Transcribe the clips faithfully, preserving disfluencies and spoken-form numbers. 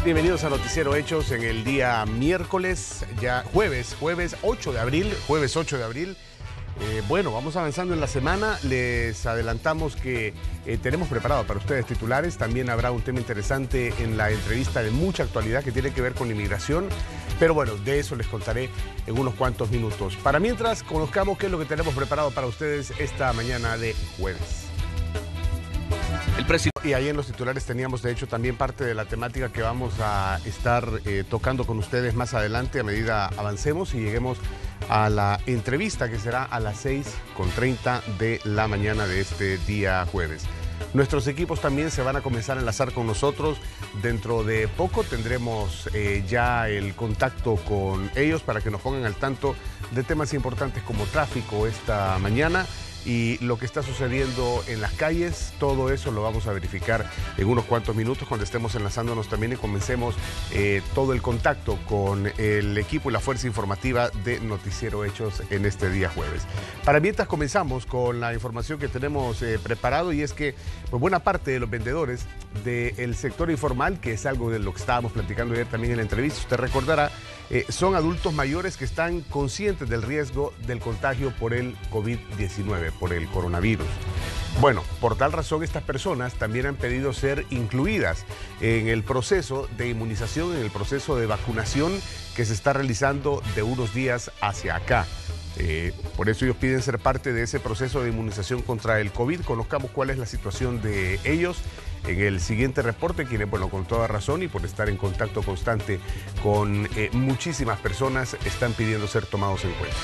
Bienvenidos a Noticiero Hechos en el día miércoles, ya jueves, jueves ocho de abril, jueves ocho de abril. Eh, bueno, vamos avanzando en la semana. Les adelantamos que eh, tenemos preparado para ustedes titulares. También habrá un tema interesante en la entrevista de mucha actualidad que tiene que ver con inmigración. Pero bueno, de eso les contaré en unos cuantos minutos. Para mientras, conozcamos qué es lo que tenemos preparado para ustedes esta mañana de jueves. El presidente... Y ahí en los titulares teníamos de hecho también parte de la temática que vamos a estar eh, tocando con ustedes más adelante a medida avancemos y lleguemos a la entrevista que será a las seis con treinta de la mañana de este día jueves. Nuestros equipos también se van a comenzar a enlazar con nosotros. Dentro de poco tendremos eh, ya el contacto con ellos para que nos pongan al tanto de temas importantes como tráfico esta mañana. Y lo que está sucediendo en las calles, todo eso lo vamos a verificar en unos cuantos minutos cuando estemos enlazándonos también y comencemos eh, todo el contacto con el equipo y la fuerza informativa de Noticiero Hechos en este día jueves. Para mientras comenzamos con la información que tenemos eh, preparado, y es que pues, buena parte de los vendedores del sector informal, que es algo de lo que estábamos platicando ayer también en la entrevista, usted recordará, eh, son adultos mayores que están conscientes del riesgo del contagio por el COVID diecinueve. Por el coronavirus. Bueno, por tal razón estas personas también han pedido ser incluidas en el proceso de inmunización, en el proceso de vacunación que se está realizando de unos días hacia acá. Eh, por eso ellos piden ser parte de ese proceso de inmunización contra el COVID. Conozcamos cuál es la situación de ellos en el siguiente reporte, quienes, bueno, con toda razón y por estar en contacto constante con eh, muchísimas personas, están pidiendo ser tomados en cuenta.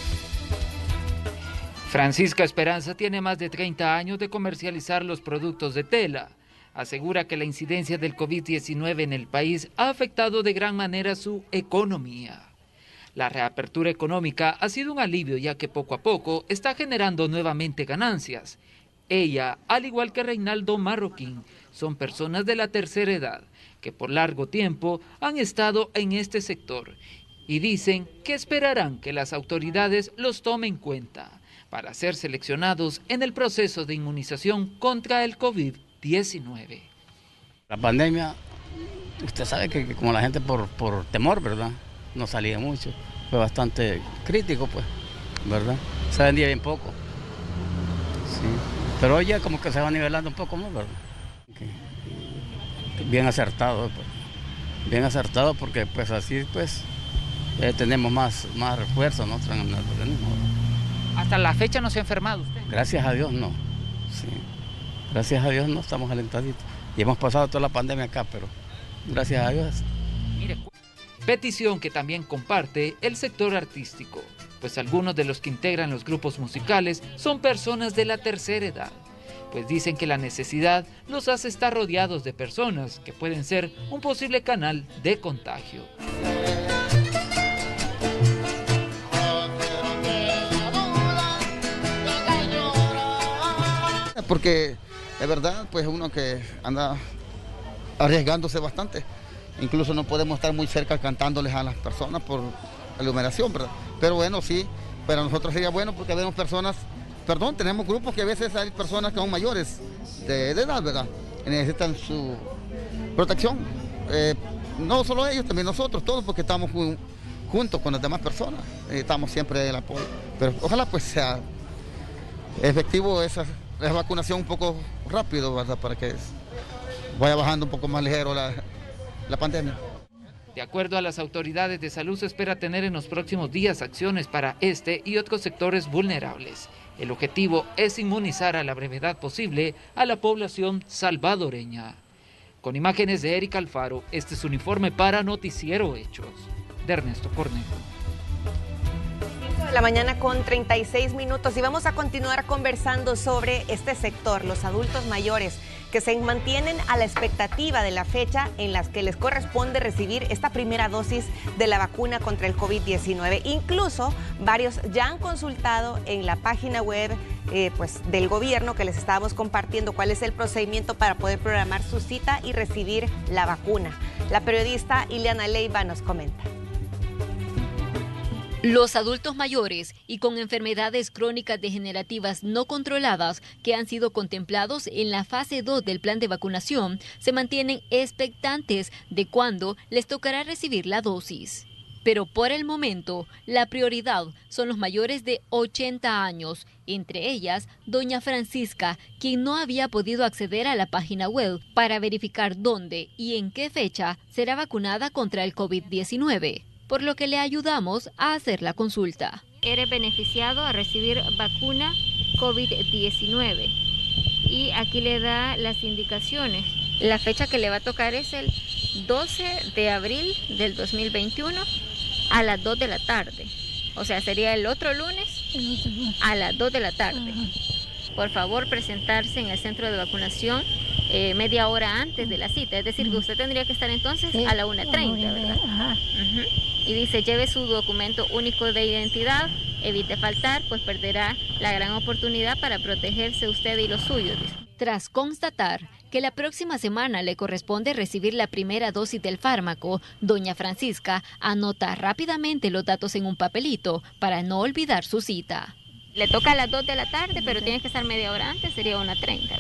Francisca Esperanza tiene más de treinta años de comercializar los productos de tela. Asegura que la incidencia del COVID diecinueve en el país ha afectado de gran manera su economía. La reapertura económica ha sido un alivio ya que poco a poco está generando nuevamente ganancias. Ella, al igual que Reinaldo Marroquín, son personas de la tercera edad que por largo tiempo han estado en este sector y dicen que esperarán que las autoridades los tomen en cuenta para ser seleccionados en el proceso de inmunización contra el COVID diecinueve. La pandemia, usted sabe que, que como la gente por, por temor, ¿verdad? No salía mucho, fue bastante crítico, pues, ¿verdad? Se vendía bien poco, sí. Pero hoy ya como que se va nivelando un poco más, ¿verdad? Bien acertado, pues. Bien acertado porque pues así pues eh, tenemos más, más refuerzo, ¿no? En el organismo. ¿Hasta la fecha no se ha enfermado usted? Gracias a Dios no, sí. Gracias a Dios no, estamos alentaditos. Y hemos pasado toda la pandemia acá, pero gracias a Dios. Mire, petición que también comparte el sector artístico, pues algunos de los que integran los grupos musicales son personas de la tercera edad, pues dicen que la necesidad los hace estar rodeados de personas que pueden ser un posible canal de contagio. Porque de verdad, pues uno que anda arriesgándose bastante, incluso no podemos estar muy cerca cantándoles a las personas por aglomeración, ¿verdad? Pero bueno, sí, para nosotros sería bueno porque vemos personas, perdón, tenemos grupos que a veces hay personas que son mayores de, de edad, ¿verdad? Que necesitan su protección. Eh, no solo ellos, también nosotros, todos, porque estamos juntos con las demás personas, necesitamos siempre el apoyo. Pero ojalá pues sea efectivo esa... la vacunación un poco rápido, ¿verdad? Para que vaya bajando un poco más ligero la, la pandemia. De acuerdo a las autoridades de salud, se espera tener en los próximos días acciones para este y otros sectores vulnerables. El objetivo es inmunizar a la brevedad posible a la población salvadoreña. Con imágenes de Erika Alfaro, este es un informe para Noticiero Hechos, de Ernesto Cornejo. De la mañana con treinta y seis minutos y vamos a continuar conversando sobre este sector, los adultos mayores que se mantienen a la expectativa de la fecha en las que les corresponde recibir esta primera dosis de la vacuna contra el COVID diecinueve. Incluso varios ya han consultado en la página web eh, pues, del gobierno que les estábamos compartiendo cuál es el procedimiento para poder programar su cita y recibir la vacuna. La periodista Ileana Leiva nos comenta. Los adultos mayores y con enfermedades crónicas degenerativas no controladas que han sido contemplados en la fase dos del plan de vacunación se mantienen expectantes de cuándo les tocará recibir la dosis. Pero por el momento, la prioridad son los mayores de ochenta años, entre ellas doña Francisca, quien no había podido acceder a la página web para verificar dónde y en qué fecha será vacunada contra el COVID diecinueve. Por lo que le ayudamos a hacer la consulta. Eres beneficiado a recibir vacuna COVID diecinueve y aquí le da las indicaciones. La fecha que le va a tocar es el doce de abril del dos mil veintiuno a las dos de la tarde. O sea, sería el otro lunes a las dos de la tarde. Por favor, presentarse en el centro de vacunación eh, media hora antes de la cita. Es decir, que usted tendría que estar entonces a la una treinta, ¿verdad? Uh-huh. Y dice, lleve su documento único de identidad, evite faltar, pues perderá la gran oportunidad para protegerse usted y los suyos. Tras constatar que la próxima semana le corresponde recibir la primera dosis del fármaco, doña Francisca anota rápidamente los datos en un papelito para no olvidar su cita. Le toca a las dos de la tarde, pero tiene que estar media hora antes, sería una treinta.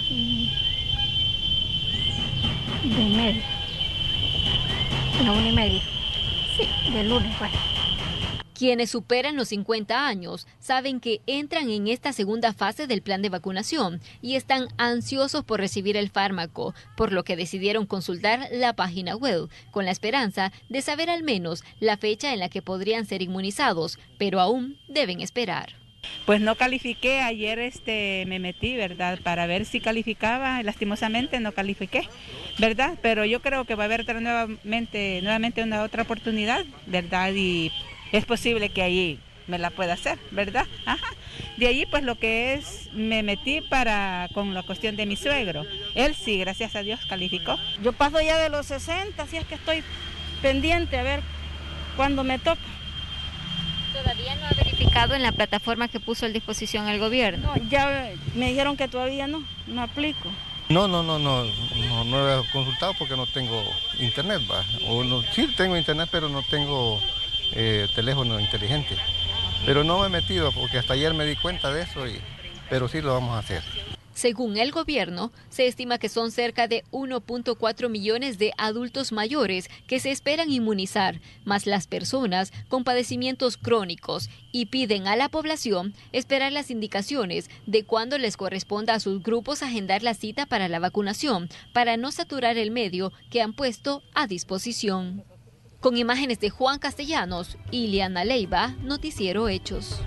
De media. La una y media. Sí, de lunes, pues. Quienes superan los cincuenta años saben que entran en esta segunda fase del plan de vacunación y están ansiosos por recibir el fármaco, por lo que decidieron consultar la página web, con la esperanza de saber al menos la fecha en la que podrían ser inmunizados, pero aún deben esperar. Pues no califiqué, ayer este me metí, ¿verdad? Para ver si calificaba, lastimosamente no califiqué, ¿verdad? Pero yo creo que va a haber otra nuevamente, nuevamente una otra oportunidad, ¿verdad? Y es posible que ahí me la pueda hacer, ¿verdad? Ajá. De ahí pues lo que es, me metí para con la cuestión de mi suegro. Él sí, gracias a Dios, calificó. Yo paso ya de los sesenta, así es que estoy pendiente a ver cuándo me toca. ¿Todavía no ha verificado en la plataforma que puso a disposición el gobierno? No, ya me dijeron que todavía no, no aplico. No, no, no, no, no, no he consultado porque no tengo internet, ¿va? O no, sí tengo internet, pero no tengo eh, teléfono inteligente. Pero no me he metido porque hasta ayer me di cuenta de eso, y, pero sí lo vamos a hacer. Según el gobierno, se estima que son cerca de uno punto cuatro millones de adultos mayores que se esperan inmunizar, más las personas con padecimientos crónicos, y piden a la población esperar las indicaciones de cuándo les corresponda a sus grupos agendar la cita para la vacunación, para no saturar el medio que han puesto a disposición. Con imágenes de Juan Castellanos, Ileana Leiva, Noticiero Hechos.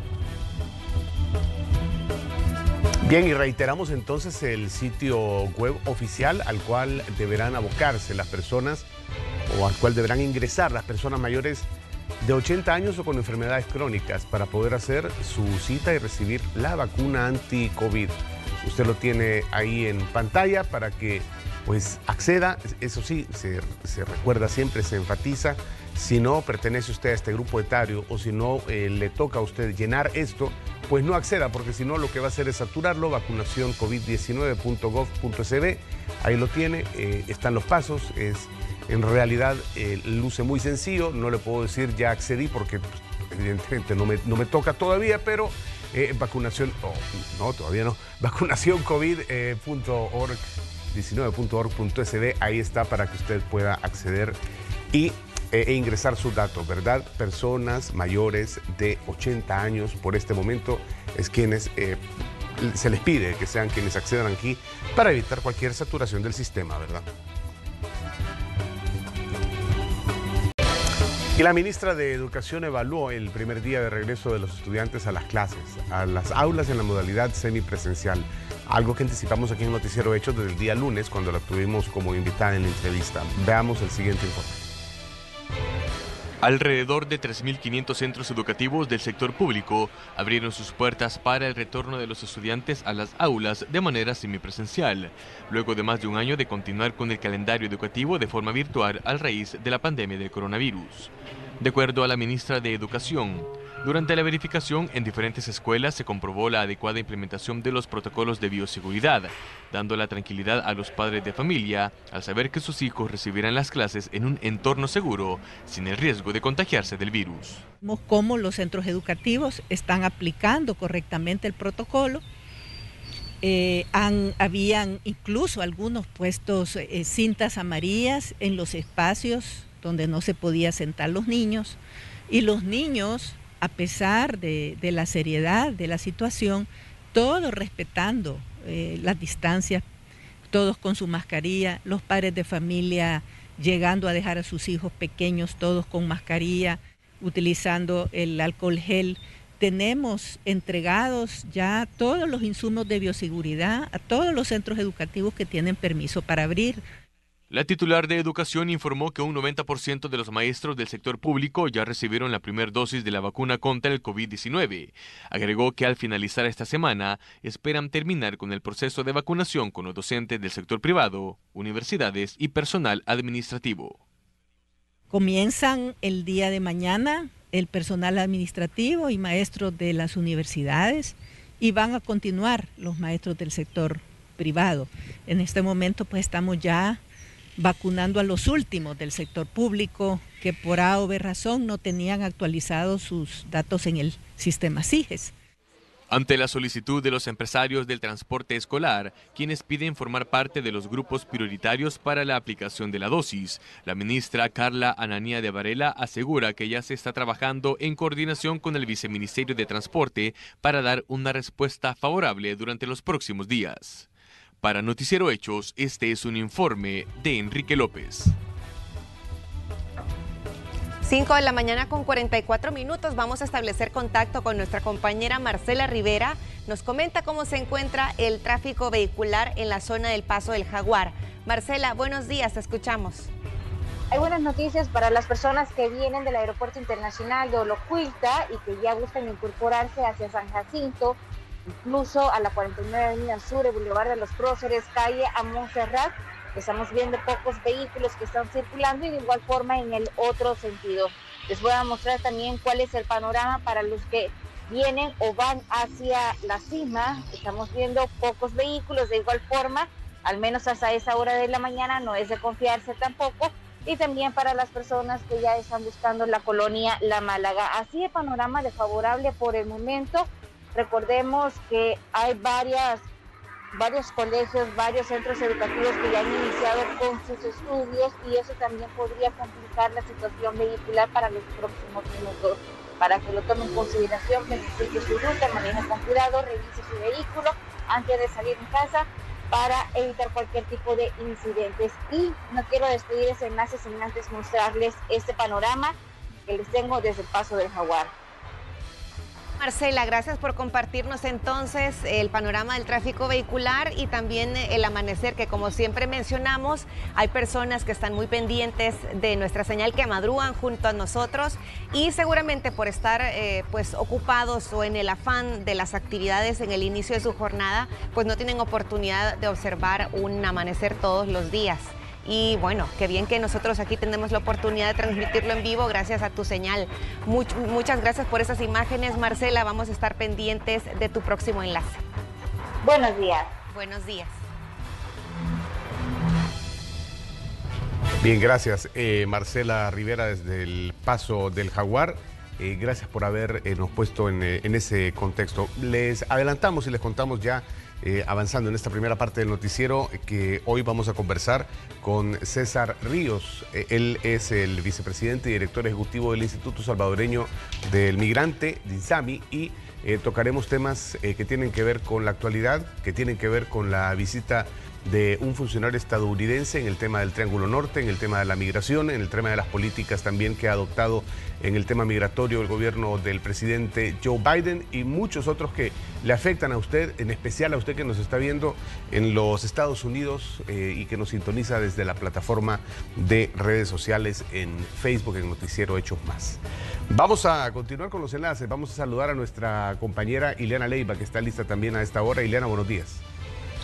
Bien, y reiteramos entonces el sitio web oficial al cual deberán abocarse las personas o al cual deberán ingresar las personas mayores de ochenta años o con enfermedades crónicas para poder hacer su cita y recibir la vacuna anti-COVID. Usted lo tiene ahí en pantalla para que pues acceda. Eso sí, se, se recuerda siempre, se enfatiza, si no pertenece usted a este grupo etario o si no eh, le toca a usted llenar esto, pues no acceda, porque si no lo que va a hacer es saturarlo. Vacunación covid diecinueve punto gov punto es be, ahí lo tiene, eh, están los pasos, es en realidad eh, luce muy sencillo, no le puedo decir ya accedí porque pues, evidentemente no me, no me toca todavía, pero eh, vacunación, oh, no, todavía no, vacunación covid punto org diecinueve punto org punto es be, ahí está para que usted pueda acceder y e ingresar sus datos, ¿verdad? Personas mayores de ochenta años por este momento es quienes eh, se les pide que sean quienes accedan aquí para evitar cualquier saturación del sistema, ¿verdad? Y la ministra de Educación evaluó el primer día de regreso de los estudiantes a las clases, a las aulas en la modalidad semipresencial, algo que anticipamos aquí en Noticiero Hechos desde el día lunes cuando la tuvimos como invitada en la entrevista. Veamos el siguiente informe. Alrededor de tres mil quinientos centros educativos del sector público abrieron sus puertas para el retorno de los estudiantes a las aulas de manera semipresencial, luego de más de un año de continuar con el calendario educativo de forma virtual a raíz de la pandemia del coronavirus. De acuerdo a la ministra de Educación, Durante la verificación en diferentes escuelas se comprobó la adecuada implementación de los protocolos de bioseguridad, dando la tranquilidad a los padres de familia al saber que sus hijos recibirán las clases en un entorno seguro, sin el riesgo de contagiarse del virus. Vemos cómo los centros educativos están aplicando correctamente el protocolo. Eh, han, habían incluso algunos puestos eh, cintas amarillas en los espacios donde no se podía sentar los niños, y los niños, a pesar de, de la seriedad de la situación, todos respetando eh, las distancias, todos con su mascarilla, los padres de familia llegando a dejar a sus hijos pequeños todos con mascarilla, utilizando el alcohol gel. Tenemos entregados ya todos los insumos de bioseguridad a todos los centros educativos que tienen permiso para abrir. La titular de Educación informó que un noventa por ciento de los maestros del sector público ya recibieron la primera dosis de la vacuna contra el COVID diecinueve. Agregó que al finalizar esta semana esperan terminar con el proceso de vacunación con los docentes del sector privado, universidades y personal administrativo. Comienzan el día de mañana el personal administrativo y maestros de las universidades, y van a continuar los maestros del sector privado. En este momento pues estamos ya vacunando a los últimos del sector público que por A o B razón no tenían actualizados sus datos en el sistema SIGES. Ante la solicitud de los empresarios del transporte escolar, quienes piden formar parte de los grupos prioritarios para la aplicación de la dosis, la ministra Carla Ananía de Varela asegura que ya se está trabajando en coordinación con el Viceministerio de Transporte para dar una respuesta favorable durante los próximos días. Para Noticiero Hechos, este es un informe de Enrique López. cinco de la mañana con cuarenta y cuatro minutos. Vamos a establecer contacto con nuestra compañera Marcela Rivera. Nos comenta cómo se encuentra el tráfico vehicular en la zona del Paso del Jaguar. Marcela, buenos días, te escuchamos. Hay buenas noticias para las personas que vienen del Aeropuerto Internacional de Olocuilta y que ya buscan incorporarse hacia San Jacinto, incluso a la cuarenta y nueve Avenida Sur, el Boulevard de los Próceres, calle a Montserrat. Estamos viendo pocos vehículos que están circulando y de igual forma en el otro sentido. Les voy a mostrar también cuál es el panorama para los que vienen o van hacia la cima. Estamos viendo pocos vehículos de igual forma, al menos hasta esa hora de la mañana no es de confiarse tampoco. Y también para las personas que ya están buscando la colonia La Málaga. Así el panorama de favorable por el momento. Recordemos que hay varias, varios colegios, varios centros educativos que ya han iniciado con sus estudios y eso también podría complicar la situación vehicular para los próximos minutos. Para que lo tomen en consideración, planifique su ruta, maneje con cuidado, revise su vehículo antes de salir en casa para evitar cualquier tipo de incidentes. Y no quiero despedir ese enlace sin antes mostrarles este panorama que les tengo desde el Paso del Jaguar. Marcela, gracias por compartirnos entonces el panorama del tráfico vehicular y también el amanecer, que como siempre mencionamos, hay personas que están muy pendientes de nuestra señal, que madrugan junto a nosotros y seguramente por estar eh, pues ocupados o en el afán de las actividades en el inicio de su jornada, pues no tienen oportunidad de observar un amanecer todos los días. Y bueno, qué bien que nosotros aquí tenemos la oportunidad de transmitirlo en vivo gracias a tu señal. Much, muchas gracias por esas imágenes, Marcela. Vamos a estar pendientes de tu próximo enlace. Buenos días. Buenos días. Bien, gracias, eh, Marcela Rivera desde el Paso del Jaguar. Eh, gracias por habernos eh, puesto en, eh, en ese contexto. Les adelantamos y les contamos ya, Eh, avanzando en esta primera parte del noticiero, que hoy vamos a conversar con César Ríos. Eh, él es el vicepresidente y director ejecutivo del Instituto Salvadoreño del Migrante, DINSAMI, y eh, tocaremos temas eh, que tienen que ver con la actualidad, que tienen que ver con la visita de un funcionario estadounidense en el tema del Triángulo Norte, en el tema de la migración, en el tema de las políticas también que ha adoptado en el tema migratorio el gobierno del presidente Joe Biden y muchos otros que le afectan a usted, en especial a usted que nos está viendo en los Estados Unidos eh, y que nos sintoniza desde la plataforma de redes sociales en Facebook, en Noticiero Hechos Más. Vamos a continuar con los enlaces, vamos a saludar a nuestra compañera Ileana Leiva, que está lista también a esta hora. Ileana, buenos días.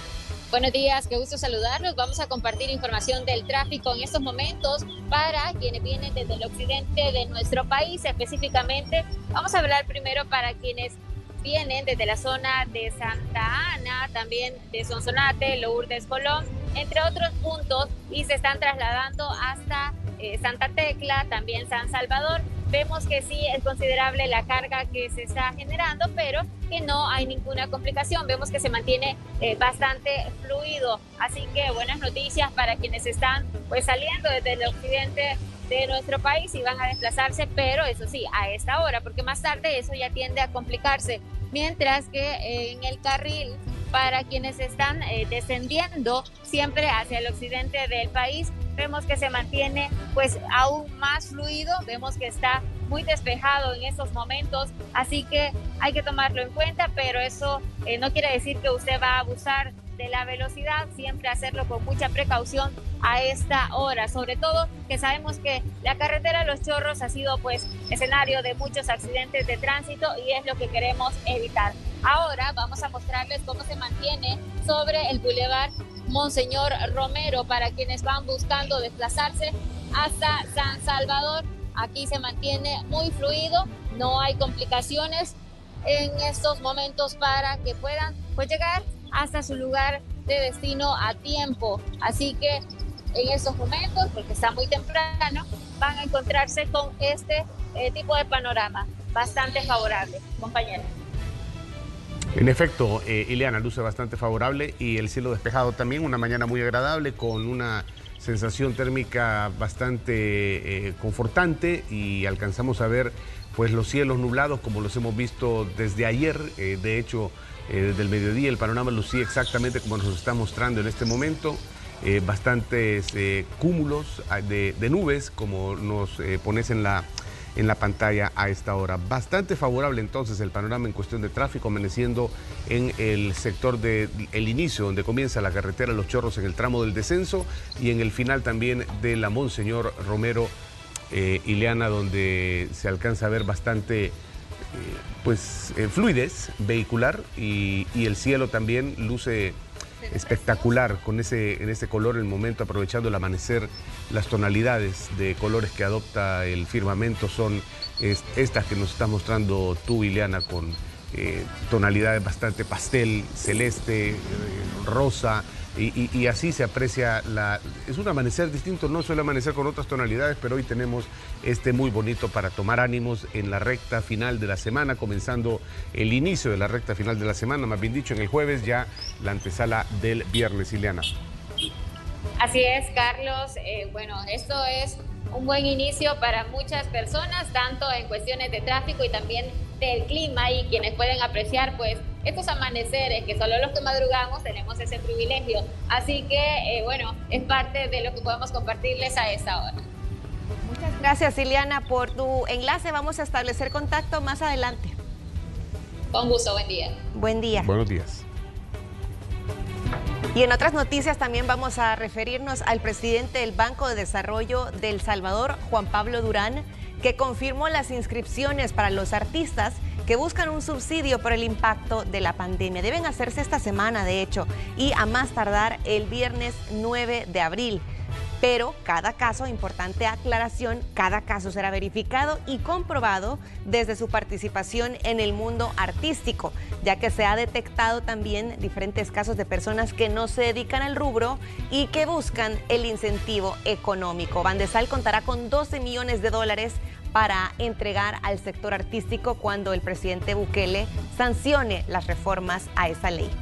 Buenos días, qué gusto saludarlos. Vamos a compartir información del tráfico en estos momentos para quienes vienen desde el occidente de nuestro país. Específicamente, vamos a hablar primero para quienes vienen desde la zona de Santa Ana, también de Sonsonate, Lourdes, Colón, entre otros puntos, y se están trasladando hasta eh, Santa Tecla, también San Salvador. Vemos que sí es considerable la carga que se está generando, pero que no hay ninguna complicación. Vemos que se mantiene eh, bastante fluido. Así que buenas noticias para quienes están pues saliendo desde el occidente de nuestro país y van a desplazarse, pero eso sí, a esta hora, porque más tarde eso ya tiende a complicarse. Mientras que eh, en el carril para quienes están eh, descendiendo siempre hacia el occidente del país, vemos que se mantiene pues aún más fluido, vemos que está muy despejado en estos momentos, así que hay que tomarlo en cuenta, pero eso eh, no quiere decir que usted va a abusar de la velocidad, siempre hacerlo con mucha precaución a esta hora, sobre todo que sabemos que la carretera Los Chorros ha sido pues escenario de muchos accidentes de tránsito y es lo que queremos evitar. Ahora vamos a mostrarles cómo se mantiene sobre el Boulevard Monseñor Romero para quienes van buscando desplazarse hasta San Salvador. Aquí se mantiene muy fluido, no hay complicaciones en estos momentos para que puedan pues llegar hasta su lugar de destino a tiempo. Así que en estos momentos, porque está muy temprano, van a encontrarse con este eh, tipo de panorama bastante favorable, compañeros. En efecto, eh, Ileana, luce bastante favorable y el cielo despejado también, una mañana muy agradable con una sensación térmica bastante eh, confortante y alcanzamos a ver pues los cielos nublados como los hemos visto desde ayer. Eh, de hecho, eh, desde el mediodía el panorama lucía exactamente como nos está mostrando en este momento. Eh, bastantes eh, cúmulos de, de nubes como nos eh, pones en la, en la pantalla a esta hora. Bastante favorable entonces el panorama en cuestión de tráfico, amaneciendo en el sector del inicio donde comienza la carretera Los Chorros en el tramo del descenso y en el final también de la Monseñor Romero, eh, Ileana, donde se alcanza a ver bastante eh, pues eh, fluidez vehicular y, y el cielo también luce espectacular con ese, en ese color en el momento, aprovechando el amanecer. Las tonalidades de colores que adopta el firmamento son es, estas que nos está mostrando tú, Ileana, con eh, tonalidades bastante pastel, celeste, eh, rosa, y, y, y así se aprecia la... Es un amanecer distinto, no suele amanecer con otras tonalidades, pero hoy tenemos este muy bonito para tomar ánimos en la recta final de la semana, comenzando el inicio de la recta final de la semana, más bien dicho, en el jueves, ya la antesala del viernes, Ileana. Así es, Carlos. Eh, bueno, esto es un buen inicio para muchas personas, tanto en cuestiones de tráfico y también del clima, y quienes pueden apreciar pues estos amaneceres que solo los que madrugamos tenemos ese privilegio. Así que, eh, bueno, es parte de lo que podemos compartirles a esta hora. Muchas gracias, Ileana, por tu enlace. Vamos a establecer contacto más adelante. Con gusto, buen día. Buen día. Buenos días. Y en otras noticias también vamos a referirnos al presidente del Banco de Desarrollo de El Salvador, Juan Pablo Durán, que confirmó las inscripciones para los artistas que buscan un subsidio por el impacto de la pandemia. Deben hacerse esta semana, de hecho, y a más tardar el viernes nueve de abril. Pero cada caso, importante aclaración, cada caso será verificado y comprobado desde su participación en el mundo artístico, ya que se ha detectado también diferentes casos de personas que no se dedican al rubro y que buscan el incentivo económico. Bandesal contará con doce millones de dólares para entregar al sector artístico cuando el presidente Bukele sancione las reformas a esa ley.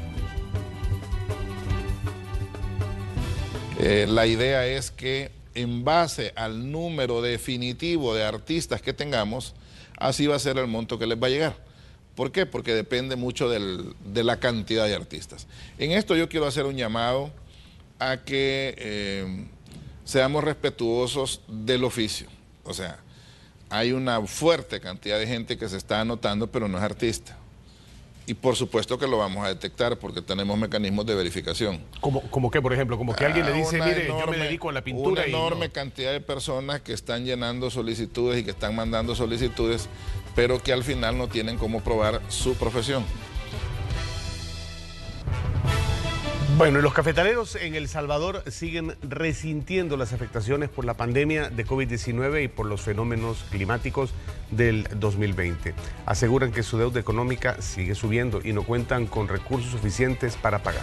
Eh, la idea es que en base al número definitivo de artistas que tengamos, así va a ser el monto que les va a llegar. ¿Por qué? Porque depende mucho del, de la cantidad de artistas. En esto yo quiero hacer un llamado a que eh, seamos respetuosos del oficio. O sea, hay una fuerte cantidad de gente que se está anotando, pero no es artista. Y por supuesto que lo vamos a detectar porque tenemos mecanismos de verificación. ¿Como, como qué, por ejemplo? Como que alguien le dice, mire, enorme, yo me dedico a la pintura. Una enorme y no... cantidad de personas que están llenando solicitudes y que están mandando solicitudes, pero que al final no tienen cómo probar su profesión. Bueno, y los cafetaleros en El Salvador siguen resintiendo las afectaciones por la pandemia de COVID diecinueve y por los fenómenos climáticos del dos mil veinte. Aseguran que su deuda económica sigue subiendo y no cuentan con recursos suficientes para pagar.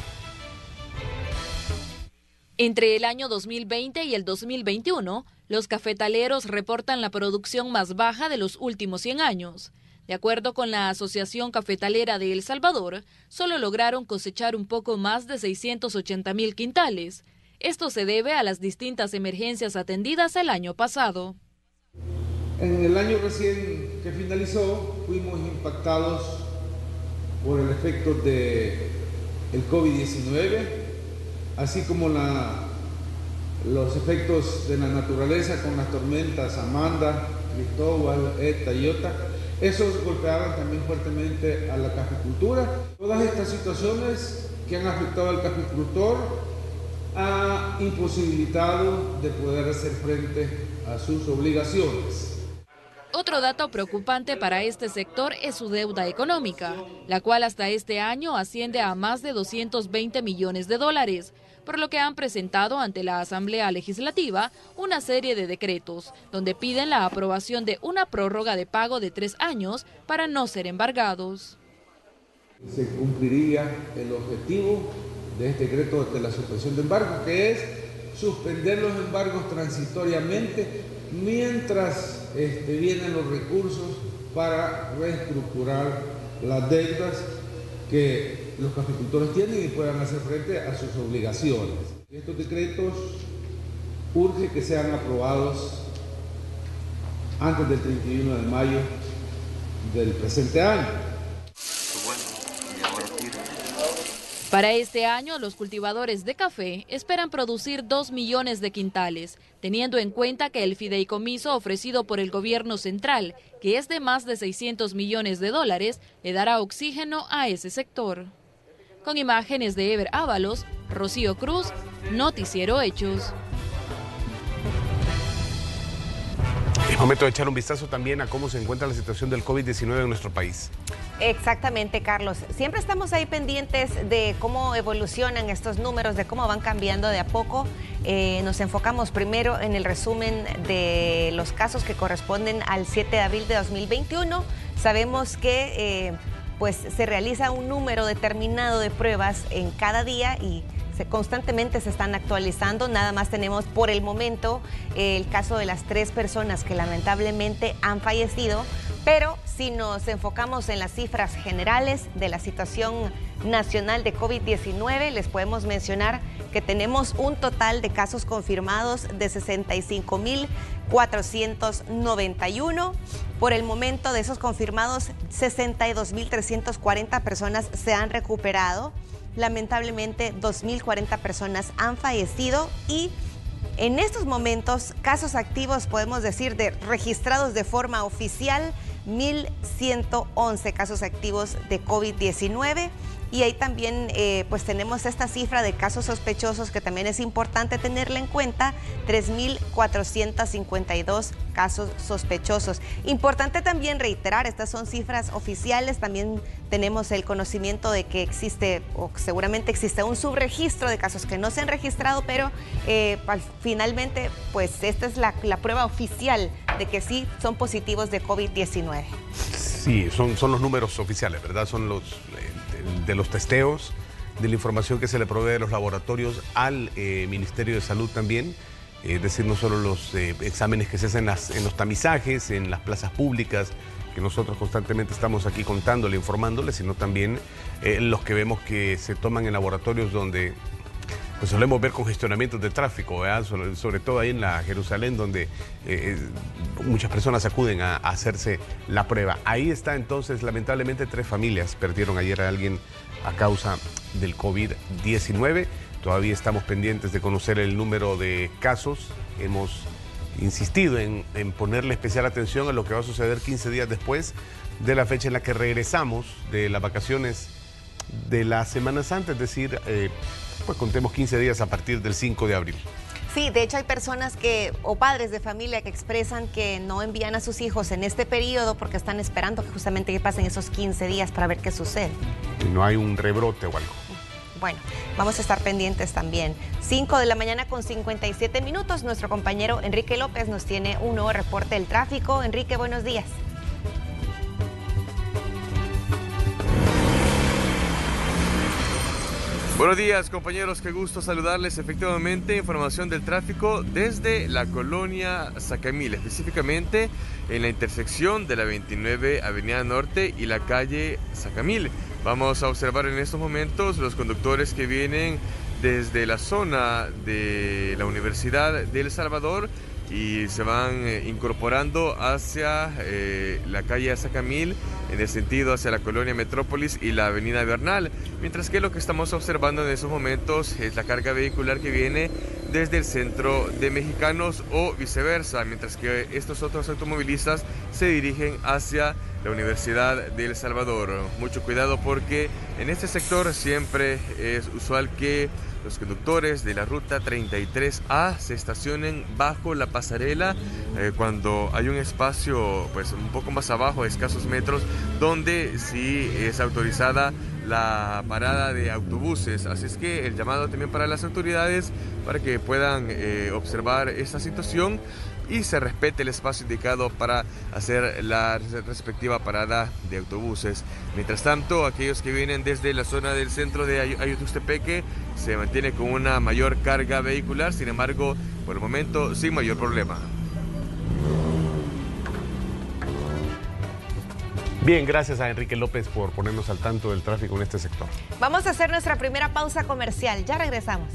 Entre el año dos mil veinte y el dos mil veintiuno, los cafetaleros reportan la producción más baja de los últimos cien años. De acuerdo con la Asociación Cafetalera de El Salvador, solo lograron cosechar un poco más de seiscientos ochenta mil quintales. Esto se debe a las distintas emergencias atendidas el año pasado. En el año recién que finalizó, fuimos impactados por el efecto del COVID diecinueve, así como la, los efectos de la naturaleza con las tormentas Amanda, Cristóbal, Eta y Iota. Esos golpeaban también fuertemente a la caficultura. Todas estas situaciones que han afectado al caficultor han imposibilitado de poder hacer frente a sus obligaciones. Otro dato preocupante para este sector es su deuda económica, la cual hasta este año asciende a más de doscientos veinte millones de dólares, por lo que han presentado ante la Asamblea Legislativa una serie de decretos, donde piden la aprobación de una prórroga de pago de tres años para no ser embargados. Se cumpliría el objetivo de este decreto de la suspensión de embargos, que es suspender los embargos transitoriamente mientras este, vienen los recursos para reestructurar las deudas que los caficultores tienen y puedan hacer frente a sus obligaciones. Estos decretos urge que sean aprobados antes del treinta y uno de mayo del presente año. Para este año, los cultivadores de café esperan producir dos millones de quintales, teniendo en cuenta que el fideicomiso ofrecido por el gobierno central, que es de más de seiscientos millones de dólares, le dará oxígeno a ese sector. Con imágenes de Ever Ábalos, Rocío Cruz, Noticiero Hechos. Es momento de echar un vistazo también a cómo se encuentra la situación del COVID diecinueve en nuestro país. Exactamente, Carlos. Siempre estamos ahí pendientes de cómo evolucionan estos números, de cómo van cambiando de a poco. Eh, nos enfocamos primero en el resumen de los casos que corresponden al siete de abril de dos mil veintiuno. Sabemos que eh, pues, se realiza un número determinado de pruebas en cada día y Se, constantemente se están actualizando. Nada más tenemos por el momento eh, el caso de las tres personas que lamentablemente han fallecido, pero si nos enfocamos en las cifras generales de la situación nacional de COVID diecinueve, les podemos mencionar que tenemos un total de casos confirmados de sesenta y cinco mil cuatrocientos noventa y uno. Por el momento de esos confirmados, sesenta y dos mil trescientas cuarenta personas se han recuperado. Lamentablemente, dos mil cuarenta personas han fallecido y en estos momentos, casos activos, podemos decir, de registrados de forma oficial, mil ciento once casos activos de COVID diecinueve. Y ahí también eh, pues tenemos esta cifra de casos sospechosos que también es importante tenerla en cuenta, tres mil cuatrocientos cincuenta y dos casos sospechosos. Importante también reiterar, estas son cifras oficiales, también tenemos el conocimiento de que existe, o seguramente existe un subregistro de casos que no se han registrado, pero eh, finalmente pues esta es la, la prueba oficial de que sí son positivos de COVID diecinueve. Sí, son, son los números oficiales, ¿verdad? Son los... Eh, de los testeos, de la información que se le provee de los laboratorios al eh, Ministerio de Salud también, eh, es decir, no solo los eh, exámenes que se hacen en, las, en los tamizajes, en las plazas públicas, que nosotros constantemente estamos aquí contándole, informándole, sino también eh, los que vemos que se toman en laboratorios donde pues solemos ver congestionamientos de tráfico, ¿verdad? Sobre, sobre todo ahí en la Jerusalén, donde eh, muchas personas acuden a, a hacerse la prueba. Ahí está entonces, lamentablemente, tres familias perdieron ayer a alguien a causa del COVID diecinueve. Todavía estamos pendientes de conocer el número de casos. Hemos insistido en, en ponerle especial atención a lo que va a suceder quince días después de la fecha en la que regresamos de las vacaciones de la Semana Santa, es decir, eh, pues contemos quince días a partir del cinco de abril. Sí, de hecho hay personas que, o padres de familia que expresan que no envían a sus hijos en este periodo porque están esperando que justamente que pasen esos quince días para ver qué sucede. Y no hay un rebrote o algo. Bueno, vamos a estar pendientes también. cinco de la mañana con cincuenta y siete minutos. Nuestro compañero Enrique López nos tiene un nuevo reporte del tráfico. Enrique, buenos días. Buenos días, compañeros, qué gusto saludarles. Efectivamente, información del tráfico desde la colonia Sacamil, específicamente en la intersección de la veintinueve Avenida Norte y la calle Sacamil. Vamos a observar en estos momentos los conductores que vienen desde la zona de la Universidad de El Salvador y se van eh, incorporando hacia eh, la calle Sacamil, en el sentido hacia la colonia Metrópolis y la avenida Bernal, mientras que lo que estamos observando en esos momentos es la carga vehicular que viene desde el centro de Mexicanos o viceversa, mientras que estos otros automovilistas se dirigen hacia la Universidad de El Salvador. Mucho cuidado porque en este sector siempre es usual que los conductores de la ruta treinta y tres A se estacionen bajo la pasarela eh, cuando hay un espacio pues un poco más abajo, a escasos metros, donde sí es autorizada la parada de autobuses. Así es que el llamado también para las autoridades para que puedan eh, observar esta situación y se respete el espacio indicado para hacer la respectiva parada de autobuses. Mientras tanto, aquellos que vienen desde la zona del centro de Ay- Ayutustepeque se mantiene con una mayor carga vehicular, sin embargo, por el momento sin mayor problema. Bien, gracias a Enrique López por ponernos al tanto del tráfico en este sector. Vamos a hacer nuestra primera pausa comercial. Ya regresamos.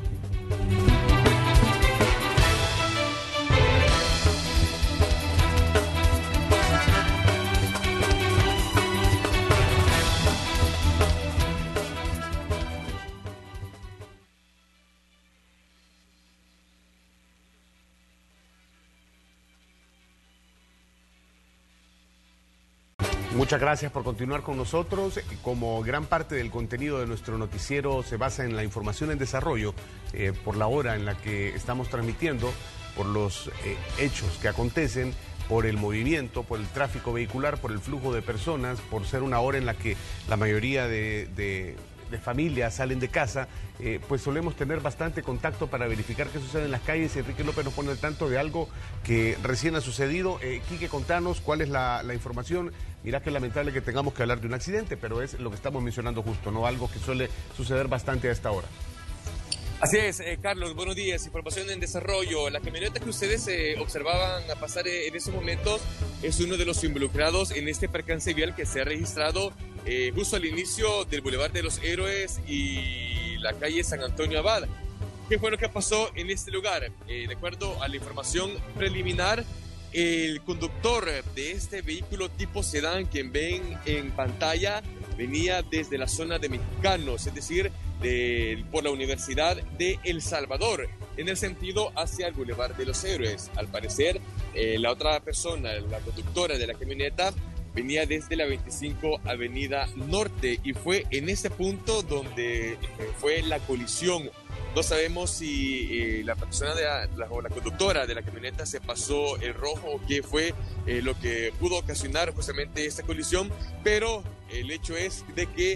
Muchas gracias por continuar con nosotros. Como gran parte del contenido de nuestro noticiero se basa en la información en desarrollo, eh, por la hora en la que estamos transmitiendo, por los eh, hechos que acontecen, por el movimiento, por el tráfico vehicular, por el flujo de personas, por ser una hora en la que la mayoría de, de, de familias salen de casa, eh, pues solemos tener bastante contacto para verificar qué sucede en las calles. Enrique López nos pone al tanto de algo que recién ha sucedido. Eh, Quique, contanos cuál es la, la información. Mirá que es lamentable que tengamos que hablar de un accidente, pero es lo que estamos mencionando justo, ¿no? Algo que suele suceder bastante a esta hora. Así es, eh, Carlos, buenos días. Información en desarrollo. La camioneta que ustedes eh, observaban a pasar eh, en esos momentos es uno de los involucrados en este percance vial que se ha registrado eh, justo al inicio del Boulevard de los Héroes y la calle San Antonio Abad. ¿Qué fue lo que pasó en este lugar? Eh, de acuerdo a la información preliminar, el conductor de este vehículo tipo sedán que ven en pantalla venía desde la zona de Mexicanos, es decir, de, por la Universidad de El Salvador, en el sentido hacia el Boulevard de los Héroes. Al parecer, eh, la otra persona, la conductora de la camioneta, venía desde la veinticinco Avenida Norte y fue en ese punto donde eh, fue la colisión. No sabemos si eh, la persona de la, la, o la conductora de la camioneta se pasó el rojo o qué fue eh, lo que pudo ocasionar justamente esta colisión, pero el hecho es de que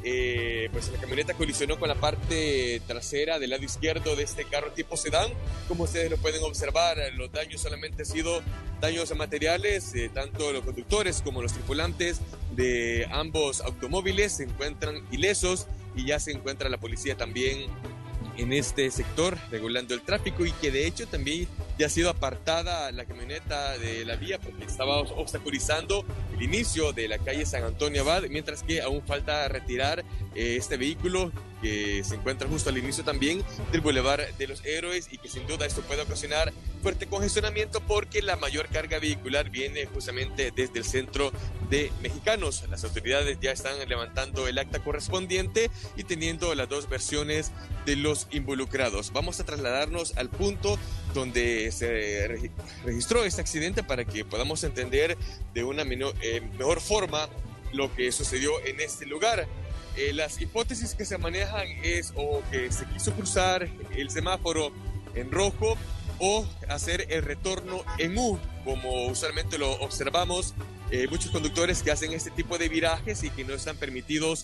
eh, pues la camioneta colisionó con la parte trasera del lado izquierdo de este carro tipo sedán. Como ustedes lo pueden observar, los daños solamente han sido daños materiales, eh, tanto los conductores como los tripulantes de ambos automóviles se encuentran ilesos y ya se encuentra la policía también en este sector regulando el tráfico, y que de hecho también ya ha sido apartada la camioneta de la vía porque estaba obstaculizando el inicio de la calle San Antonio Abad, mientras que aún falta retirar eh, este vehículo que se encuentra justo al inicio también del Boulevard de los Héroes, y que sin duda esto puede ocasionar fuerte congestionamiento porque la mayor carga vehicular viene justamente desde el centro de Mexicanos. Las autoridades ya están levantando el acta correspondiente y teniendo las dos versiones de los involucrados. Vamos a trasladarnos al punto donde se registró este accidente para que podamos entender de una menor, eh, mejor forma lo que sucedió en este lugar. Eh, las hipótesis que se manejan es o que se quiso cruzar el semáforo en rojo o hacer el retorno en U, como usualmente lo observamos. Eh, muchos conductores que hacen este tipo de virajes y que no están permitidos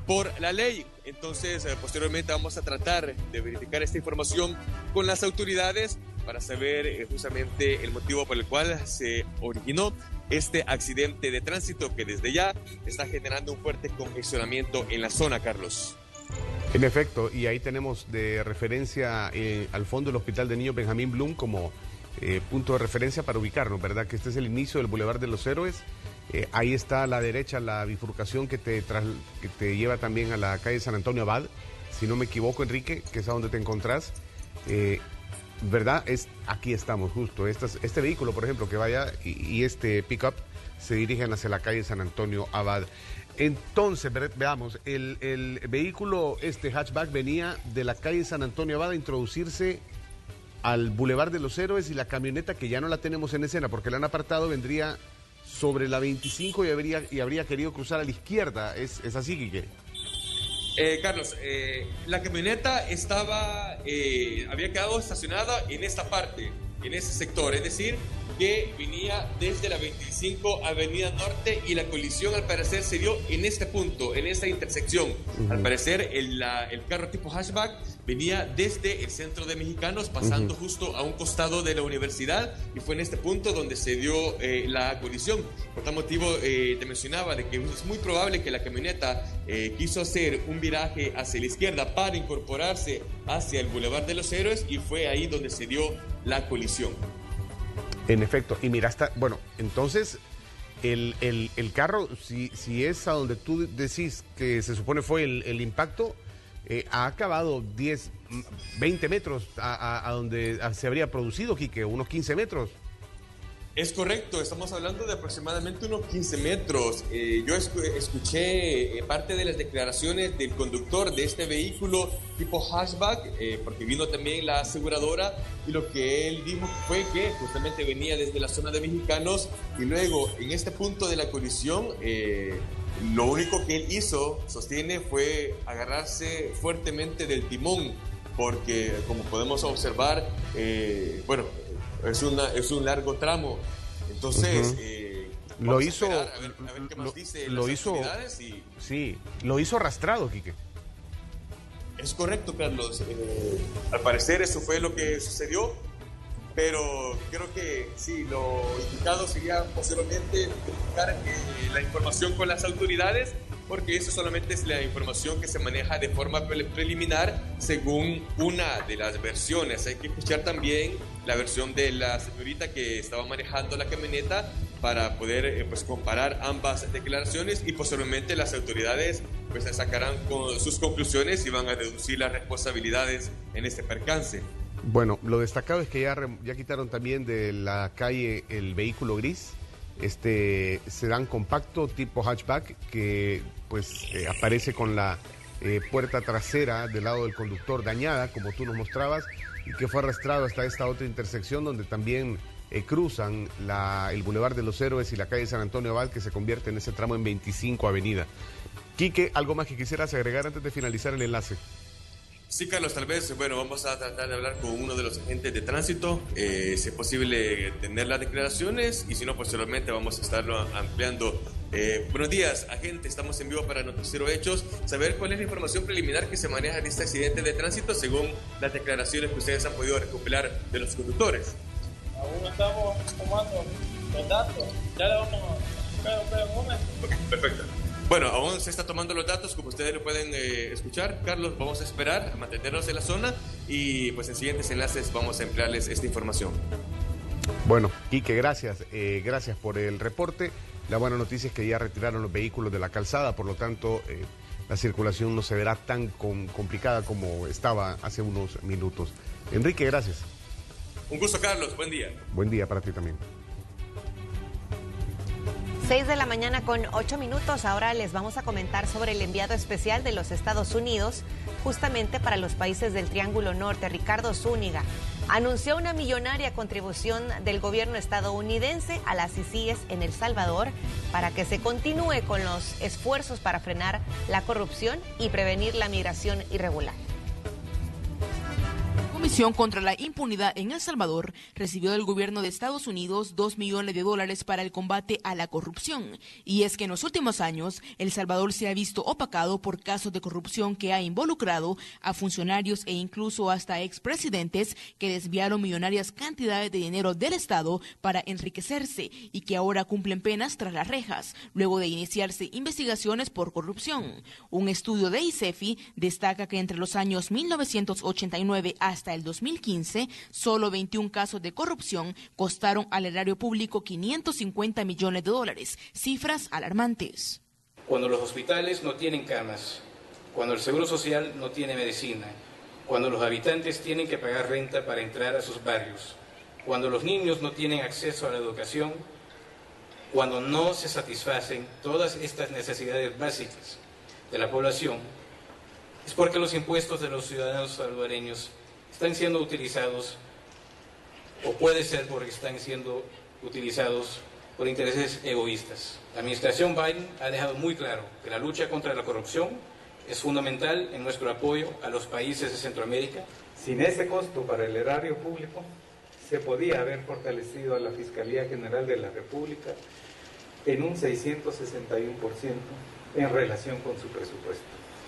por la ley. Entonces, eh, posteriormente vamos a tratar de verificar esta información con las autoridades para saber eh, justamente el motivo por el cual se originó este accidente de tránsito que desde ya está generando un fuerte congestionamiento en la zona, Carlos. En efecto, y ahí tenemos de referencia eh, al fondo el Hospital de Niños Benjamín Blum como eh, punto de referencia para ubicarnos, ¿verdad? Que este es el inicio del Boulevard de los Héroes. Eh, ahí está a la derecha la bifurcación que te, tras, que te lleva también a la calle San Antonio Abad, si no me equivoco, Enrique, que es a donde te encontrás. Eh, ¿Verdad? Es, aquí estamos justo. Estas, este vehículo, por ejemplo, que vaya y, y este pick-up se dirigen hacia la calle San Antonio Abad. Entonces, ve, veamos, el, el vehículo, este hatchback, venía de la calle San Antonio Abad a introducirse al Boulevard de los Héroes, y la camioneta, que ya no la tenemos en escena porque la han apartado, vendría sobre la veinticinco y habría, y habría querido cruzar a la izquierda. ¿Es, es así, Quique? Eh, Carlos, eh, la camioneta estaba, eh, había quedado estacionada en esta parte, en ese sector, es decir, que venía desde la veinticinco Avenida Norte, y la colisión al parecer se dio en este punto, en esta intersección. Uh-huh. Al parecer el, la, el carro tipo hatchback venía desde el centro de Mexicanos, pasando uh-huh. justo a un costado de la universidad, y fue en este punto donde se dio eh, la colisión. Por tal motivo eh, te mencionaba de que es muy probable que la camioneta eh, quiso hacer un viraje hacia la izquierda para incorporarse hacia el Boulevard de los Héroes, y fue ahí donde se dio la colisión. En efecto, y mira, está, bueno, entonces el, el, el carro, si, si es a donde tú decís que se supone fue el, el impacto, eh, ha acabado diez, veinte metros a, a, a donde se habría producido, Quique, unos quince metros. Es correcto, estamos hablando de aproximadamente unos quince metros. Eh, yo escu escuché eh, parte de las declaraciones del conductor de este vehículo tipo hatchback, eh, porque vino también la aseguradora, y lo que él dijo fue que justamente venía desde la zona de Mexicanos, y luego en este punto de la colisión, eh, lo único que él hizo, sostiene, fue agarrarse fuertemente del timón, porque como podemos observar, eh, bueno, Es, una, es un largo tramo, entonces uh-huh. eh, lo hizo, a ver, a ver qué más lo, dice lo las hizo, autoridades y... sí, lo hizo arrastrado, Quique. Es correcto, Carlos. Eh, al parecer eso fue lo que sucedió, pero creo que sí, lo indicado sería posteriormente verificar eh, la información con las autoridades, porque eso solamente es la información que se maneja de forma pre preliminar según una de las versiones. Hay que escuchar también la versión de la señorita que estaba manejando la camioneta para poder eh, pues, comparar ambas declaraciones, y posteriormente las autoridades pues, sacarán con sus conclusiones y van a deducir las responsabilidades en este percance. Bueno, lo destacado es que ya, ya quitaron también de la calle el vehículo gris, este sedán compacto tipo hatchback que pues eh, aparece con la eh, puerta trasera del lado del conductor dañada, como tú nos mostrabas, y que fue arrastrado hasta esta otra intersección donde también eh, cruzan la, el Boulevard de los Héroes y la calle San Antonio Abad, que se convierte en ese tramo en veinticinco Avenida. Quique, ¿algo más que quisieras agregar antes de finalizar el enlace? Sí, Carlos, tal vez, bueno, vamos a tratar de hablar con uno de los agentes de tránsito, eh, si es posible tener las declaraciones, y si no, posteriormente vamos a estarlo ampliando. Eh, buenos días, agente, estamos en vivo para Noticiero Hechos. Saber cuál es la información preliminar que se maneja de este accidente de tránsito según las declaraciones que ustedes han podido recopilar de los conductores. Aún estamos tomando los datos, ya le vamos a buscar un momento. Okay, perfecto. Bueno, aún se está tomando los datos, como ustedes lo pueden eh, escuchar. Carlos, vamos a esperar, a mantenernos en la zona, y pues en siguientes enlaces vamos a emplearles esta información. Bueno, Quique, gracias. Eh, gracias por el reporte. La buena noticia es que ya retiraron los vehículos de la calzada, por lo tanto, eh, la circulación no se verá tan con, complicada como estaba hace unos minutos. Enrique, gracias. Un gusto, Carlos. Buen día. Buen día para ti también. seis de la mañana con ocho minutos. Ahora les vamos a comentar sobre el enviado especial de los Estados Unidos justamente para los países del Triángulo Norte, Ricardo Zúñiga. Anunció una millonaria contribución del gobierno estadounidense a las I C I E S en El Salvador para que se continúe con los esfuerzos para frenar la corrupción y prevenir la migración irregular. Comisión contra la Impunidad en El Salvador recibió del gobierno de Estados Unidos dos millones de dólares para el combate a la corrupción. Y es que en los últimos años, El Salvador se ha visto opacado por casos de corrupción que ha involucrado a funcionarios e incluso hasta expresidentes que desviaron millonarias cantidades de dinero del Estado para enriquecerse y que ahora cumplen penas tras las rejas, luego de iniciarse investigaciones por corrupción. Un estudio de ICEFI destaca que entre los años mil novecientos ochenta y nueve hasta el dos mil quince, solo veintiún casos de corrupción costaron al erario público quinientos cincuenta millones de dólares, cifras alarmantes. Cuando los hospitales no tienen camas, cuando el Seguro Social no tiene medicina, cuando los habitantes tienen que pagar renta para entrar a sus barrios, cuando los niños no tienen acceso a la educación, cuando no se satisfacen todas estas necesidades básicas de la población, es porque los impuestos de los ciudadanos salvadoreños están siendo utilizados, o puede ser porque están siendo utilizados por intereses egoístas. La administración Biden ha dejado muy claro que la lucha contra la corrupción es fundamental en nuestro apoyo a los países de Centroamérica. Sin ese costo para el erario público, se podía haber fortalecido a la Fiscalía General de la República en un seiscientos sesenta y uno por ciento en relación con su presupuesto,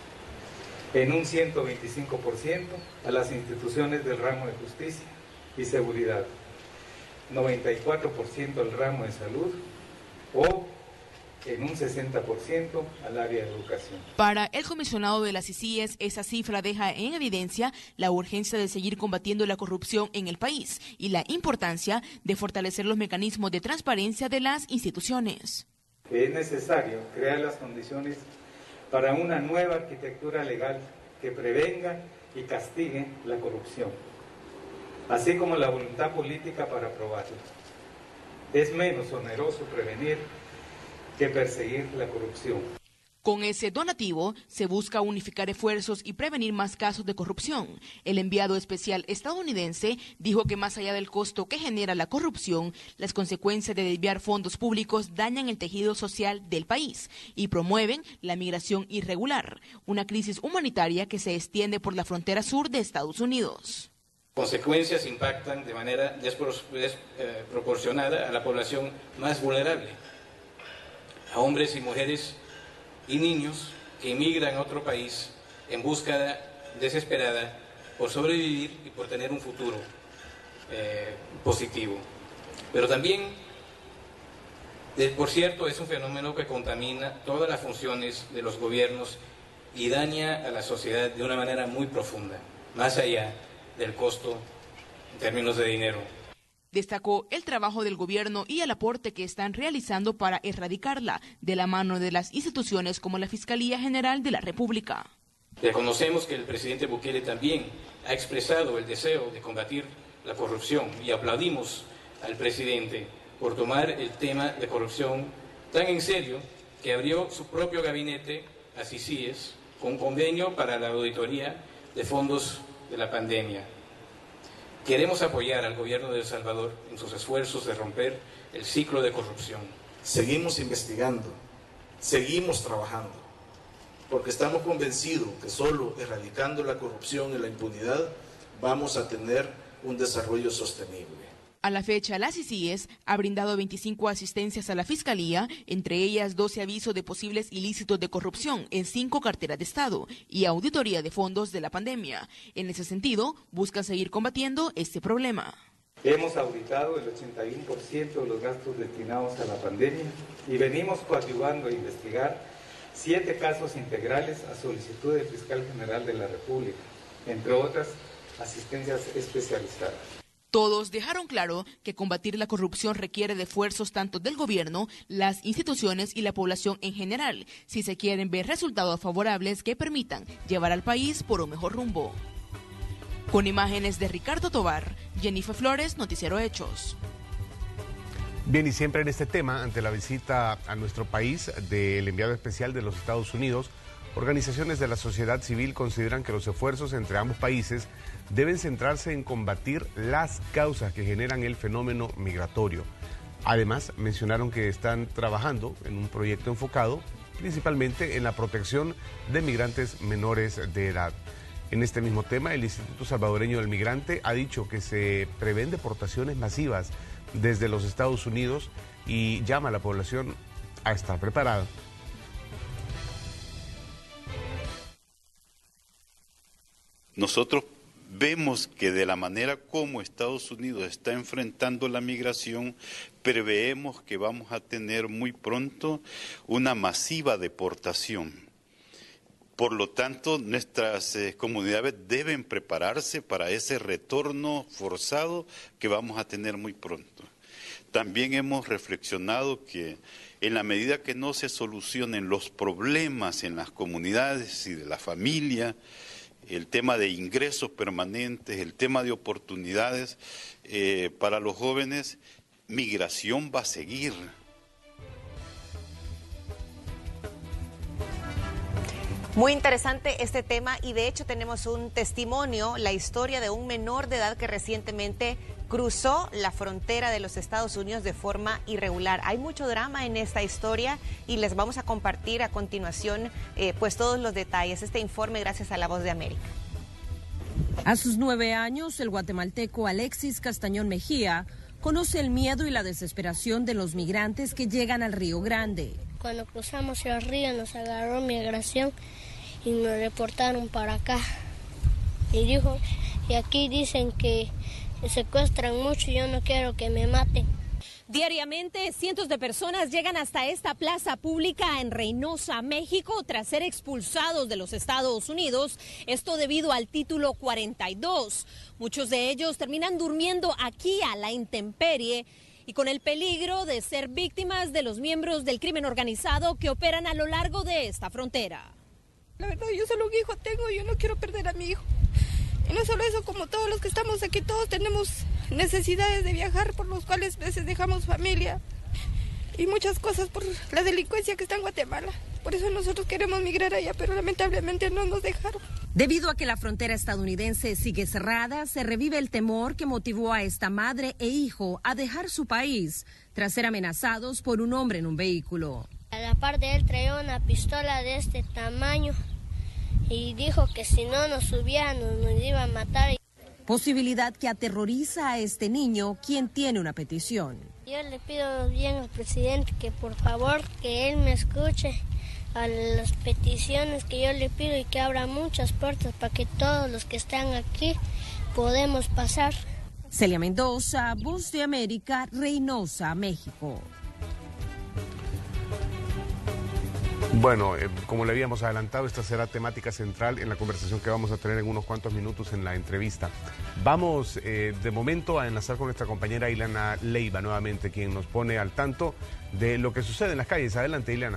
en un ciento veinticinco por ciento a las instituciones del ramo de justicia y seguridad, noventa y cuatro por ciento al ramo de salud o en un sesenta por ciento al área de educación. Para el comisionado de las I C I E S, esa cifra deja en evidencia la urgencia de seguir combatiendo la corrupción en el país y la importancia de fortalecer los mecanismos de transparencia de las instituciones. Es necesario crear las condiciones para una nueva arquitectura legal que prevenga y castigue la corrupción, así como la voluntad política para aprobarla. Es menos oneroso prevenir que perseguir la corrupción. Con ese donativo se busca unificar esfuerzos y prevenir más casos de corrupción. El enviado especial estadounidense dijo que más allá del costo que genera la corrupción, las consecuencias de desviar fondos públicos dañan el tejido social del país y promueven la migración irregular, una crisis humanitaria que se extiende por la frontera sur de Estados Unidos. Consecuencias impactan de manera desproporcionada a la población más vulnerable, a hombres y mujeres y niños que emigran a otro país en búsqueda desesperada por sobrevivir y por tener un futuro eh, positivo. Pero también, de, por cierto, es un fenómeno que contamina todas las funciones de los gobiernos y daña a la sociedad de una manera muy profunda, más allá del costo en términos de dinero. Destacó el trabajo del gobierno y el aporte que están realizando para erradicarla de la mano de las instituciones como la Fiscalía General de la República. Reconocemos que el presidente Bukele también ha expresado el deseo de combatir la corrupción y aplaudimos al presidente por tomar el tema de corrupción tan en serio que abrió su propio gabinete a C I C I E S con convenio para la auditoría de fondos de la pandemia. Queremos apoyar al gobierno de El Salvador en sus esfuerzos de romper el ciclo de corrupción. Seguimos investigando, seguimos trabajando, porque estamos convencidos que solo erradicando la corrupción y la impunidad vamos a tener un desarrollo sostenible. A la fecha, la C I C I E S ha brindado veinticinco asistencias a la Fiscalía, entre ellas doce avisos de posibles ilícitos de corrupción en cinco carteras de Estado y auditoría de fondos de la pandemia. En ese sentido, buscan seguir combatiendo este problema. Hemos auditado el ochenta y uno por ciento de los gastos destinados a la pandemia y venimos coadyuvando a investigar siete casos integrales a solicitud del Fiscal General de la República, entre otras asistencias especializadas. Todos dejaron claro que combatir la corrupción requiere de esfuerzos tanto del gobierno, las instituciones y la población en general, si se quieren ver resultados favorables que permitan llevar al país por un mejor rumbo. Con imágenes de Ricardo Tobar, Jennifer Flores, Noticiero Hechos. Bien, y siempre en este tema, ante la visita a nuestro país del enviado especial de los Estados Unidos, organizaciones de la sociedad civil consideran que los esfuerzos entre ambos países deben centrarse en combatir las causas que generan el fenómeno migratorio. Además, mencionaron que están trabajando en un proyecto enfocado principalmente en la protección de migrantes menores de edad. En este mismo tema, el Instituto Salvadoreño del Migrante ha dicho que se prevén deportaciones masivas desde los Estados Unidos y llama a la población a estar preparada. Nosotros vemos que de la manera como Estados Unidos está enfrentando la migración, preveemos que vamos a tener muy pronto una masiva deportación. Por lo tanto, nuestras eh, comunidades deben prepararse para ese retorno forzado que vamos a tener muy pronto. También hemos reflexionado que en la medida que no se solucionen los problemas en las comunidades y de la familia, el tema de ingresos permanentes, el tema de oportunidades eh, para los jóvenes, migración va a seguir. Muy interesante este tema y de hecho tenemos un testimonio, la historia de un menor de edad que recientemente cruzó la frontera de los Estados Unidos de forma irregular. Hay mucho drama en esta historia y les vamos a compartir a continuación eh, pues todos los detalles. Este informe gracias a La Voz de América. A sus nueve años, el guatemalteco Alexis Castañón Mejía conoce el miedo y la desesperación de los migrantes que llegan al Río Grande. Cuando cruzamos el río nos agarró migración y nos reportaron para acá. Y dijo, y aquí dicen que secuestran mucho y yo no quiero que me maten. Diariamente, cientos de personas llegan hasta esta plaza pública en Reynosa, México, tras ser expulsados de los Estados Unidos, esto debido al título cuarenta y dos. Muchos de ellos terminan durmiendo aquí a la intemperie y con el peligro de ser víctimas de los miembros del crimen organizado que operan a lo largo de esta frontera. La verdad, yo solo un hijo tengo y yo no quiero perder a mi hijo. Y no solo eso, como todos los que estamos aquí, todos tenemos necesidades de viajar, por los cuales a veces dejamos familia y muchas cosas por la delincuencia que está en Guatemala. Por eso nosotros queremos migrar allá, pero lamentablemente no nos dejaron. Debido a que la frontera estadounidense sigue cerrada, se revive el temor que motivó a esta madre e hijo a dejar su país tras ser amenazados por un hombre en un vehículo. A la par de él traía una pistola de este tamaño y dijo que si no nos subía nos, nos iba a matar. Posibilidad que aterroriza a este niño, quien tiene una petición. Yo le pido bien al presidente que por favor que él me escuche a las peticiones que yo le pido y que abra muchas puertas para que todos los que están aquí podemos pasar. Celia Mendoza, Voz de América, Reynosa, México. Bueno, eh, como le habíamos adelantado, esta será temática central en la conversación que vamos a tener en unos cuantos minutos en la entrevista. Vamos eh, de momento a enlazar con nuestra compañera Ileana Leiva nuevamente, quien nos pone al tanto de lo que sucede en las calles. Adelante, Ileana.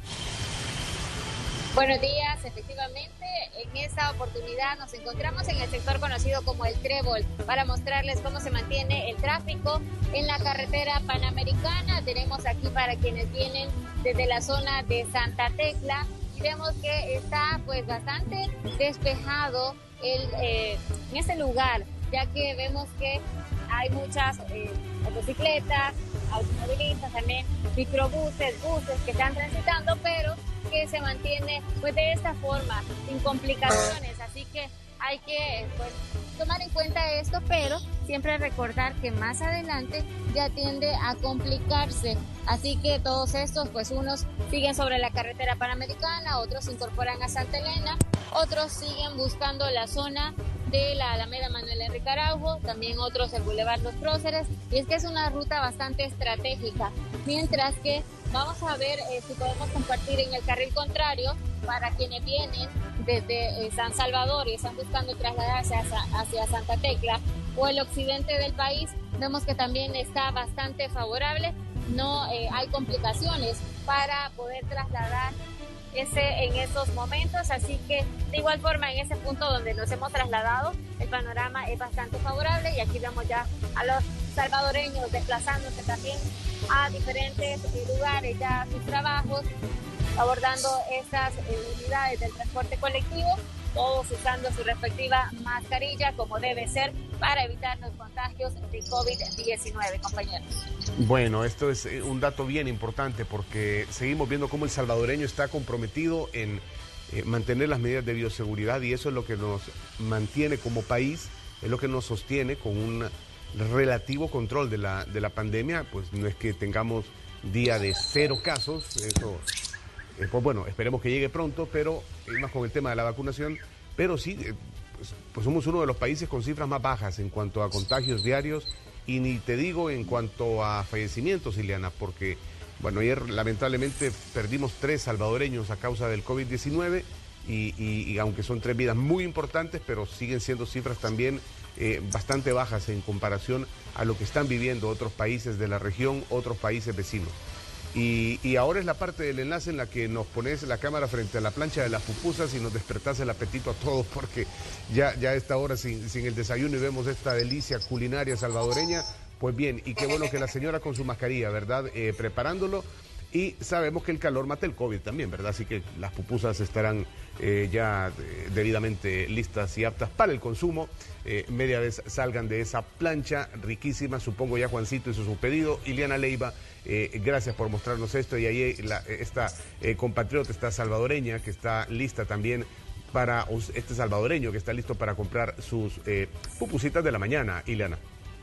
Buenos días, efectivamente, en esta oportunidad nos encontramos en el sector conocido como el Trébol para mostrarles cómo se mantiene el tráfico en la carretera panamericana. Tenemos aquí para quienes vienen desde la zona de Santa Tecla y vemos que está pues bastante despejado el, eh, en este lugar, ya que vemos que hay muchas eh, motocicletas, automovilistas, también microbuses, buses que están transitando, pero que se mantiene pues de esta forma, sin complicaciones, así que hay que pues tomar en cuenta esto, pero siempre recordar que más adelante ya tiende a complicarse, así que todos estos pues unos siguen sobre la carretera panamericana, otros se incorporan a Santa Elena, otros siguen buscando la zona de la Alameda Manuel Enrique Araujo, también otros el Boulevard Los Próceres, y es que es una ruta bastante estratégica, mientras que vamos a ver eh, si podemos compartir en el carril contrario para quienes vienen desde eh, San Salvador y están buscando trasladarse hacia, hacia Santa Tecla o el occidente del país, vemos que también está bastante favorable, no eh, hay complicaciones para poder trasladar ese en esos momentos, así que de igual forma en ese punto donde nos hemos trasladado el panorama es bastante favorable y aquí vemos ya a los salvadoreños desplazándose también a diferentes eh, lugares ya a sus trabajos, abordando estas eh, unidades del transporte colectivo, todos usando su respectiva mascarilla como debe ser para evitar los contagios de COVID diecinueve, compañeros. Bueno, esto es un dato bien importante porque seguimos viendo cómo el salvadoreño está comprometido en eh, mantener las medidas de bioseguridad, y eso es lo que nos mantiene como país, es lo que nos sostiene con un relativo control de la, de la pandemia. Pues no es que tengamos día de cero casos, eso, eh, pues bueno, esperemos que llegue pronto, pero eh, más con el tema de la vacunación, pero sí, eh, pues, pues somos uno de los países con cifras más bajas en cuanto a contagios diarios, y ni te digo en cuanto a fallecimientos, Ileana, porque, bueno, ayer lamentablemente perdimos tres salvadoreños a causa del COVID diecinueve, y, y, y aunque son tres vidas muy importantes, pero siguen siendo cifras también eh, bastante bajas en comparación a lo que están viviendo otros países de la región, otros países vecinos. Y, y ahora es la parte del enlace en la que nos pones la cámara frente a la plancha de las pupusas y nos despertás el apetito a todos, porque ya, ya a esta hora sin, sin el desayuno y vemos esta delicia culinaria salvadoreña. Pues bien, y qué bueno que la señora con su mascarilla, ¿verdad? Eh, preparándolo, y sabemos que el calor mata el COVID también, ¿verdad? Así que las pupusas estarán eh, ya eh, debidamente listas y aptas para el consumo. Eh, media vez salgan de esa plancha riquísima, supongo ya Juancito hizo su pedido. Ileana Leiva, eh, gracias por mostrarnos esto, y ahí la, esta eh, compatriota, esta salvadoreña que está lista también para, este salvadoreño que está listo para comprar sus eh, pupusitas de la mañana, Ileana.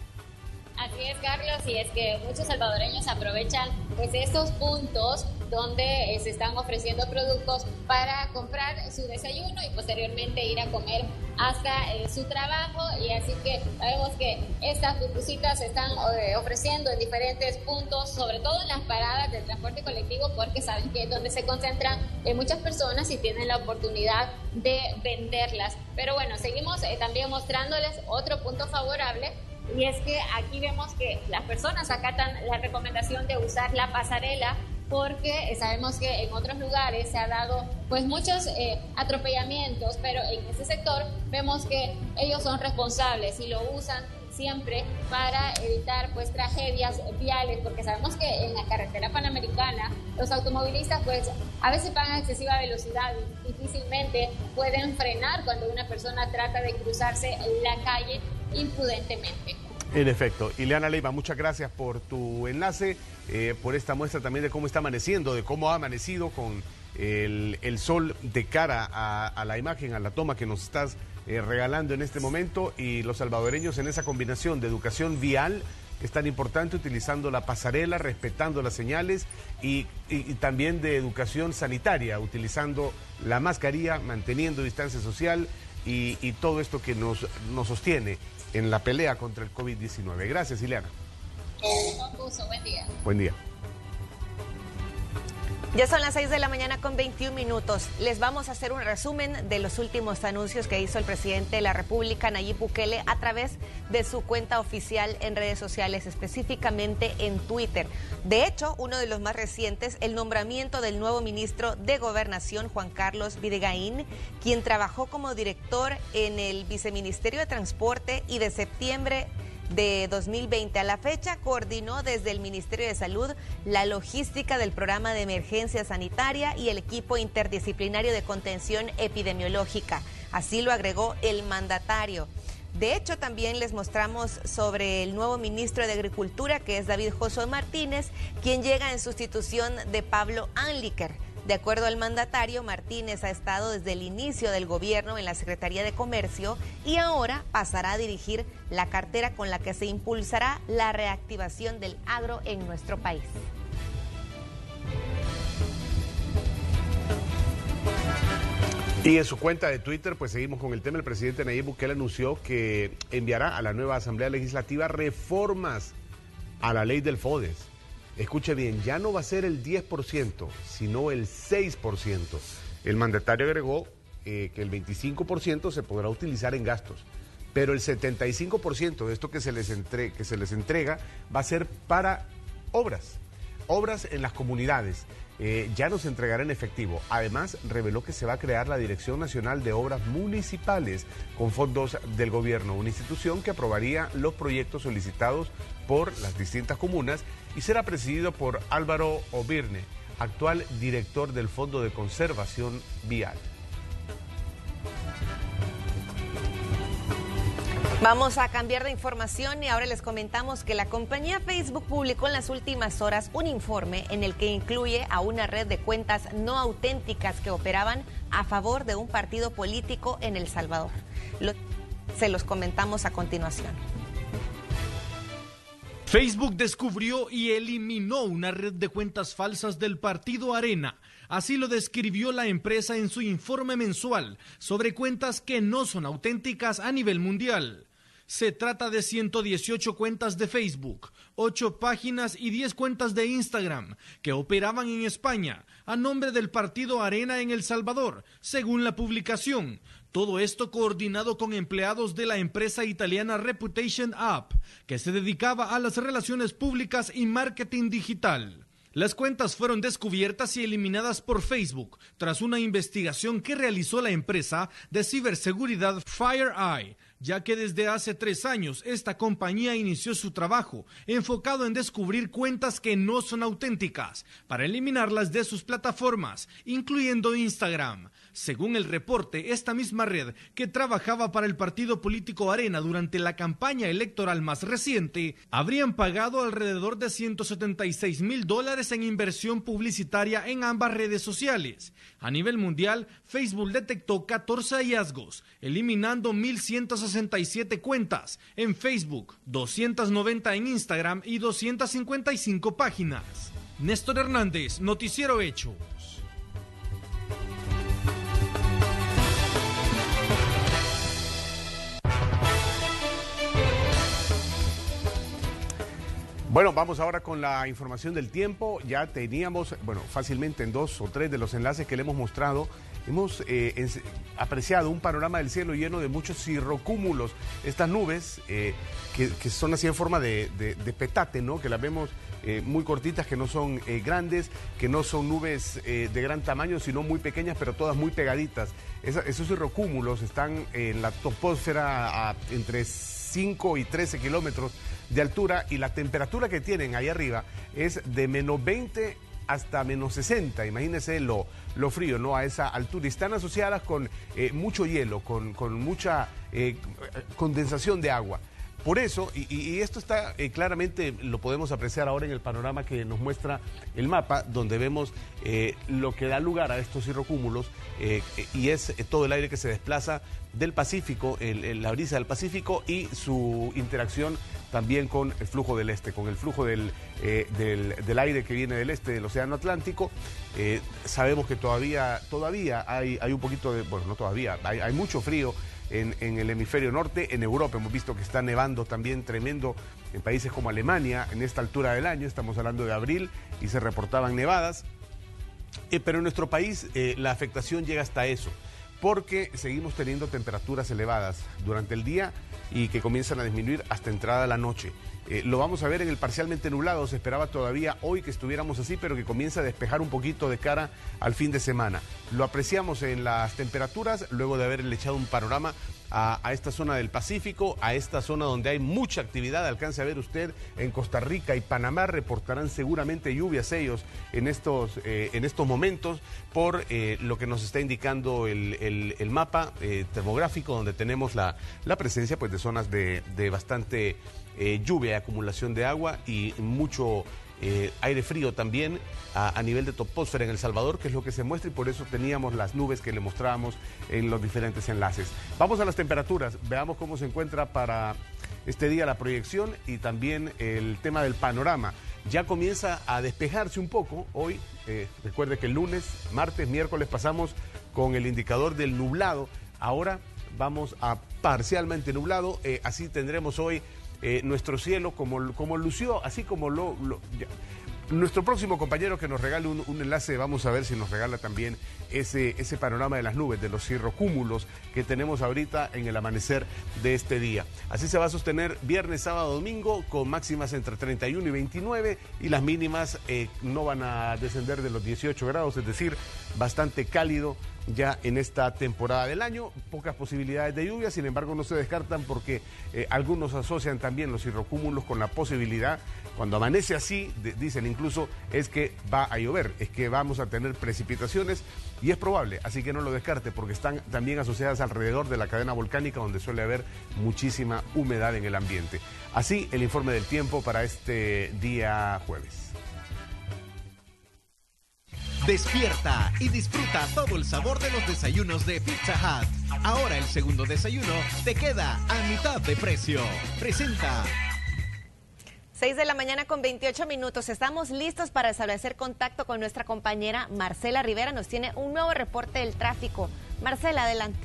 Así es, Carlos, y es que muchos salvadoreños aprovechan pues estos puntos donde eh, se están ofreciendo productos para comprar su desayuno y posteriormente ir a comer hasta eh, su trabajo. Y así que sabemos que estas pupusitas se están eh, ofreciendo en diferentes puntos, sobre todo en las paradas del transporte colectivo, porque saben que es donde se concentran eh, muchas personas y tienen la oportunidad de venderlas. Pero bueno, seguimos eh, también mostrándoles otro punto favorable. Y es que aquí vemos que las personas acatan la recomendación de usar la pasarela, porque sabemos que en otros lugares se ha dado pues muchos eh, atropellamientos, pero en este sector vemos que ellos son responsables y lo usan siempre para evitar pues tragedias viales, porque sabemos que en la carretera panamericana los automovilistas pues a veces van a excesiva velocidad y difícilmente pueden frenar cuando una persona trata de cruzarse la calle imprudentemente. En efecto. Ileana Leiva, muchas gracias por tu enlace, eh, por esta muestra también de cómo está amaneciendo, de cómo ha amanecido con el, el sol de cara a, a la imagen, a la toma que nos estás eh, regalando en este momento, y los salvadoreños en esa combinación de educación vial, que es tan importante, utilizando la pasarela, respetando las señales, y, y, y también de educación sanitaria, utilizando la mascarilla, manteniendo distancia social y, y todo esto que nos, nos sostiene en la pelea contra el COVID diecinueve. Gracias, Ileana. Un gusto, buen día. Buen día. Ya son las seis de la mañana con veintiún minutos. Les vamos a hacer un resumen de los últimos anuncios que hizo el presidente de la República, Nayib Bukele, a través de su cuenta oficial en redes sociales, específicamente en Twitter. De hecho, uno de los más recientes, el nombramiento del nuevo ministro de Gobernación, Juan Carlos Videgaín, quien trabajó como director en el Viceministerio de Transporte y de septiembre de dos mil veinte a la fecha coordinó desde el Ministerio de Salud la logística del programa de emergencia sanitaria y el equipo interdisciplinario de contención epidemiológica. Así lo agregó el mandatario. De hecho, también les mostramos sobre el nuevo ministro de Agricultura, que es David Josué Martínez, quien llega en sustitución de Pablo Anliker. De acuerdo al mandatario, Martínez ha estado desde el inicio del gobierno en la Secretaría de Comercio y ahora pasará a dirigir la cartera con la que se impulsará la reactivación del agro en nuestro país. Y en su cuenta de Twitter, pues seguimos con el tema. El presidente Nayib Bukele anunció que enviará a la nueva Asamblea Legislativa reformas a la ley del FODES. Escuche bien, ya no va a ser el diez por ciento, sino el seis por ciento. El mandatario agregó eh, que el veinticinco por ciento se podrá utilizar en gastos, pero el setenta y cinco por ciento de esto que se les, entre, que se les entrega va a ser para obras, obras en las comunidades. Eh, ya no se entregará en efectivo. Además, reveló que se va a crear la Dirección Nacional de Obras Municipales con fondos del gobierno, una institución que aprobaría los proyectos solicitados por las distintas comunas, y será presidido por Álvaro Obirne, actual director del Fondo de Conservación Vial. Vamos a cambiar de información y ahora les comentamos que la compañía Facebook publicó en las últimas horas un informe en el que incluye a una red de cuentas no auténticas que operaban a favor de un partido político en El Salvador. Lo, se los comentamos a continuación. Facebook descubrió y eliminó una red de cuentas falsas del partido Arena. Así lo describió la empresa en su informe mensual sobre cuentas que no son auténticas a nivel mundial. Se trata de ciento dieciocho cuentas de Facebook, ocho páginas y diez cuentas de Instagram que operaban en España a nombre del partido Arena en El Salvador, según la publicación. Todo esto coordinado con empleados de la empresa italiana Reputation App, que se dedicaba a las relaciones públicas y marketing digital. Las cuentas fueron descubiertas y eliminadas por Facebook tras una investigación que realizó la empresa de ciberseguridad FireEye, ya que desde hace tres años esta compañía inició su trabajo enfocado en descubrir cuentas que no son auténticas para eliminarlas de sus plataformas, incluyendo Instagram. Según el reporte, esta misma red, que trabajaba para el partido político Arena durante la campaña electoral más reciente, habrían pagado alrededor de ciento setenta y seis mil dólares en inversión publicitaria en ambas redes sociales. A nivel mundial, Facebook detectó catorce hallazgos, eliminando mil ciento sesenta y siete cuentas en Facebook, doscientas noventa en Instagram y doscientas cincuenta y cinco páginas. Néstor Hernández, Noticiero Hechos. Bueno, vamos ahora con la información del tiempo. Ya teníamos, bueno, fácilmente en dos o tres de los enlaces que le hemos mostrado, hemos eh, en, apreciado un panorama del cielo lleno de muchos cirrocúmulos. Estas nubes eh, que, que son así en forma de, de, de petate, ¿no? Que las vemos eh, muy cortitas, que no son eh, grandes, que no son nubes eh, de gran tamaño, sino muy pequeñas, pero todas muy pegaditas. Esa, esos cirrocúmulos están en la troposfera a, entre cinco y trece kilómetros de altura, y la temperatura que tienen ahí arriba es de menos veinte hasta menos sesenta. Imagínense lo, lo frío, ¿no? A esa altura. Y están asociadas con eh, mucho hielo, con, con mucha eh, condensación de agua. Por eso, y, y esto está eh, claramente, lo podemos apreciar ahora en el panorama que nos muestra el mapa, donde vemos eh, lo que da lugar a estos cirrocúmulos, eh, y es eh, todo el aire que se desplaza del Pacífico, el, el, la brisa del Pacífico, y su interacción también con el flujo del este, con el flujo del, eh, del, del aire que viene del este del Océano Atlántico. Eh, sabemos que todavía, todavía hay, hay un poquito de, bueno, no todavía, hay, hay mucho frío En, en el hemisferio norte. En Europa hemos visto que está nevando también tremendo en países como Alemania en esta altura del año. Estamos hablando de abril y se reportaban nevadas, eh, pero en nuestro país eh, la afectación llega hasta eso, porque seguimos teniendo temperaturas elevadas durante el día y que comienzan a disminuir hasta entrada la noche. Eh, lo vamos a ver en el parcialmente nublado. Se esperaba todavía hoy que estuviéramos así, pero que comienza a despejar un poquito de cara al fin de semana. Lo apreciamos en las temperaturas, luego de haberle echado un panorama a, a esta zona del Pacífico, a esta zona donde hay mucha actividad. Alcance a ver usted en Costa Rica y Panamá, reportarán seguramente lluvias ellos en estos, eh, en estos momentos, por eh, lo que nos está indicando el, el, el mapa eh, termográfico, donde tenemos la, la presencia pues, de zonas de, de bastante eh, lluvia, acumulación de agua y mucho eh, aire frío también a, a nivel de troposfera en El Salvador, que es lo que se muestra, y por eso teníamos las nubes que le mostrábamos en los diferentes enlaces. Vamos a las temperaturas, veamos cómo se encuentra para este día la proyección y también el tema del panorama. Ya comienza a despejarse un poco hoy. Eh, recuerde que el lunes, martes, miércoles pasamos con el indicador del nublado. Ahora vamos a parcialmente nublado. Eh, así tendremos hoy eh, nuestro cielo como, como lució, así como lo... lo ya. Nuestro próximo compañero que nos regale un, un enlace, vamos a ver si nos regala también ese, ese panorama de las nubes, de los cirrocúmulos que tenemos ahorita en el amanecer de este día. Así se va a sostener viernes, sábado, domingo, con máximas entre treinta y uno y veintinueve, y las mínimas eh, no van a descender de los dieciocho grados, es decir, bastante cálido ya en esta temporada del año. Pocas posibilidades de lluvia, sin embargo no se descartan porque eh, algunos asocian también los cirrocúmulos con la posibilidad, cuando amanece así, de, dicen incluso, es que va a llover, es que vamos a tener precipitaciones y es probable, así que no lo descarte porque están también asociadas alrededor de la cadena volcánica donde suele haber muchísima humedad en el ambiente. Así el informe del tiempo para este día jueves. Despierta y disfruta todo el sabor de los desayunos de Pizza Hut. Ahora el segundo desayuno te queda a mitad de precio. Presenta. seis de la mañana con veintiocho minutos. Estamos listos para establecer contacto con nuestra compañera Marcela Rivera. Nos tiene un nuevo reporte del tráfico. Marcela, adelante.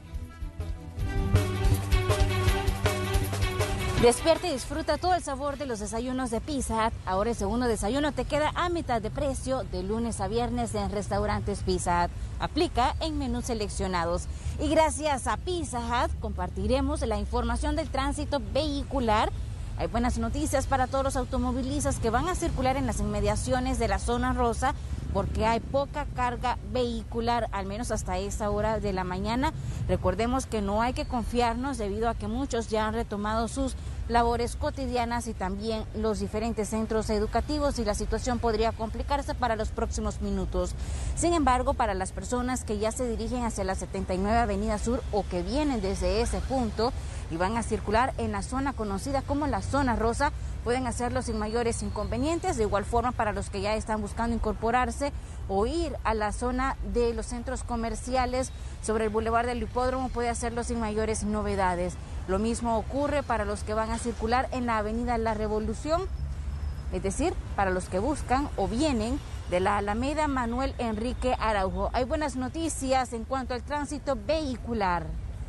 Despierta y disfruta todo el sabor de los desayunos de Pizza Hut. Ahora el segundo desayuno te queda a mitad de precio de lunes a viernes en restaurantes Pizza Hut. Aplica en menús seleccionados. Y gracias a Pizza Hut compartiremos la información del tránsito vehicular. Hay buenas noticias para todos los automovilistas que van a circular en las inmediaciones de la zona rosa porque hay poca carga vehicular, al menos hasta esta hora de la mañana. Recordemos que no hay que confiarnos debido a que muchos ya han retomado sus labores cotidianas y también los diferentes centros educativos y la situación podría complicarse para los próximos minutos. Sin embargo, para las personas que ya se dirigen hacia la setenta y nueve Avenida Sur o que vienen desde ese punto y van a circular en la zona conocida como la zona rosa, pueden hacerlo sin mayores inconvenientes. De igual forma, para los que ya están buscando incorporarse o ir a la zona de los centros comerciales sobre el Boulevard del Hipódromo, puede hacerlo sin mayores novedades. Lo mismo ocurre para los que van a circular en la Avenida La Revolución, es decir, para los que buscan o vienen de la Alameda Manuel Enrique Araujo. Hay buenas noticias en cuanto al tránsito vehicular.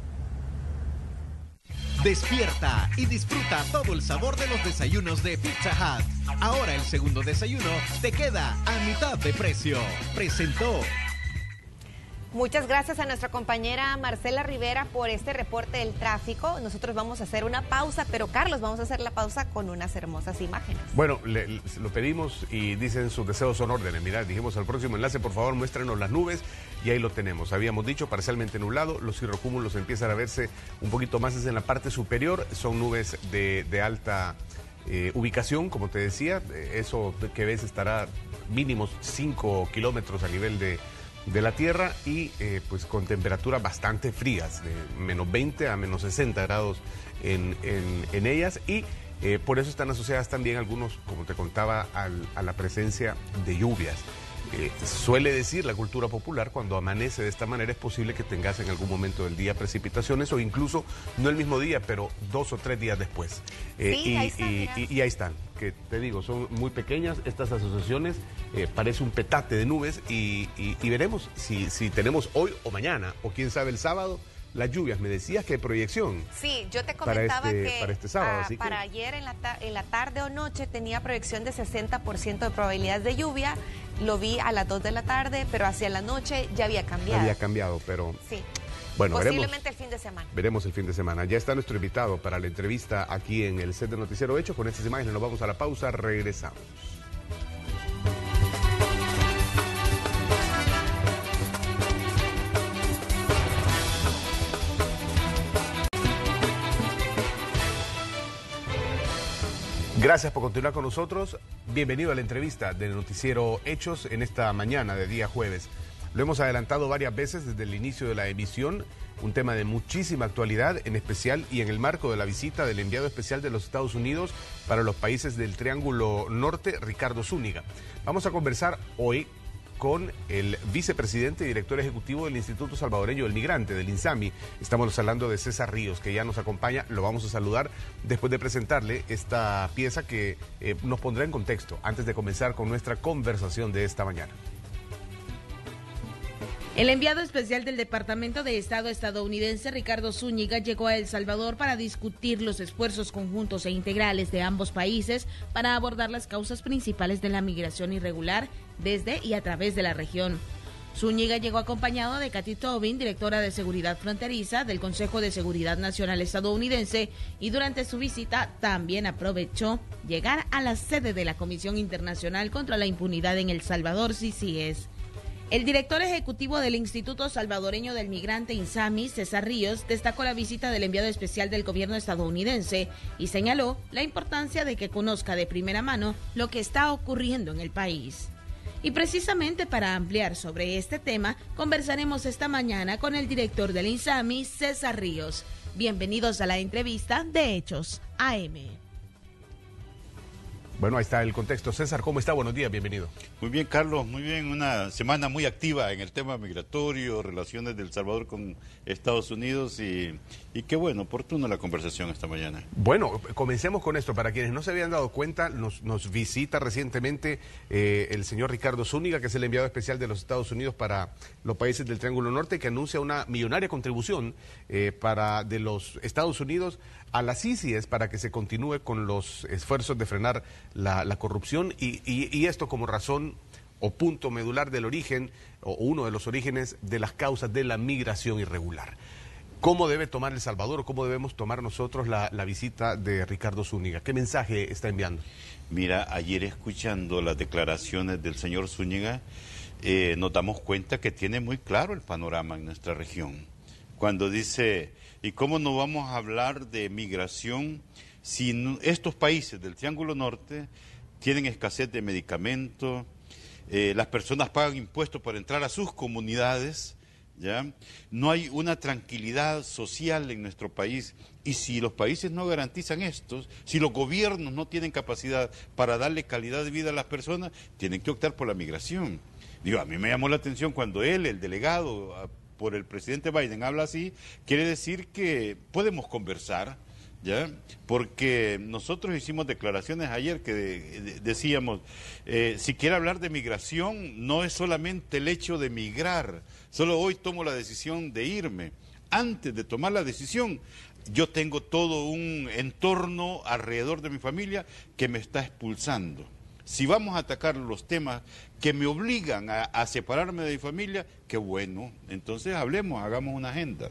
Despierta y disfruta todo el sabor de los desayunos de Pizza Hut. Ahora el segundo desayuno te queda a mitad de precio. Presentó. Muchas gracias a nuestra compañera Marcela Rivera por este reporte del tráfico. Nosotros vamos a hacer una pausa, pero Carlos, vamos a hacer la pausa con unas hermosas imágenes. Bueno, le, le, lo pedimos y dicen sus deseos son órdenes. Mirá, dijimos al próximo enlace, por favor, muéstrenos las nubes y ahí lo tenemos. Habíamos dicho parcialmente nublado, los cirrocúmulos empiezan a verse un poquito más en la parte superior, son nubes de, de alta eh, ubicación, como te decía, eso que ves estará mínimo cinco kilómetros a nivel de de la tierra y eh, pues con temperaturas bastante frías, de menos veinte a menos sesenta grados en, en, en ellas y eh, por eso están asociadas también algunos, como te contaba, al, a la presencia de lluvias. Eh, suele decir la cultura popular, cuando amanece de esta manera es posible que tengas en algún momento del día precipitaciones o incluso no el mismo día, pero dos o tres días después. Eh, sí, y, ahí están, y, y, y ahí están, que te digo, son muy pequeñas estas asociaciones, eh, parece un petate de nubes y, y, y veremos si, si tenemos hoy o mañana o quién sabe el sábado. Las lluvias, me decías que hay proyección. Sí, yo te comentaba para este, que para, este sábado, a, así para que... ayer en la, en la tarde o noche tenía proyección de sesenta por ciento de probabilidades de lluvia. Lo vi a las dos de la tarde, pero hacia la noche ya había cambiado. Había cambiado, pero... Sí. Bueno, posiblemente veremos, el fin de semana. Veremos el fin de semana. Ya está nuestro invitado para la entrevista aquí en el set de Noticiero Hechos. Con estas imágenes nos vamos a la pausa, regresamos. Gracias por continuar con nosotros. Bienvenido a la entrevista del Noticiero Hechos en esta mañana de día jueves. Lo hemos adelantado varias veces desde el inicio de la emisión, un tema de muchísima actualidad, en especial y en el marco de la visita del enviado especial de los Estados Unidos para los países del Triángulo Norte, Ricardo Zúñiga. Vamos a conversar hoy con el vicepresidente y director ejecutivo del Instituto Salvadoreño del Migrante, del INSAMI. Estamos hablando de César Ríos, que ya nos acompaña. Lo vamos a saludar después de presentarle esta pieza que eh, nos pondrá en contexto antes de comenzar con nuestra conversación de esta mañana. El enviado especial del Departamento de Estado estadounidense, Ricardo Zúñiga, llegó a El Salvador para discutir los esfuerzos conjuntos e integrales de ambos países para abordar las causas principales de la migración irregular desde y a través de la región. Zúñiga llegó acompañado de Kathy Tobin, directora de Seguridad Fronteriza del Consejo de Seguridad Nacional estadounidense, y durante su visita también aprovechó llegar a la sede de la Comisión Internacional contra la Impunidad en El Salvador, C I C I E S. El director ejecutivo del Instituto Salvadoreño del Migrante INSAMI, César Ríos, destacó la visita del enviado especial del gobierno estadounidense y señaló la importancia de que conozca de primera mano lo que está ocurriendo en el país. Y precisamente para ampliar sobre este tema, conversaremos esta mañana con el director del INSAMI, César Ríos. Bienvenidos a la entrevista de Hechos A M. Bueno, ahí está el contexto. César, ¿cómo está? Buenos días, bienvenido. Muy bien, Carlos, muy bien. Una semana muy activa en el tema migratorio, relaciones de El Salvador con Estados Unidos y, y qué bueno, oportuna la conversación esta mañana. Bueno, comencemos con esto. Para quienes no se habían dado cuenta, nos, nos visita recientemente eh, el señor Ricardo Zúñiga, que es el enviado especial de los Estados Unidos para los países del Triángulo Norte, que anuncia una millonaria contribución eh, para de los Estados Unidos a las I C I E S para que se continúe con los esfuerzos de frenar la, la corrupción y, y, y esto como razón o punto medular del origen o uno de los orígenes de las causas de la migración irregular. ¿Cómo debe tomar El Salvador o cómo debemos tomar nosotros la, la visita de Ricardo Zúñiga? ¿Qué mensaje está enviando? Mira, ayer escuchando las declaraciones del señor Zúñiga, eh, nos damos cuenta que tiene muy claro el panorama en nuestra región. Cuando dice, ¿y cómo no vamos a hablar de migración si no, estos países del Triángulo Norte tienen escasez de medicamentos, eh, las personas pagan impuestos para entrar a sus comunidades, ¿ya? No hay una tranquilidad social en nuestro país y si los países no garantizan esto, si los gobiernos no tienen capacidad para darle calidad de vida a las personas, tienen que optar por la migración. Digo, a mí me llamó la atención cuando él, el delegado por el presidente Biden, habla así, quiere decir que podemos conversar, ¿ya? Porque nosotros hicimos declaraciones ayer que de, de, decíamos, eh, si quiere hablar de migración, no es solamente el hecho de migrar, solo hoy tomo la decisión de irme. Antes de tomar la decisión, yo tengo todo un entorno alrededor de mi familia que me está expulsando. Si vamos a atacar los temas que me obligan a, a separarme de mi familia, qué bueno, entonces hablemos, hagamos una agenda.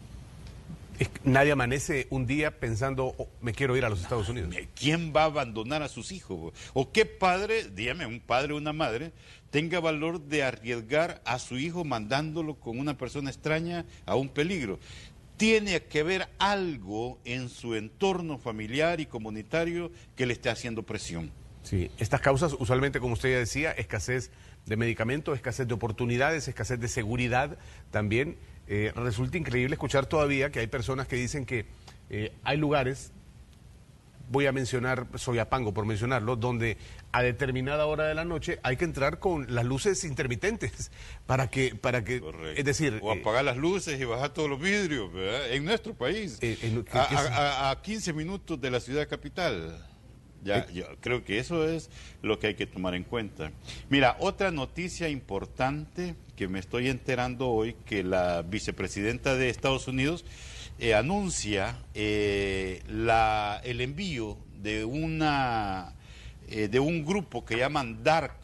Es que nadie amanece un día pensando, oh, me quiero ir a los Estados Unidos. ¿Quién va a abandonar a sus hijos? ¿O qué padre, dígame, un padre o una madre, tenga valor de arriesgar a su hijo mandándolo con una persona extraña a un peligro? Tiene que haber algo en su entorno familiar y comunitario que le esté haciendo presión. Sí, estas causas usualmente, como usted ya decía, escasez de medicamentos, escasez de oportunidades, escasez de seguridad también. Eh, resulta increíble escuchar todavía que hay personas que dicen que eh, hay lugares, voy a mencionar Soyapango por mencionarlo, donde a determinada hora de la noche hay que entrar con las luces intermitentes para que, para que es decir... O apagar eh, las luces y bajar todos los vidrios, ¿verdad? En nuestro país, eh, en, que, a, que a, a quince minutos de la ciudad capital. Ya, yo creo que eso es lo que hay que tomar en cuenta. Mira, otra noticia importante que me estoy enterando hoy, que la vicepresidenta de Estados Unidos eh, anuncia eh, la, el envío de, una, eh, de un grupo que llaman DART,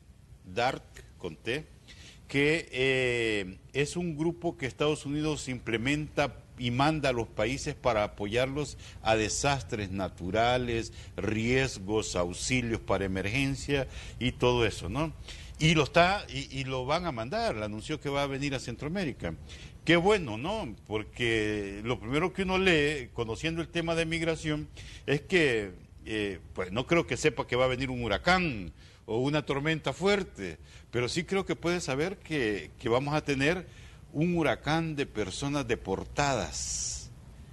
DART con T, que eh, es un grupo que Estados Unidos implementa y manda a los países para apoyarlos a desastres naturales, riesgos, auxilios para emergencia y todo eso, ¿no? Y lo está y, y lo van a mandar, anunció que va a venir a Centroamérica. Qué bueno, ¿no? Porque lo primero que uno lee, conociendo el tema de migración, es que, eh, pues no creo que sepa que va a venir un huracán o una tormenta fuerte, pero sí creo que puede saber que, que vamos a tener un huracán de personas deportadas,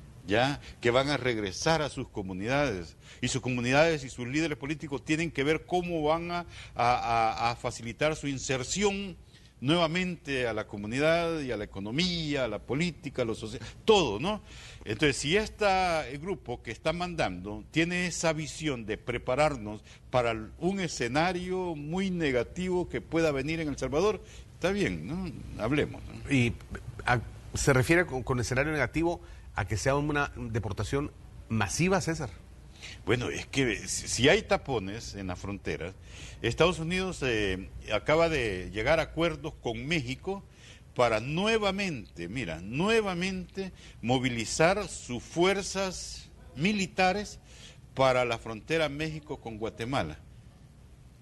ya, que van a regresar a sus comunidades, y sus comunidades y sus líderes políticos tienen que ver cómo van a, a, a facilitar su inserción nuevamente a la comunidad y a la economía, a la política, a lo social, todo, ¿no? Entonces, si este grupo que está mandando tiene esa visión de prepararnos para un escenario muy negativo que pueda venir en El Salvador, está bien, ¿no? Hablemos, ¿no? Y a, se refiere con, con escenario negativo a que sea una deportación masiva, César. Bueno, es que si hay tapones en las fronteras, Estados Unidos eh, acaba de llegar a acuerdos con México para nuevamente, mira, nuevamente movilizar sus fuerzas militares para la frontera México con Guatemala.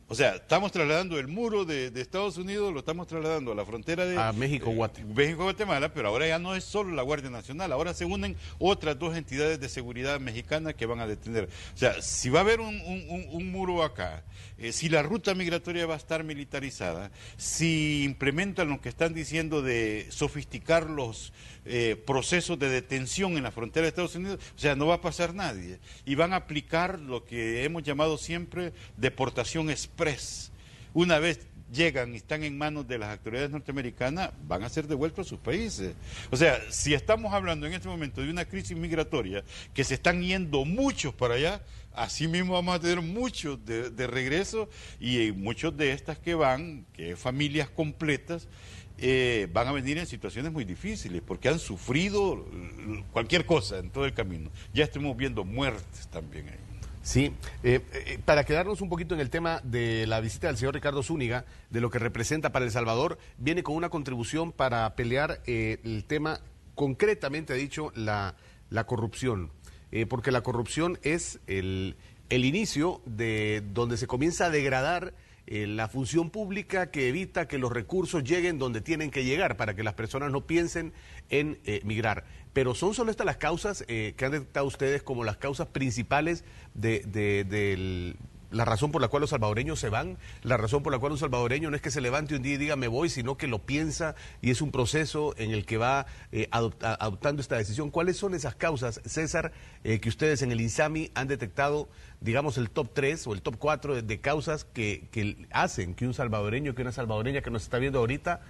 O sea, estamos trasladando el muro de, de Estados Unidos, lo estamos trasladando a la frontera de a México, Guate. eh, México, Guatemala, pero ahora ya no es solo la Guardia Nacional, ahora se unen otras dos entidades de seguridad mexicanas que van a detener. O sea, si va a haber un, un, un, un muro acá, eh, si la ruta migratoria va a estar militarizada, si implementan lo que están diciendo de sofisticar los eh, procesos de detención en la frontera de Estados Unidos, o sea, no va a pasar nadie. Y van a aplicar lo que hemos llamado siempre deportación expresa. Una vez llegan y están en manos de las autoridades norteamericanas, van a ser devueltos a sus países. O sea, si estamos hablando en este momento de una crisis migratoria, que se están yendo muchos para allá, así mismo vamos a tener muchos de, de regreso, y muchos de estas que van, que es familias completas, eh, van a venir en situaciones muy difíciles, porque han sufrido cualquier cosa en todo el camino. Ya estamos viendo muertes también ahí. Sí, eh, eh, para quedarnos un poquito en el tema de la visita del señor Ricardo Zúñiga, de lo que representa para El Salvador, viene con una contribución para pelear eh, el tema, concretamente ha dicho, la, la corrupción, eh, porque la corrupción es el, el inicio de donde se comienza a degradar eh, la función pública, que evita que los recursos lleguen donde tienen que llegar, para que las personas no piensen en eh, migrar. Pero ¿son solo estas las causas eh, que han detectado ustedes como las causas principales de, de, de la razón por la cual los salvadoreños se van? La razón por la cual un salvadoreño no es que se levante un día y diga me voy, sino que lo piensa y es un proceso en el que va eh, adopta, adoptando esta decisión. ¿Cuáles son esas causas, César, eh, que ustedes en el INSAMI han detectado, digamos, el top tres o el top cuatro de, de causas que, que hacen que un salvadoreño, que una salvadoreña que nos está viendo ahorita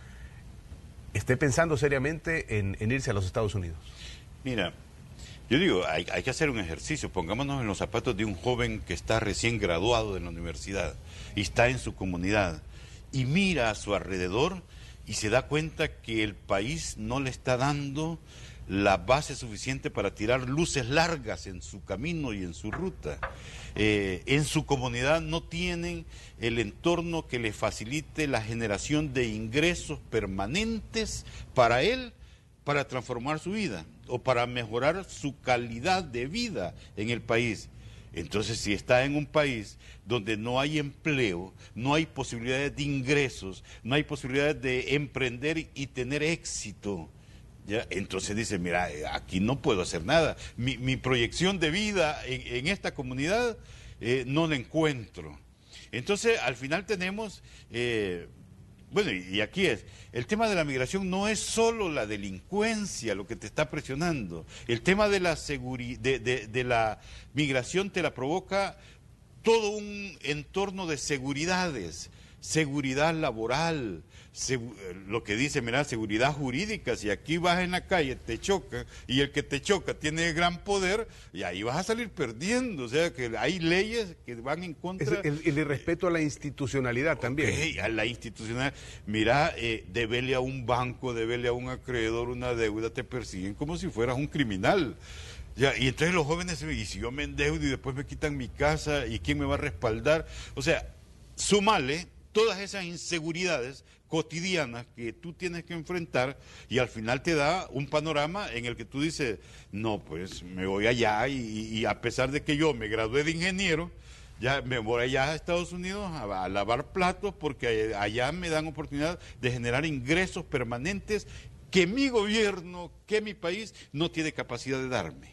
esté pensando seriamente en, en irse a los Estados Unidos? Mira, yo digo, hay, hay que hacer un ejercicio. Pongámonos en los zapatos de un joven que está recién graduado de la universidad y está en su comunidad y mira a su alrededor y se da cuenta que el país no le está dando la base suficiente para tirar luces largas en su camino y en su ruta. Eh, en su comunidad no tienen el entorno que le facilite la generación de ingresos permanentes para él, para transformar su vida o para mejorar su calidad de vida en el país. Entonces, si está en un país donde no hay empleo, no hay posibilidades de ingresos, no hay posibilidades de emprender y tener éxito, ¿ya? Entonces dice, mira, aquí no puedo hacer nada. Mi, mi proyección de vida en, en esta comunidad eh, no la encuentro. Entonces, al final tenemos... Eh, Bueno, y aquí es, el tema de la migración no es solo la delincuencia lo que te está presionando, el tema de la seguri- de, de, de la migración te la provoca todo un entorno de seguridades, seguridad laboral, segu- lo que dice, mira, seguridad jurídica. Si aquí vas en la calle, te choca, y el que te choca tiene gran poder, y ahí vas a salir perdiendo. O sea, que hay leyes que van en contra... Es el, el irrespeto a la institucionalidad también. Okay, a la institucionalidad. Mira, eh, debele a un banco, debele a un acreedor una deuda, te persiguen como si fueras un criminal. Ya, y entonces los jóvenes, y si yo me endeudo y después me quitan mi casa, ¿y quién me va a respaldar? O sea, súmale todas esas inseguridades cotidianas que tú tienes que enfrentar, y al final te da un panorama en el que tú dices, no, pues me voy allá, y, y a pesar de que yo me gradué de ingeniero, ya me voy allá a Estados Unidos a, a lavar platos, porque allá me dan oportunidad de generar ingresos permanentes que mi gobierno, que mi país no tiene capacidad de darme.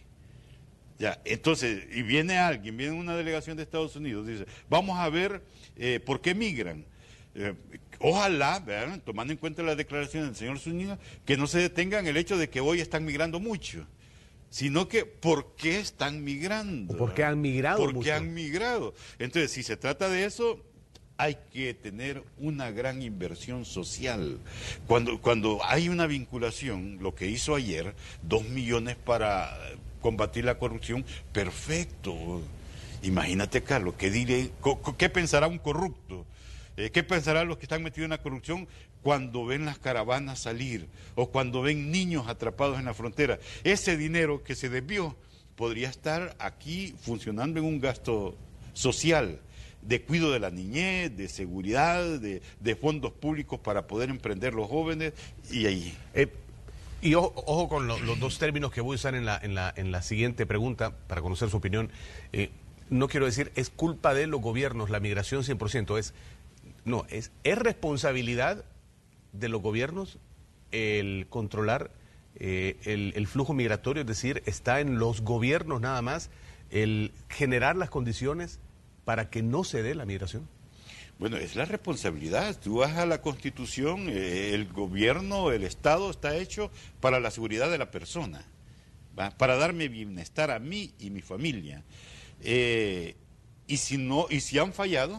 Ya, entonces, y viene alguien, viene una delegación de Estados Unidos, dice, vamos a ver eh, por qué migran. Eh, ojalá, ¿verdad?, tomando en cuenta las declaraciones del señor Zúñiga, que no se detengan el hecho de que hoy están migrando mucho, sino que por qué están migrando. ¿Por qué han migrado ¿Por mucho? qué han migrado? Entonces, si se trata de eso, hay que tener una gran inversión social. Cuando, cuando hay una vinculación, lo que hizo ayer, dos millones para combatir la corrupción, perfecto. Imagínate, Carlos, ¿qué, diré, qué pensará un corrupto? Eh, ¿Qué pensarán los que están metidos en la corrupción cuando ven las caravanas salir o cuando ven niños atrapados en la frontera? Ese dinero que se desvió podría estar aquí funcionando en un gasto social, de cuidado de la niñez, de seguridad, de, de fondos públicos para poder emprender los jóvenes, y ahí... Eh, y ojo, ojo con lo, los dos términos que voy a usar en la, en, la, en la siguiente pregunta, para conocer su opinión. Eh, no quiero decir es culpa de los gobiernos, la migración cien por ciento, es, no, es, es responsabilidad de los gobiernos el controlar eh, el, el flujo migratorio, es decir, está en los gobiernos nada más el generar las condiciones para que no se dé la migración. Bueno, es la responsabilidad. Tú vas a la Constitución, eh, el gobierno, el Estado está hecho para la seguridad de la persona, ¿va? Para darme bienestar a mí y mi familia. Eh, y si no, y si han fallado,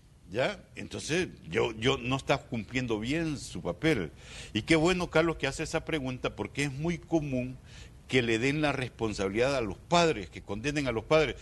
ya, entonces yo, yo no está cumpliendo bien su papel. Y qué bueno, Carlos, que hace esa pregunta, porque es muy común que le den la responsabilidad a los padres, que condenen a los padres.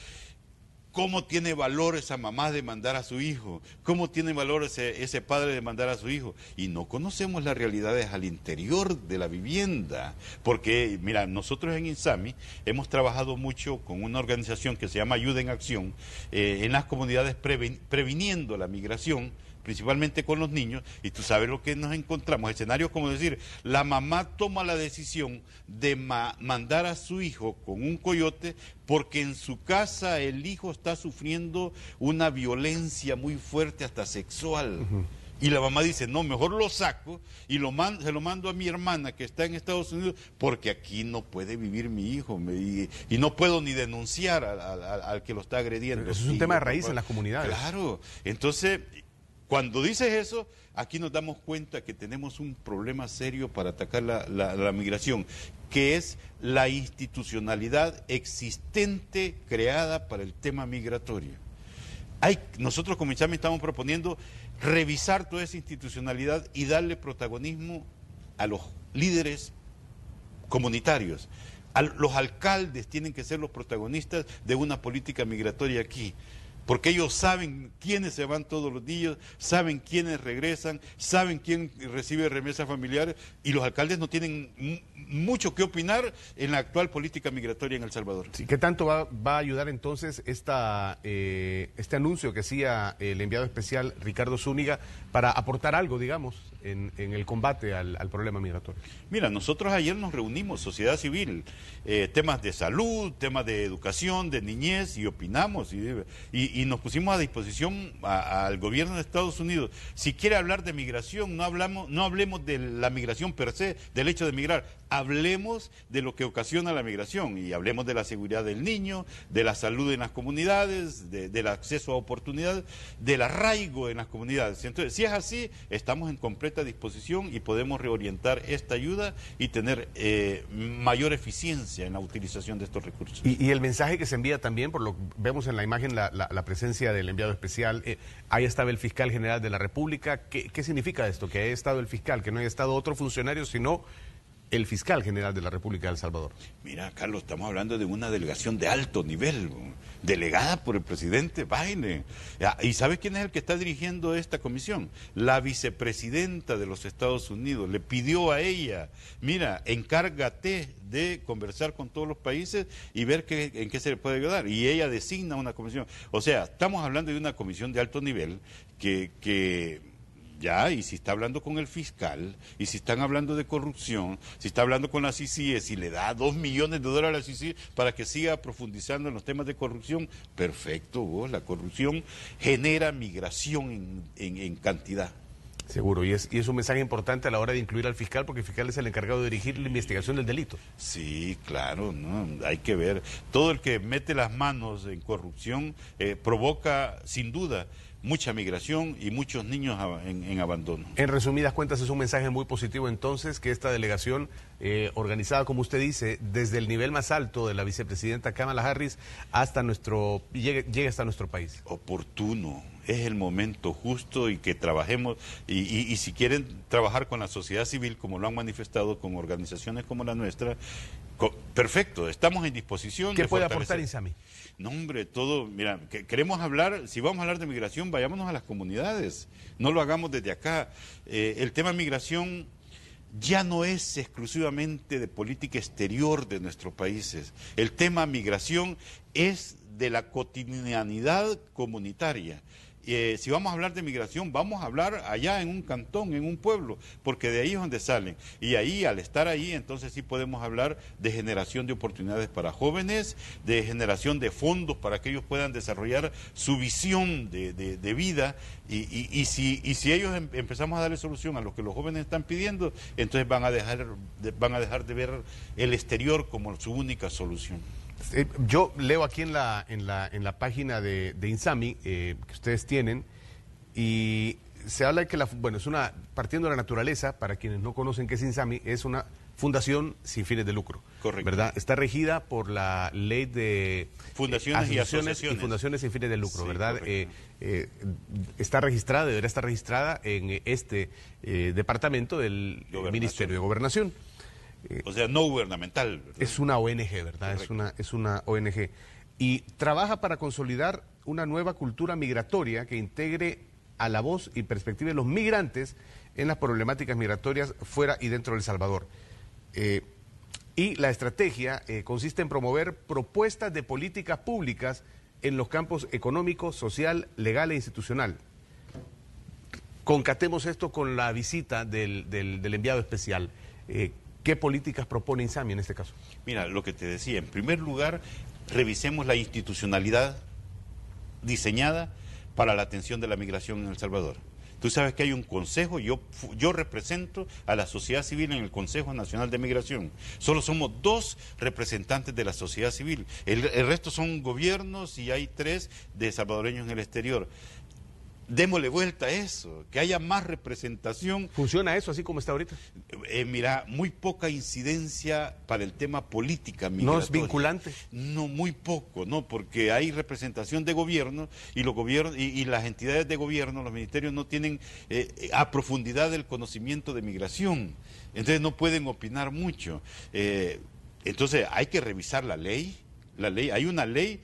¿Cómo tiene valor esa mamá de mandar a su hijo? ¿Cómo tiene valor ese, ese padre de mandar a su hijo? Y no conocemos las realidades al interior de la vivienda. Porque, mira, nosotros en INSAMI hemos trabajado mucho con una organización que se llama Ayuda en Acción, eh, en las comunidades preven, previniendo la migración, principalmente con los niños, y tú sabes lo que nos encontramos, escenarios como decir, la mamá toma la decisión de ma mandar a su hijo con un coyote porque en su casa el hijo está sufriendo una violencia muy fuerte, hasta sexual. Uh-huh. Y la mamá dice, no, mejor lo saco y lo man se lo mando a mi hermana que está en Estados Unidos, porque aquí no puede vivir mi hijo me, y, y no puedo ni denunciar al, al, al que lo está agrediendo. Eso es un sí, tema de raíz papá. En las comunidades. Claro, entonces... Cuando dices eso, aquí nos damos cuenta que tenemos un problema serio para atacar la, la, la migración, que es la institucionalidad existente creada para el tema migratorio. Hay, nosotros como INSAMI estamos proponiendo revisar toda esa institucionalidad y darle protagonismo a los líderes comunitarios. A los alcaldes tienen que ser los protagonistas de una política migratoria aquí. Porque ellos saben quiénes se van todos los días, saben quiénes regresan, saben quién recibe remesas familiares, y los alcaldes no tienen mucho que opinar en la actual política migratoria en El Salvador. Sí, ¿qué tanto va, va a ayudar entonces esta, eh, este anuncio que hacía el enviado especial Ricardo Zúñiga para aportar algo, digamos, en, en el combate al, al problema migratorio? Mira, nosotros ayer nos reunimos, sociedad civil, eh, temas de salud, temas de educación, de niñez, y opinamos, y, y, y nos pusimos a disposición a, al gobierno de Estados Unidos. Si quiere hablar de migración, no, hablamos, no hablemos de la migración per se, del hecho de migrar, hablemos de lo que ocasiona la migración, y hablemos de la seguridad del niño, de la salud en las comunidades, de, del acceso a oportunidades, del arraigo en las comunidades. Entonces, si es así, estamos en completa disposición y podemos reorientar esta ayuda y tener eh, mayor eficiencia en la utilización de estos recursos. Y, y el mensaje que se envía también, por lo que vemos en la imagen, la, la, la presencia del enviado especial, eh, ahí estaba el fiscal general de la República. ¿Qué, qué significa esto? Que haya estado el fiscal, que no haya estado otro funcionario, sino el fiscal general de la República de El Salvador. Mira, Carlos, estamos hablando de una delegación de alto nivel, delegada por el presidente Biden. ¿Y sabes quién es el que está dirigiendo esta comisión? La vicepresidenta de los Estados Unidos. Le pidió a ella, mira, encárgate de conversar con todos los países y ver qué, en qué se le puede ayudar. Y ella designa una comisión. O sea, estamos hablando de una comisión de alto nivel que... que ya, y si está hablando con el fiscal, y si están hablando de corrupción, si está hablando con la C I C I E, si le da dos millones de dólares a la C I C I E para que siga profundizando en los temas de corrupción, perfecto, vos, la corrupción genera migración en, en, en cantidad. Seguro, y es, y es un mensaje importante a la hora de incluir al fiscal, porque el fiscal es el encargado de dirigir la investigación del delito. Sí, claro, ¿no? Hay que ver. Todo el que mete las manos en corrupción eh, provoca, sin duda, mucha migración y muchos niños en, en abandono. En resumidas cuentas, es un mensaje muy positivo entonces que esta delegación, eh, organizada, como usted dice, desde el nivel más alto de la vicepresidenta Kamala Harris hasta nuestro, llegue, llegue hasta nuestro país. Oportuno, es el momento justo, y que trabajemos, y, y, y si quieren trabajar con la sociedad civil, como lo han manifestado, con organizaciones como la nuestra, co perfecto, estamos en disposición. ¿Qué de puede fortalecer. aportar INSAMI? No, hombre, todo, mira, que queremos hablar, si vamos a hablar de migración, vayámonos a las comunidades, no lo hagamos desde acá. Eh, el tema migración ya no es exclusivamente de política exterior de nuestros países. El tema migración es de la cotidianidad comunitaria. Eh, si vamos a hablar de migración, vamos a hablar allá en un cantón, en un pueblo, porque de ahí es donde salen. Y ahí, al estar ahí, entonces sí podemos hablar de generación de oportunidades para jóvenes, de generación de fondos para que ellos puedan desarrollar su visión de, de, de vida. Y, y, y, si, y si ellos em, empezamos a darle solución a lo que los jóvenes están pidiendo, entonces van a dejar de, van a dejar de ver el exterior como su única solución. Eh, yo leo aquí en la, en la, en la página de, de INSAMI eh, que ustedes tienen y se habla de que, la, bueno, es una, partiendo de la naturaleza, para quienes no conocen qué es INSAMI, es una fundación sin fines de lucro. Correcto. ¿Verdad? Está regida por la ley de fundaciones, eh, y asociaciones y fundaciones sin fines de lucro, sí, ¿verdad? Eh, eh, está registrada, debería estar registrada en este eh, departamento del Ministerio de Gobernación. O sea, no gubernamental, ¿verdad? Es una O N G, ¿verdad? Es una, es una O N G. Y trabaja para consolidar una nueva cultura migratoria que integre a la voz y perspectiva de los migrantes en las problemáticas migratorias fuera y dentro de El Salvador. Eh, y la estrategia eh, consiste en promover propuestas de políticas públicas en los campos económico, social, legal e institucional. Concatemos esto con la visita del, del, del enviado especial. Eh, ¿Qué políticas propone INSAMI en este caso? Mira, lo que te decía, en primer lugar, revisemos la institucionalidad diseñada para la atención de la migración en El Salvador. Tú sabes que hay un consejo, yo, yo represento a la sociedad civil en el Consejo Nacional de Migración. Solo somos dos representantes de la sociedad civil. El, el resto son gobiernos y hay tres de salvadoreños en el exterior. Démosle vuelta a eso, que haya más representación. ¿Funciona eso así como está ahorita? Eh, mira, muy poca incidencia para el tema política migratoria. ¿No es vinculante? No, muy poco, no, porque hay representación de gobierno y los gobiernos y, y las entidades de gobierno, los ministerios no tienen eh, a profundidad el conocimiento de migración, entonces no pueden opinar mucho. Eh, entonces hay que revisar la ley. La ley, hay una ley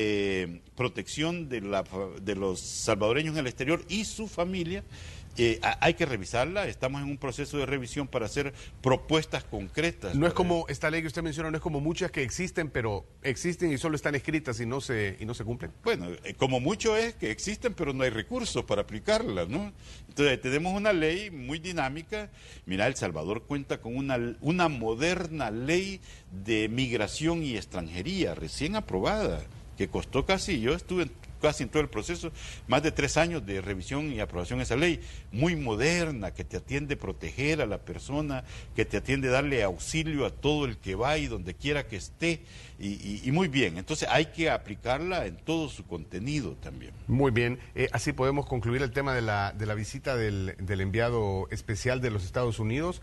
de protección de, la, de los salvadoreños en el exterior y su familia. Eh, hay que revisarla, estamos en un proceso de revisión para hacer propuestas concretas. No es como esta ley que usted menciona, no es como muchas que existen, pero existen y solo están escritas y no se, y no se cumplen. Bueno, como mucho es que existen, pero no hay recursos para aplicarlas, ¿no? Entonces, tenemos una ley muy dinámica. Mira, El Salvador cuenta con una, una moderna ley de migración y extranjería, recién aprobada, que costó casi, yo estuve en casi en todo el proceso, más de tres años de revisión y aprobación de esa ley, muy moderna, que te atiende a proteger a la persona, que te atiende a darle auxilio a todo el que va y donde quiera que esté, y, y, y muy bien. Entonces hay que aplicarla en todo su contenido también. Muy bien, eh, así podemos concluir el tema de la, de la visita del, del enviado especial de los Estados Unidos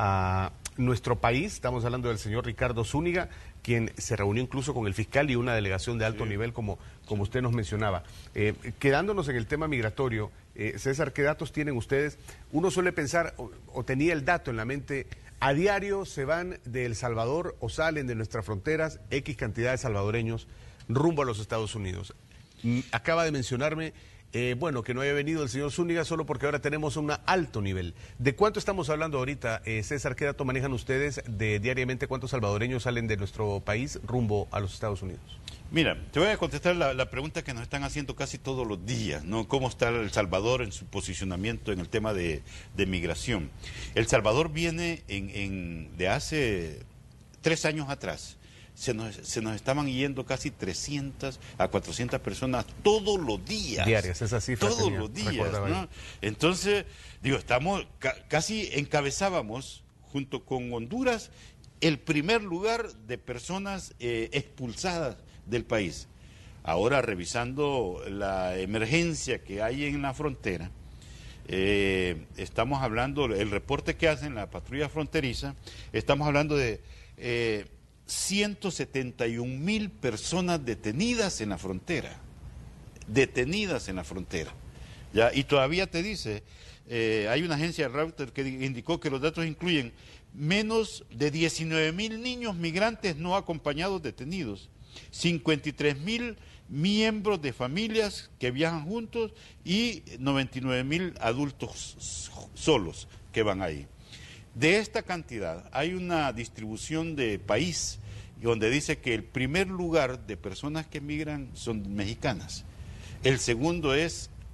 a nuestro país. Estamos hablando del señor Ricardo Zúñiga, quien se reunió incluso con el fiscal y una delegación de alto sí. nivel, como, como usted nos mencionaba. Eh, quedándonos en el tema migratorio, eh, César, ¿qué datos tienen ustedes? Uno suele pensar, o, o tenía el dato en la mente, a diario se van de El Salvador o salen de nuestras fronteras X cantidad de salvadoreños rumbo a los Estados Unidos. Mm, acaba de mencionarme Eh, bueno, que no haya venido el señor Zúñiga solo porque ahora tenemos un alto nivel. ¿De cuánto estamos hablando ahorita, eh, César? ¿Qué dato manejan ustedes de diariamente cuántos salvadoreños salen de nuestro país rumbo a los Estados Unidos? Mira, te voy a contestar la, la pregunta que nos están haciendo casi todos los días, ¿no? ¿Cómo está El Salvador en su posicionamiento en el tema de, de migración? El Salvador viene en, en, de hace tres años atrás. Se nos, se nos estaban yendo casi trescientas a cuatrocientas personas todos los días. Diarias, esa cifra Todos tenía, los días, ¿no? Entonces, digo, estamos, ca casi encabezábamos, junto con Honduras, el primer lugar de personas eh, expulsadas del país. Ahora, revisando la emergencia que hay en la frontera, eh, estamos hablando, el reporte que hacen la patrulla fronteriza, estamos hablando de... Eh, ciento setenta y un mil personas detenidas en la frontera, detenidas en la frontera, ¿ya? Y todavía te dice, eh, hay una agencia de Reuters que indicó que los datos incluyen menos de diecinueve mil niños migrantes no acompañados detenidos, cincuenta y tres mil miembros de familias que viajan juntos y noventa y nueve mil adultos solos que van ahí. De esta cantidad hay una distribución de país donde dice que el primer lugar de personas que migran son mexicanas, el segundo es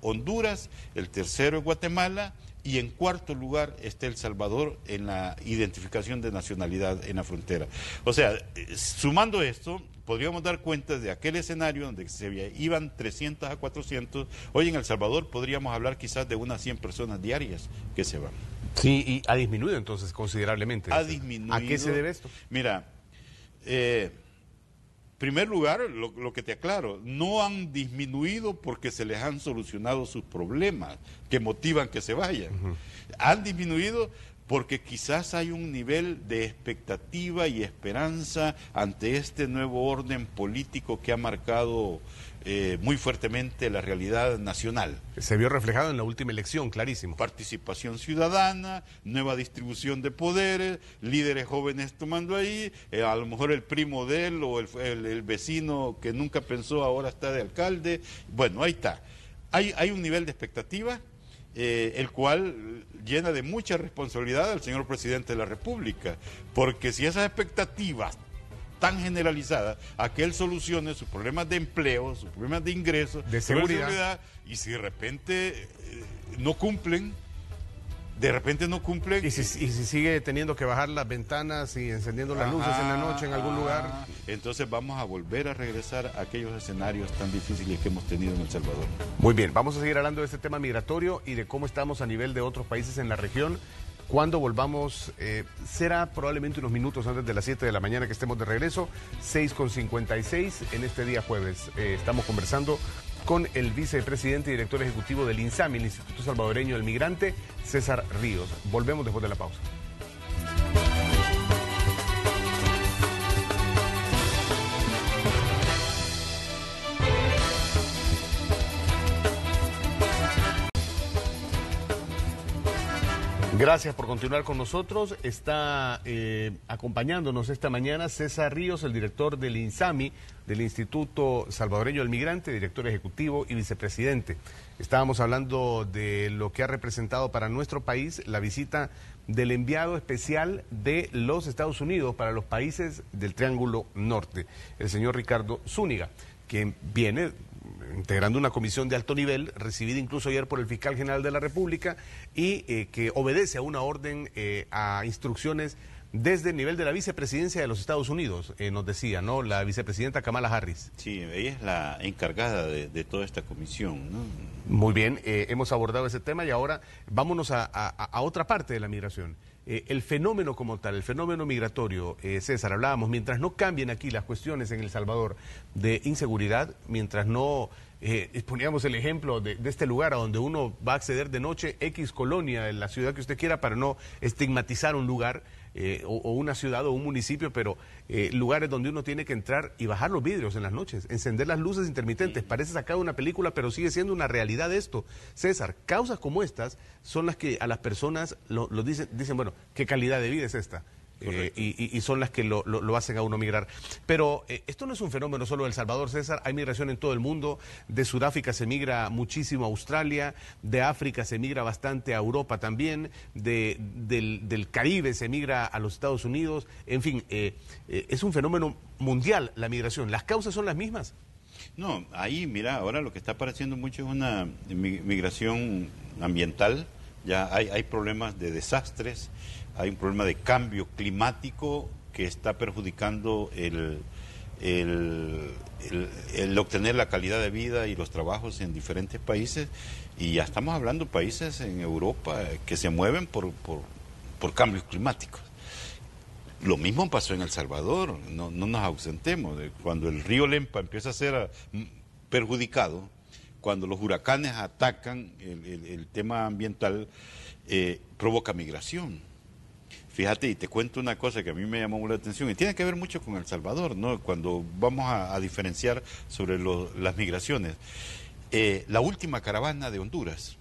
Honduras, el tercero es Guatemala, y en cuarto lugar está El Salvador en la identificación de nacionalidad en la frontera. O sea, sumando esto, podríamos dar cuenta de aquel escenario donde se iban trescientos a cuatrocientos, hoy en El Salvador podríamos hablar quizás de unas cien personas diarias que se van. Sí, y ha disminuido entonces considerablemente. Ha disminuido. ¿A qué se debe esto? Mira, eh, en primer lugar, lo, lo que te aclaro, no han disminuido porque se les han solucionado sus problemas que motivan que se vayan. Uh-huh. Han disminuido porque quizás hay un nivel de expectativa y esperanza ante este nuevo orden político que ha marcado eh, muy fuertemente la realidad nacional. Se vio reflejado en la última elección, clarísimo. Participación ciudadana, nueva distribución de poderes, líderes jóvenes tomando ahí, eh, a lo mejor el primo de él o el, el, el vecino que nunca pensó ahora está de alcalde. Bueno, ahí está. Hay, hay un nivel de expectativa, eh, el cual llena de mucha responsabilidad al señor presidente de la República, porque si esas expectativas tan generalizada a que él solucione sus problemas de empleo, sus problemas de ingresos, de seguridad. de seguridad, y si de repente eh, no cumplen, de repente no cumplen. Y si, y si sigue teniendo que bajar las ventanas y encendiendo las luces en la noche en algún lugar. Entonces vamos a volver a regresar a aquellos escenarios tan difíciles que hemos tenido en El Salvador. Muy bien, vamos a seguir hablando de este tema migratorio y de cómo estamos a nivel de otros países en la región. Cuando volvamos, eh, será probablemente unos minutos antes de las siete de la mañana que estemos de regreso, seis con cincuenta y seis en este día jueves. Eh, estamos conversando con el vicepresidente y director ejecutivo del INSAMI, el Instituto Salvadoreño del Migrante, César Ríos. Volvemos después de la pausa. Gracias por continuar con nosotros. Está eh, acompañándonos esta mañana César Ríos, el director del INSAMI, del Instituto Salvadoreño del Migrante, director ejecutivo y vicepresidente. Estábamos hablando de lo que ha representado para nuestro país la visita del enviado especial de los Estados Unidos para los países del Triángulo Norte, el señor Ricardo Zúñiga, que viene integrando una comisión de alto nivel, recibida incluso ayer por el fiscal general de la República, y eh, que obedece a una orden, eh, a instrucciones desde el nivel de la vicepresidencia de los Estados Unidos, eh, nos decía, ¿no? La vicepresidenta Kamala Harris. Sí, ella es la encargada de, de toda esta comisión, ¿no? Muy bien, eh, hemos abordado ese tema y ahora vámonos a, a, a otra parte de la migración. Eh, el fenómeno como tal, el fenómeno migratorio, eh, César, hablábamos, mientras no cambien aquí las cuestiones en El Salvador de inseguridad, mientras no eh, poníamos el ejemplo de, de este lugar a donde uno va a acceder de noche, X colonia, en la ciudad que usted quiera, para no estigmatizar un lugar, eh, o, o una ciudad o un municipio, pero eh, lugares donde uno tiene que entrar y bajar los vidrios en las noches, encender las luces intermitentes. Parece sacado de una película, pero sigue siendo una realidad esto. César, causas como estas son las que a las personas lo, lo dicen, dicen, bueno, ¿qué calidad de vida es esta? Eh, y, y son las que lo, lo, lo hacen a uno migrar. Pero eh, esto no es un fenómeno solo de El Salvador, César. Hay migración en todo el mundo. De Sudáfrica se migra muchísimo a Australia, de África se migra bastante a Europa también, de, del, del Caribe se migra a los Estados Unidos. En fin, eh, eh, es un fenómeno mundial la migración. ¿Las causas son las mismas? No, ahí, mira, ahora lo que está apareciendo mucho es una migración ambiental. Ya hay, hay problemas de desastres, hay un problema de cambio climático que está perjudicando el, el, el, el obtener la calidad de vida y los trabajos en diferentes países, y ya estamos hablando de países en Europa que se mueven por, por, por cambios climáticos. Lo mismo pasó en El Salvador, no, no nos ausentemos. Cuando el río Lempa empieza a ser perjudicado, cuando los huracanes atacan el, el, el tema ambiental, eh, provoca migración. Fíjate, y te cuento una cosa que a mí me llamó la atención, y tiene que ver mucho con El Salvador, ¿no? Cuando vamos a, a diferenciar sobre lo, las migraciones. Eh, la última caravana de Honduras,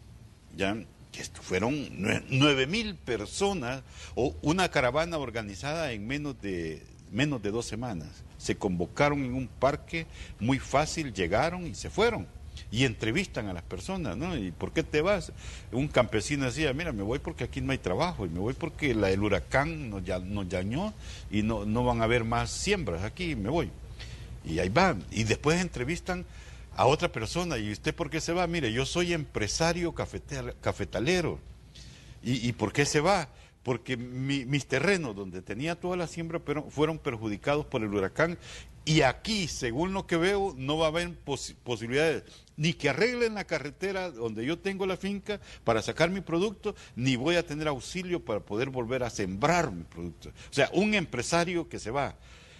ya que fueron nueve mil personas, o una caravana organizada en menos de, menos de dos semanas. Se convocaron en un parque, muy fácil, llegaron y se fueron. Y entrevistan a las personas, ¿no? ¿Y por qué te vas? Un campesino decía, mira, me voy porque aquí no hay trabajo, y me voy porque la, el huracán nos, ya, nos dañó y no, no van a haber más siembras aquí, me voy. Y ahí van. Y después entrevistan a otra persona. ¿Y usted por qué se va? Mire, yo soy empresario cafetalero. ¿Y, y por qué se va? Porque mi, mis terrenos donde tenía toda la siembra pero fueron perjudicados por el huracán, y aquí, según lo que veo, no va a haber pos posibilidades ni que arreglen la carretera donde yo tengo la finca para sacar mi producto, ni voy a tener auxilio para poder volver a sembrar mi producto. O sea, un empresario que se va.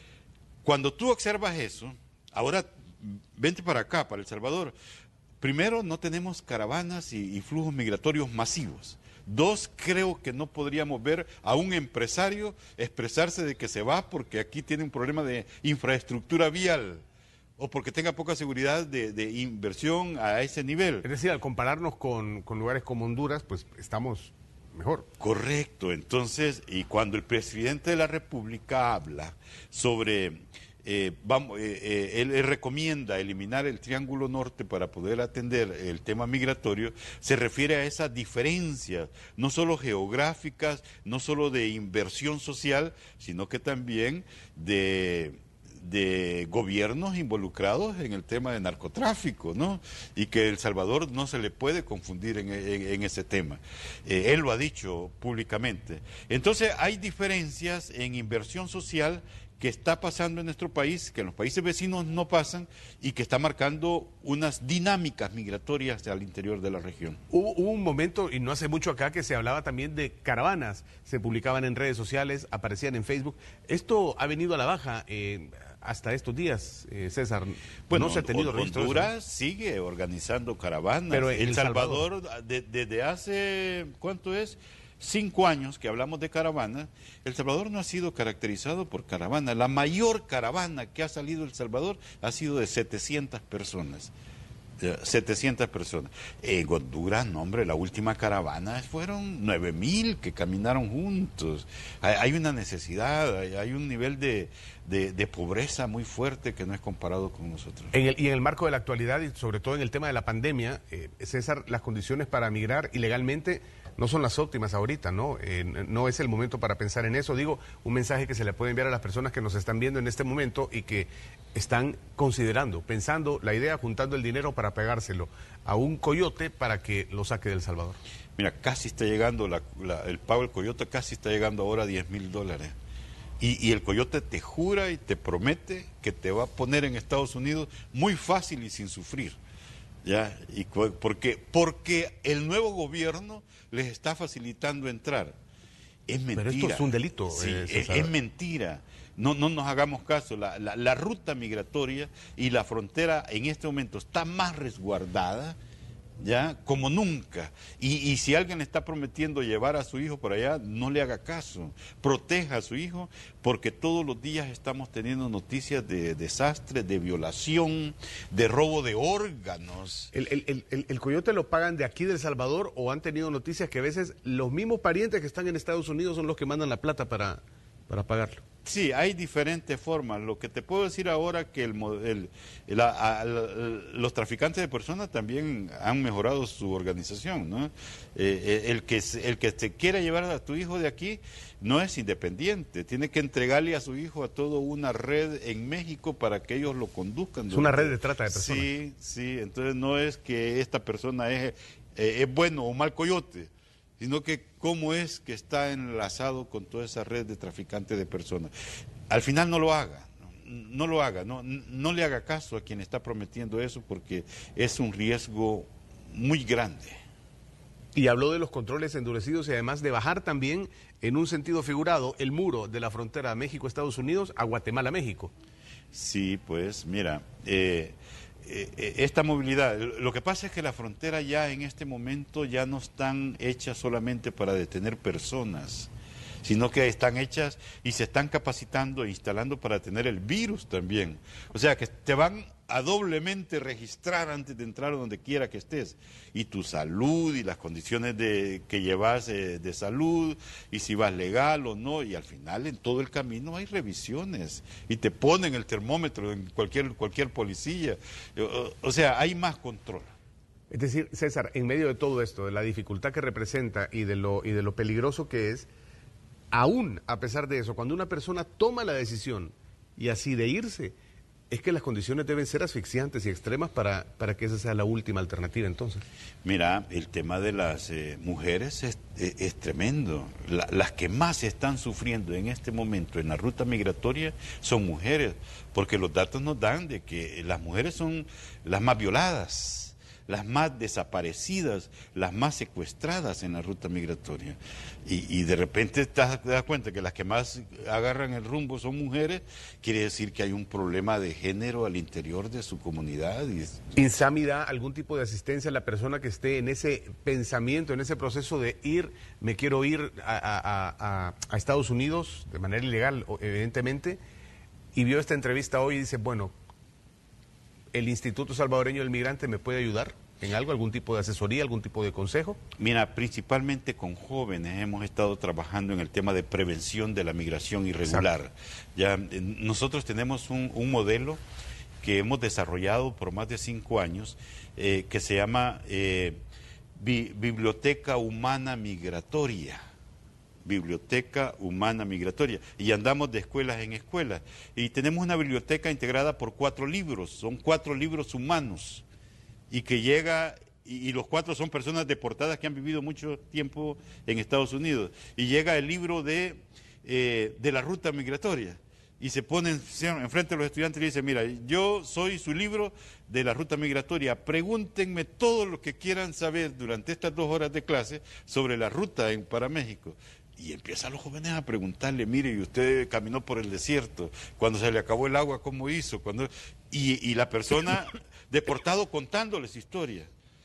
Cuando tú observas eso, ahora vente para acá, para El Salvador. Primero, no tenemos caravanas y, y flujos migratorios masivos. Dos, creo que no podríamos ver a un empresario expresarse de que se va porque aquí tiene un problema de infraestructura vial o porque tenga poca seguridad de, de inversión a ese nivel. Es decir, al compararnos con, con lugares como Honduras, pues estamos mejor. Correcto. Entonces, y cuando el presidente de la República habla sobre... Eh, vamos, eh, eh, él, él recomienda eliminar el Triángulo Norte para poder atender el tema migratorio, se refiere a esas diferencias, no solo geográficas, no solo de inversión social, sino que también de, de gobiernos involucrados en el tema de narcotráfico, ¿no? Y que El Salvador no se le puede confundir en, en, en ese tema. Eh, él lo ha dicho públicamente. Entonces hay diferencias en inversión social que está pasando en nuestro país, que en los países vecinos no pasan y que está marcando unas dinámicas migratorias al interior de la región. Hubo, hubo un momento, y no hace mucho acá, que se hablaba también de caravanas, se publicaban en redes sociales, aparecían en Facebook. Esto ha venido a la baja eh, hasta estos días, eh, César. Bueno, no se ha tenido registro. Honduras sigue organizando caravanas. Pero El, el Salvador, Salvador de, desde hace, ¿cuánto es? Cinco años que hablamos de caravana, El Salvador no ha sido caracterizado por caravana. La mayor caravana que ha salido El Salvador ha sido de setecientas personas. setecientas personas. En Honduras, no hombre, la última caravana fueron nueve mil que caminaron juntos. Hay, hay una necesidad, hay, hay un nivel de, de, de pobreza muy fuerte que no es comparado con nosotros. En el, y en el marco de la actualidad y sobre todo en el tema de la pandemia, eh, César, las condiciones para migrar ilegalmente no son las óptimas ahorita, ¿no? Eh, no es el momento para pensar en eso. Digo, un mensaje que se le puede enviar a las personas que nos están viendo en este momento y que están considerando, pensando la idea, juntando el dinero para pegárselo a un coyote para que lo saque de El Salvador. Mira, casi está llegando, la, la, el pago del coyote casi está llegando ahora a diez mil dólares. Y, y el coyote te jura y te promete que te va a poner en Estados Unidos muy fácil y sin sufrir. ¿Ya? Y porque, porque el nuevo gobierno les está facilitando entrar. Es mentira. Pero esto es un delito. Sí, eh, es, es mentira. No, no nos hagamos caso. La, la, la ruta migratoria y la frontera en este momento está más resguardada, ya, como nunca. Y, y si alguien le está prometiendo llevar a su hijo por allá, no le haga caso. Proteja a su hijo, porque todos los días estamos teniendo noticias de desastres, de violación, de robo de órganos. ¿El, el, el, el coyote lo pagan de aquí de El Salvador o han tenido noticias que a veces los mismos parientes que están en Estados Unidos son los que mandan la plata para, para pagarlo? Sí, hay diferentes formas. Lo que te puedo decir ahora que el, el, el, a, a, los traficantes de personas también han mejorado su organización, ¿no? Eh, el que el que te quiera llevar a tu hijo de aquí no es independiente, tiene que entregarle a su hijo a toda una red en México para que ellos lo conduzcan. Es una red de trata de personas. Sí, sí, entonces no es que esta persona es, eh, es bueno o mal coyote, sino que cómo es que está enlazado con toda esa red de traficantes de personas. Al final no lo haga, no, no lo haga, no, no le haga caso a quien está prometiendo eso porque es un riesgo muy grande. Y habló de los controles endurecidos y además de bajar también, en un sentido figurado, el muro de la frontera México-Estados Unidos a Guatemala-México. Sí, pues mira, eh, eh, esta movilidad, lo que pasa es que la frontera ya en este momento ya no están hechas solamente para detener personas, sino que están hechas y se están capacitando e instalando para detener el virus también. O sea que te van a doblemente registrar antes de entrar donde quiera que estés, y tu salud y las condiciones de, que llevas eh, de salud, y si vas legal o no, y al final en todo el camino hay revisiones, y te ponen el termómetro en cualquier, cualquier policía, o, o sea, hay más control. Es decir, César, en medio de todo esto, de la dificultad que representa y de lo, y de lo peligroso que es, aún a pesar de eso, cuando una persona toma la decisión y así de irse, Es que las condiciones deben ser asfixiantes y extremas para, para que esa sea la última alternativa, entonces. Mira, el tema de las eh, mujeres es, es, es tremendo. La, las que más están sufriendo en este momento en la ruta migratoria son mujeres, porque los datos nos dan de que las mujeres son las más violadas, las más desaparecidas, las más secuestradas en la ruta migratoria. Y, y de repente te das, te das cuenta que las que más agarran el rumbo son mujeres, quiere decir que hay un problema de género al interior de su comunidad. Y... ¿INSAMI da algún tipo de asistencia a la persona que esté en ese pensamiento, en ese proceso de ir, me quiero ir a, a, a, a Estados Unidos de manera ilegal, evidentemente, y vio esta entrevista hoy y dice, bueno, ¿el Instituto Salvadoreño del Migrante me puede ayudar en algo, algún tipo de asesoría, algún tipo de consejo? Mira, principalmente con jóvenes hemos estado trabajando en el tema de prevención de la migración irregular. Ya, eh, nosotros tenemos un, un modelo que hemos desarrollado por más de cinco años eh, que se llama eh, Bi- Biblioteca Humana Migratoria. Biblioteca Humana Migratoria, y andamos de escuelas en escuelas, y tenemos una biblioteca integrada por cuatro libros, son cuatro libros humanos, y que llega, y, y los cuatro son personas deportadas que han vivido mucho tiempo en Estados Unidos, y llega el libro de, eh, de la ruta migratoria, y se pone enfrente de los estudiantes y dice, mira, yo soy su libro de la ruta migratoria, pregúntenme todo lo que quieran saber durante estas dos horas de clase sobre la ruta en, para México. Y empiezan los jóvenes a preguntarle, mire, y usted caminó por el desierto, cuando se le acabó el agua, ¿cómo hizo? Cuando... Y, y la persona deportado contándoles historias.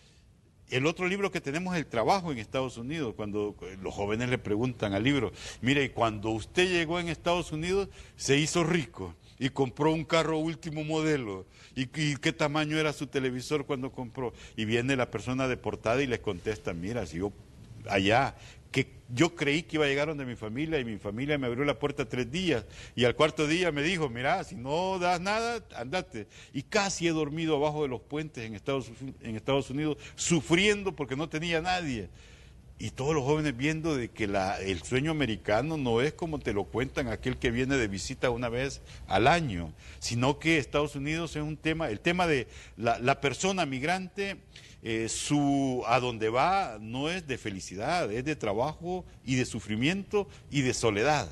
El otro libro que tenemos es El Trabajo en Estados Unidos, cuando los jóvenes le preguntan al libro, mire, cuando usted llegó en Estados Unidos, se hizo rico y compró un carro último modelo, y, y qué tamaño era su televisor cuando compró. Y viene la persona deportada y les contesta, mira, si yo allá... que yo creí que iba a llegar donde mi familia, y mi familia me abrió la puerta tres días, y al cuarto día me dijo, mira, si no das nada, andate. Y casi he dormido abajo de los puentes en Estados, en Estados Unidos, sufriendo porque no tenía nadie. Y todos los jóvenes viendo de que la, el sueño americano no es como te lo cuentan aquel que viene de visita una vez al año, sino que Estados Unidos es un tema, el tema de la, la persona migrante, eh, su a donde va no es de felicidad, es de trabajo y de sufrimiento y de soledad,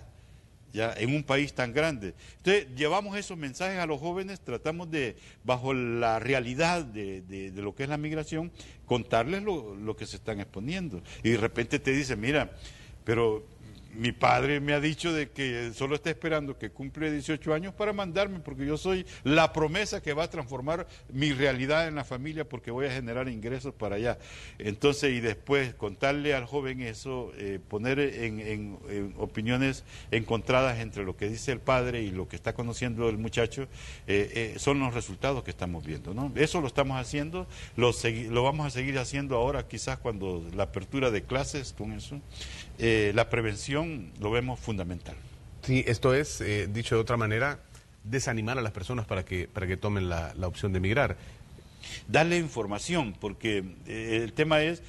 ya en un país tan grande. Entonces llevamos esos mensajes a los jóvenes, tratamos de, bajo la realidad de, de, de lo que es la migración, contarles lo, lo que se están exponiendo. Y de repente te dicen, mira, pero mi padre me ha dicho de que solo está esperando que cumple dieciocho años para mandarme, porque yo soy la promesa que va a transformar mi realidad en la familia, porque voy a generar ingresos para allá. Entonces, y después contarle al joven eso, eh, poner en, en, en opiniones encontradas entre lo que dice el padre y lo que está conociendo el muchacho, eh, eh, son los resultados que estamos viendo, ¿no? Eso lo estamos haciendo, lo, lo vamos a seguir haciendo ahora, quizás cuando la apertura de clases con eso. Eh, la prevención lo vemos fundamental. Sí, esto es, eh, dicho de otra manera, desanimar a las personas para que, para que tomen la, la opción de emigrar. Darle información, porque eh, el tema es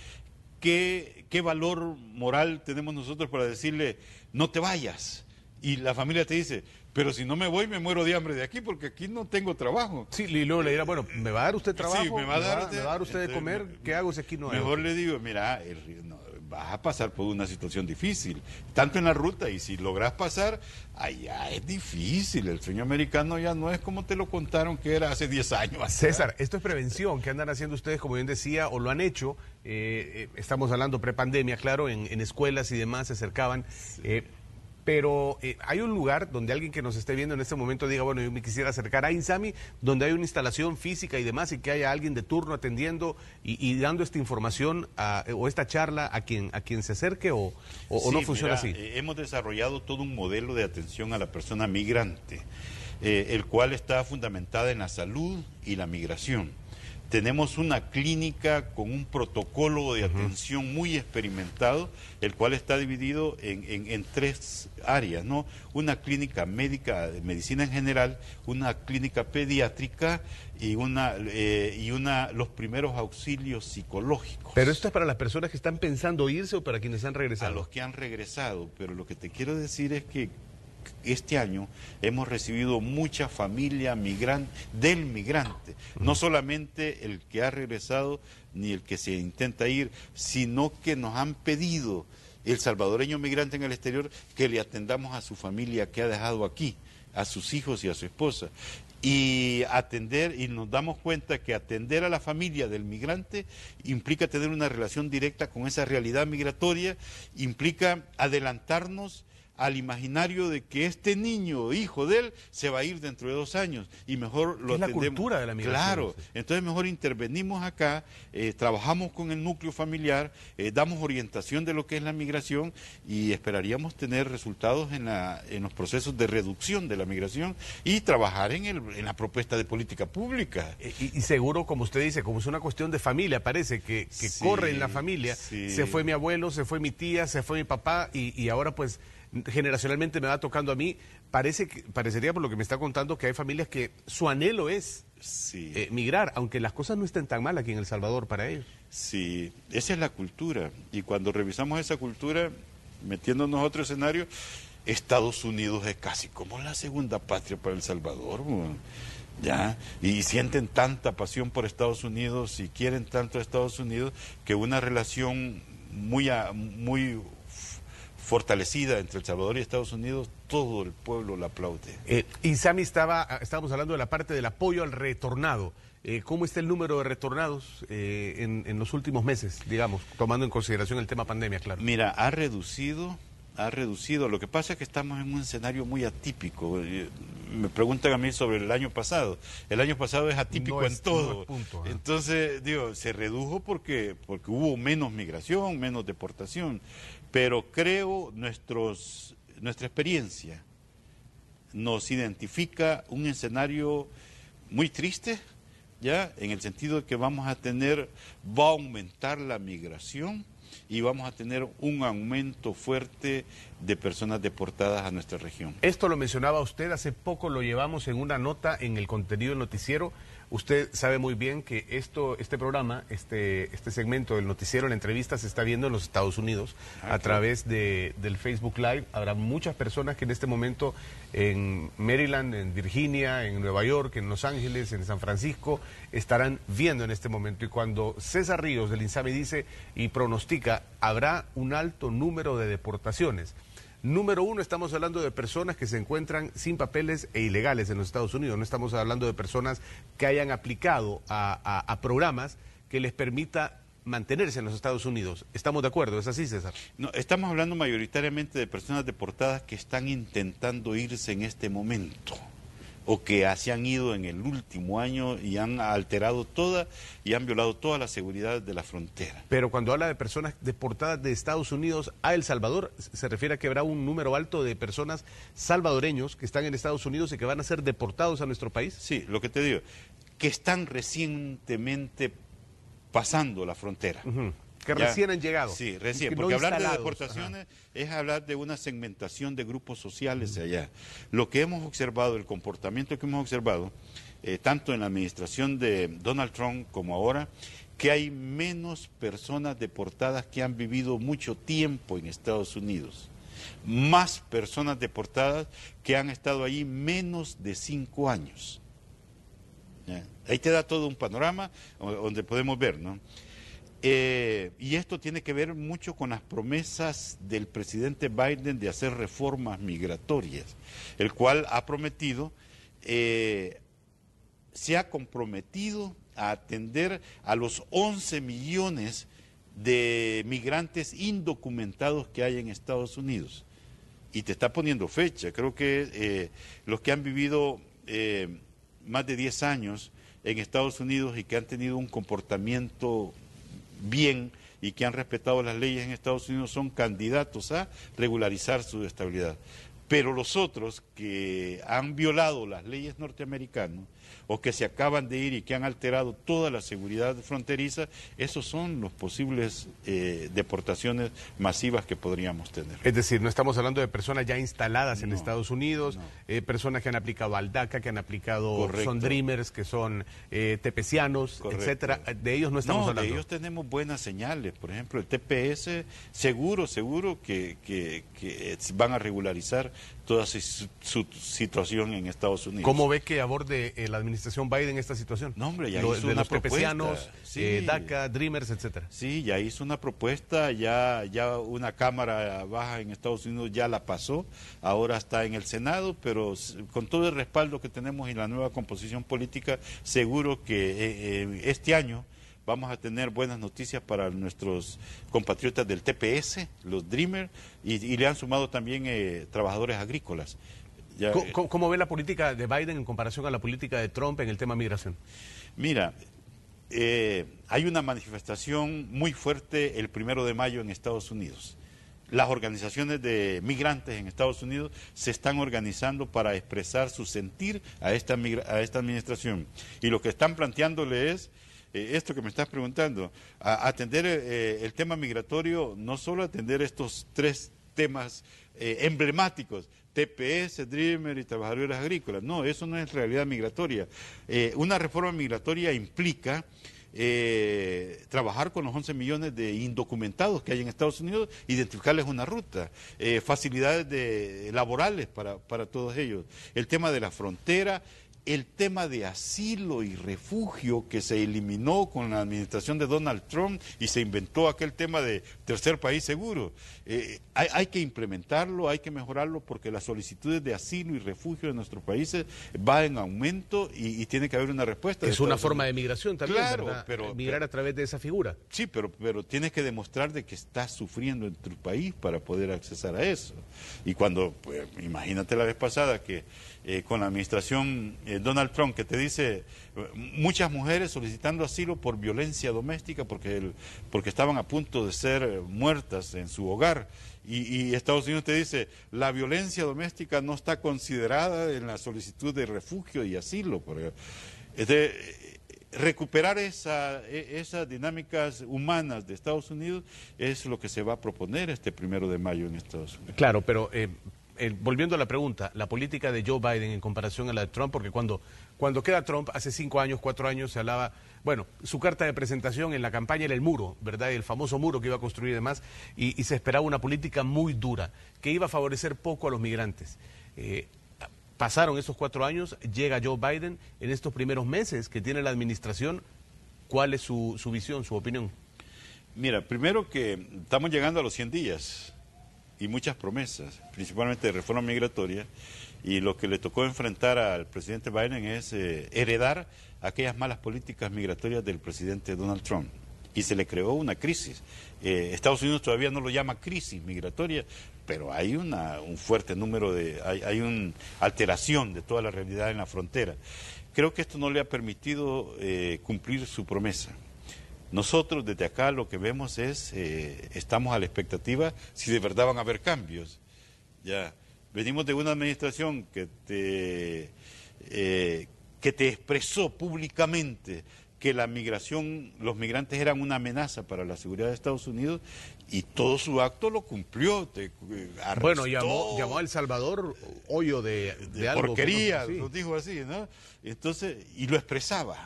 qué, qué valor moral tenemos nosotros para decirle, no te vayas. Y la familia te dice, pero si no me voy me muero de hambre de aquí, porque aquí no tengo trabajo. Sí, y luego le dirá, bueno, ¿me va a dar usted trabajo? Sí, me va a dar, ¿Me va, usted, ¿me va a dar usted de comer? Me, ¿Qué hago si aquí no hay? Mejor le digo, mira, el, no, vas a pasar por una situación difícil, tanto en la ruta, y si logras pasar, allá es difícil. El sueño americano ya no es como te lo contaron que era hace diez años. César, esto es prevención. ¿Qué andan haciendo ustedes, como bien decía, o lo han hecho? Eh, eh, estamos hablando prepandemia, claro, en, en escuelas y demás se acercaban. Eh, Pero eh, hay un lugar donde alguien que nos esté viendo en este momento diga, bueno, yo me quisiera acercar a INSAMI, donde hay una instalación física y demás, y que haya alguien de turno atendiendo y, y dando esta información a, o esta charla a quien a quien se acerque, o, o, sí, o no funciona mira, así. Eh, hemos desarrollado todo un modelo de atención a la persona migrante, eh, el cual está fundamentada en la salud y la migración. Tenemos una clínica con un protocolo de atención uh-huh. muy experimentado, el cual está dividido en, en, en tres áreas, ¿no? Una clínica médica de medicina en general, una clínica pediátrica y una eh, y una los primeros auxilios psicológicos. Pero esto es para las personas que están pensando irse o para quienes han regresado. A los que han regresado, pero lo que te quiero decir es que este año hemos recibido mucha familia migrante, del migrante, no solamente el que ha regresado ni el que se intenta ir, sino que nos han pedido el salvadoreño migrante en el exterior que le atendamos a su familia que ha dejado aquí, a sus hijos y a su esposa. Y atender, y nos damos cuenta que atender a la familia del migrante implica tener una relación directa con esa realidad migratoria, implica adelantarnos al imaginario de que este niño, hijo de él, se va a ir dentro de dos años y mejor lo es atendemos. la cultura de la migración. Claro, entonces mejor intervenimos acá, eh, trabajamos con el núcleo familiar, eh, damos orientación de lo que es la migración y esperaríamos tener resultados en, la, en los procesos de reducción de la migración y trabajar en, el, en la propuesta de política pública. Y, y seguro, como usted dice, como es una cuestión de familia, parece que, que Sí, corre en la familia, sí. se fue mi abuelo, se fue mi tía, se fue mi papá y, y ahora pues generacionalmente me va tocando a mí. Parece que, parecería por lo que me está contando que hay familias que su anhelo es sí. eh, migrar, aunque las cosas no estén tan mal aquí en El Salvador para ellos. Sí, esa es la cultura y cuando revisamos esa cultura, metiéndonos a otro escenario, Estados Unidos es casi como la segunda patria para El Salvador, bueno. ¿Ya? Y sienten tanta pasión por Estados Unidos y quieren tanto a Estados Unidos que una relación muy, a, muy fortalecida entre El Salvador y Estados Unidos, todo el pueblo la aplaude. Eh, y Sammy, estaba, estábamos hablando de la parte del apoyo al retornado. Eh, ¿Cómo está el número de retornados eh, en, en los últimos meses, digamos, tomando en consideración el tema pandemia, claro? Mira, ha reducido, ha reducido. Lo que pasa es que estamos en un escenario muy atípico. Me preguntan a mí sobre el año pasado. El año pasado es atípico no en es, todo. No es punto, ¿eh? Entonces, digo, se redujo porque, porque hubo menos migración, menos deportación. Pero creo nuestros, nuestra experiencia nos identifica un escenario muy triste, ya, en el sentido de que vamos a tener, va a aumentar la migración y vamos a tener un aumento fuerte de personas deportadas a nuestra región. Esto lo mencionaba usted, hace poco lo llevamos en una nota en el contenido del noticiero. Usted sabe muy bien que esto, este programa, este, este segmento del noticiero, la entrevista, se está viendo en los Estados Unidos ah, a claro. través de, del Facebook Live. Habrá muchas personas que en este momento en Maryland, en Virginia, en Nueva York, en Los Ángeles, en San Francisco, estarán viendo en este momento. Y cuando César Ríos del INSABI dice y pronostica, habrá un alto número de deportaciones. Número uno, estamos hablando de personas que se encuentran sin papeles e ilegales en los Estados Unidos. No estamos hablando de personas que hayan aplicado a, a, a programas que les permita mantenerse en los Estados Unidos. ¿Estamos de acuerdo? ¿Es así, César? No, estamos hablando mayoritariamente de personas deportadas que están intentando irse en este momento o que se han ido en el último año y han alterado toda y han violado toda la seguridad de la frontera. Pero cuando habla de personas deportadas de Estados Unidos a El Salvador, ¿se refiere a que habrá un número alto de personas salvadoreños que están en Estados Unidos y que van a ser deportados a nuestro país? Sí, lo que te digo, que están recientemente pasando la frontera. Uh-huh. Que ya, recién han llegado. Sí, recién, porque no hablar de deportaciones ajá. es hablar de una segmentación de grupos sociales uh-huh. allá. Lo que hemos observado, el comportamiento que hemos observado, eh, tanto en la administración de Donald Trump como ahora, que hay menos personas deportadas que han vivido mucho tiempo en Estados Unidos. Más personas deportadas que han estado allí menos de cinco años. ¿Ya? Ahí te da todo un panorama donde podemos ver, ¿no? Eh, y esto tiene que ver mucho con las promesas del presidente Biden de hacer reformas migratorias, el cual ha prometido, eh, se ha comprometido a atender a los once millones de migrantes indocumentados que hay en Estados Unidos. Y te está poniendo fecha, creo que eh, los que han vivido eh, más de diez años en Estados Unidos y que han tenido un comportamiento bien y que han respetado las leyes en Estados Unidos son candidatos a regularizar su estabilidad. Pero los otros que han violado las leyes norteamericanas o que se acaban de ir y que han alterado toda la seguridad fronteriza, esos son los posibles eh, deportaciones masivas que podríamos tener. Es decir, no estamos hablando de personas ya instaladas no, en Estados Unidos, no. eh, personas que han aplicado al DACA, que han aplicado, Correcto. son Dreamers, que son eh, tepecianos, Correcto. etcétera. De ellos no estamos no, hablando. De ellos tenemos buenas señales. Por ejemplo, el T P S, seguro, seguro que, que, que van a regularizar toda su, su situación en Estados Unidos. ¿Cómo ve que aborde eh, la administración Biden esta situación? No, hombre, ya Lo, hizo de una los propuesta. sí. eh, DACA, Dreamers, etcétera. Sí, ya hizo una propuesta, ya, ya una cámara baja en Estados Unidos ya la pasó, ahora está en el Senado, pero con todo el respaldo que tenemos y la nueva composición política, seguro que eh, eh, este año vamos a tener buenas noticias para nuestros compatriotas del T P S, los Dreamers, y, y le han sumado también eh, trabajadores agrícolas. Ya, ¿Cómo, ¿Cómo ve la política de Biden en comparación a la política de Trump en el tema migración? Mira, eh, hay una manifestación muy fuerte el primero de mayo en Estados Unidos. Las organizaciones de migrantes en Estados Unidos se están organizando para expresar su sentir a esta, a esta administración. Y lo que están planteándole es Eh, esto que me estás preguntando, a, atender eh, el tema migratorio, no solo atender estos tres temas eh, emblemáticos, T P S, Dreamer y trabajadores agrícolas, no, eso no es realidad migratoria. Eh, una reforma migratoria implica eh, trabajar con los once millones de indocumentados que hay en Estados Unidos, identificarles una ruta, eh, facilidades de, laborales para, para todos ellos, el tema de la frontera, el tema de asilo y refugio que se eliminó con la administración de Donald Trump y se inventó aquel tema de tercer país seguro. Eh, hay, hay que implementarlo, hay que mejorarlo porque las solicitudes de asilo y refugio de nuestros países van en aumento y, y tiene que haber una respuesta. Es una forma de migración también, claro, ¿verdad? Pero, Migrar pero, a través de esa figura. Sí, pero, pero tienes que demostrar de que estás sufriendo en tu país para poder accesar a eso. Y cuando, pues, imagínate la vez pasada que eh, con la administración eh, Donald Trump, que te dice muchas mujeres solicitando asilo por violencia doméstica porque, el, porque estaban a punto de ser muertas en su hogar. Y, y Estados Unidos te dice, la violencia doméstica no está considerada en la solicitud de refugio y asilo. Por este, recuperar esa, esas dinámicas humanas de Estados Unidos es lo que se va a proponer este primero de mayo en Estados Unidos. Claro, pero eh, eh, volviendo a la pregunta, la política de Joe Biden en comparación a la de Trump, porque cuando, cuando queda Trump, hace cinco años, cuatro años, se hablaba, bueno, su carta de presentación en la campaña era el muro, ¿verdad? El famoso muro que iba a construir y demás, y, y se esperaba una política muy dura, que iba a favorecer poco a los migrantes. Eh, pasaron esos cuatro años, llega Joe Biden en estos primeros meses que tiene la administración. ¿Cuál es su, su visión, su opinión? Mira, primero que estamos llegando a los cien días y muchas promesas, principalmente de reforma migratoria, y lo que le tocó enfrentar al presidente Biden es eh, heredar aquellas malas políticas migratorias del presidente Donald Trump. Y se le creó una crisis. Eh, Estados Unidos todavía no lo llama crisis migratoria, pero hay una, un fuerte número de, hay, hay una alteración de toda la realidad en la frontera. Creo que esto no le ha permitido eh, cumplir su promesa. Nosotros desde acá lo que vemos es, eh, estamos a la expectativa si de verdad van a haber cambios. Ya, venimos de una administración que te, eh, que te expresó públicamente que la migración, los migrantes eran una amenaza para la seguridad de Estados Unidos y todo su acto lo cumplió. Te, arrestó, bueno, llamó, llamó a El Salvador hoyo de, de, de algo. Porquería, lo dijo así, ¿no? Entonces, y lo expresaba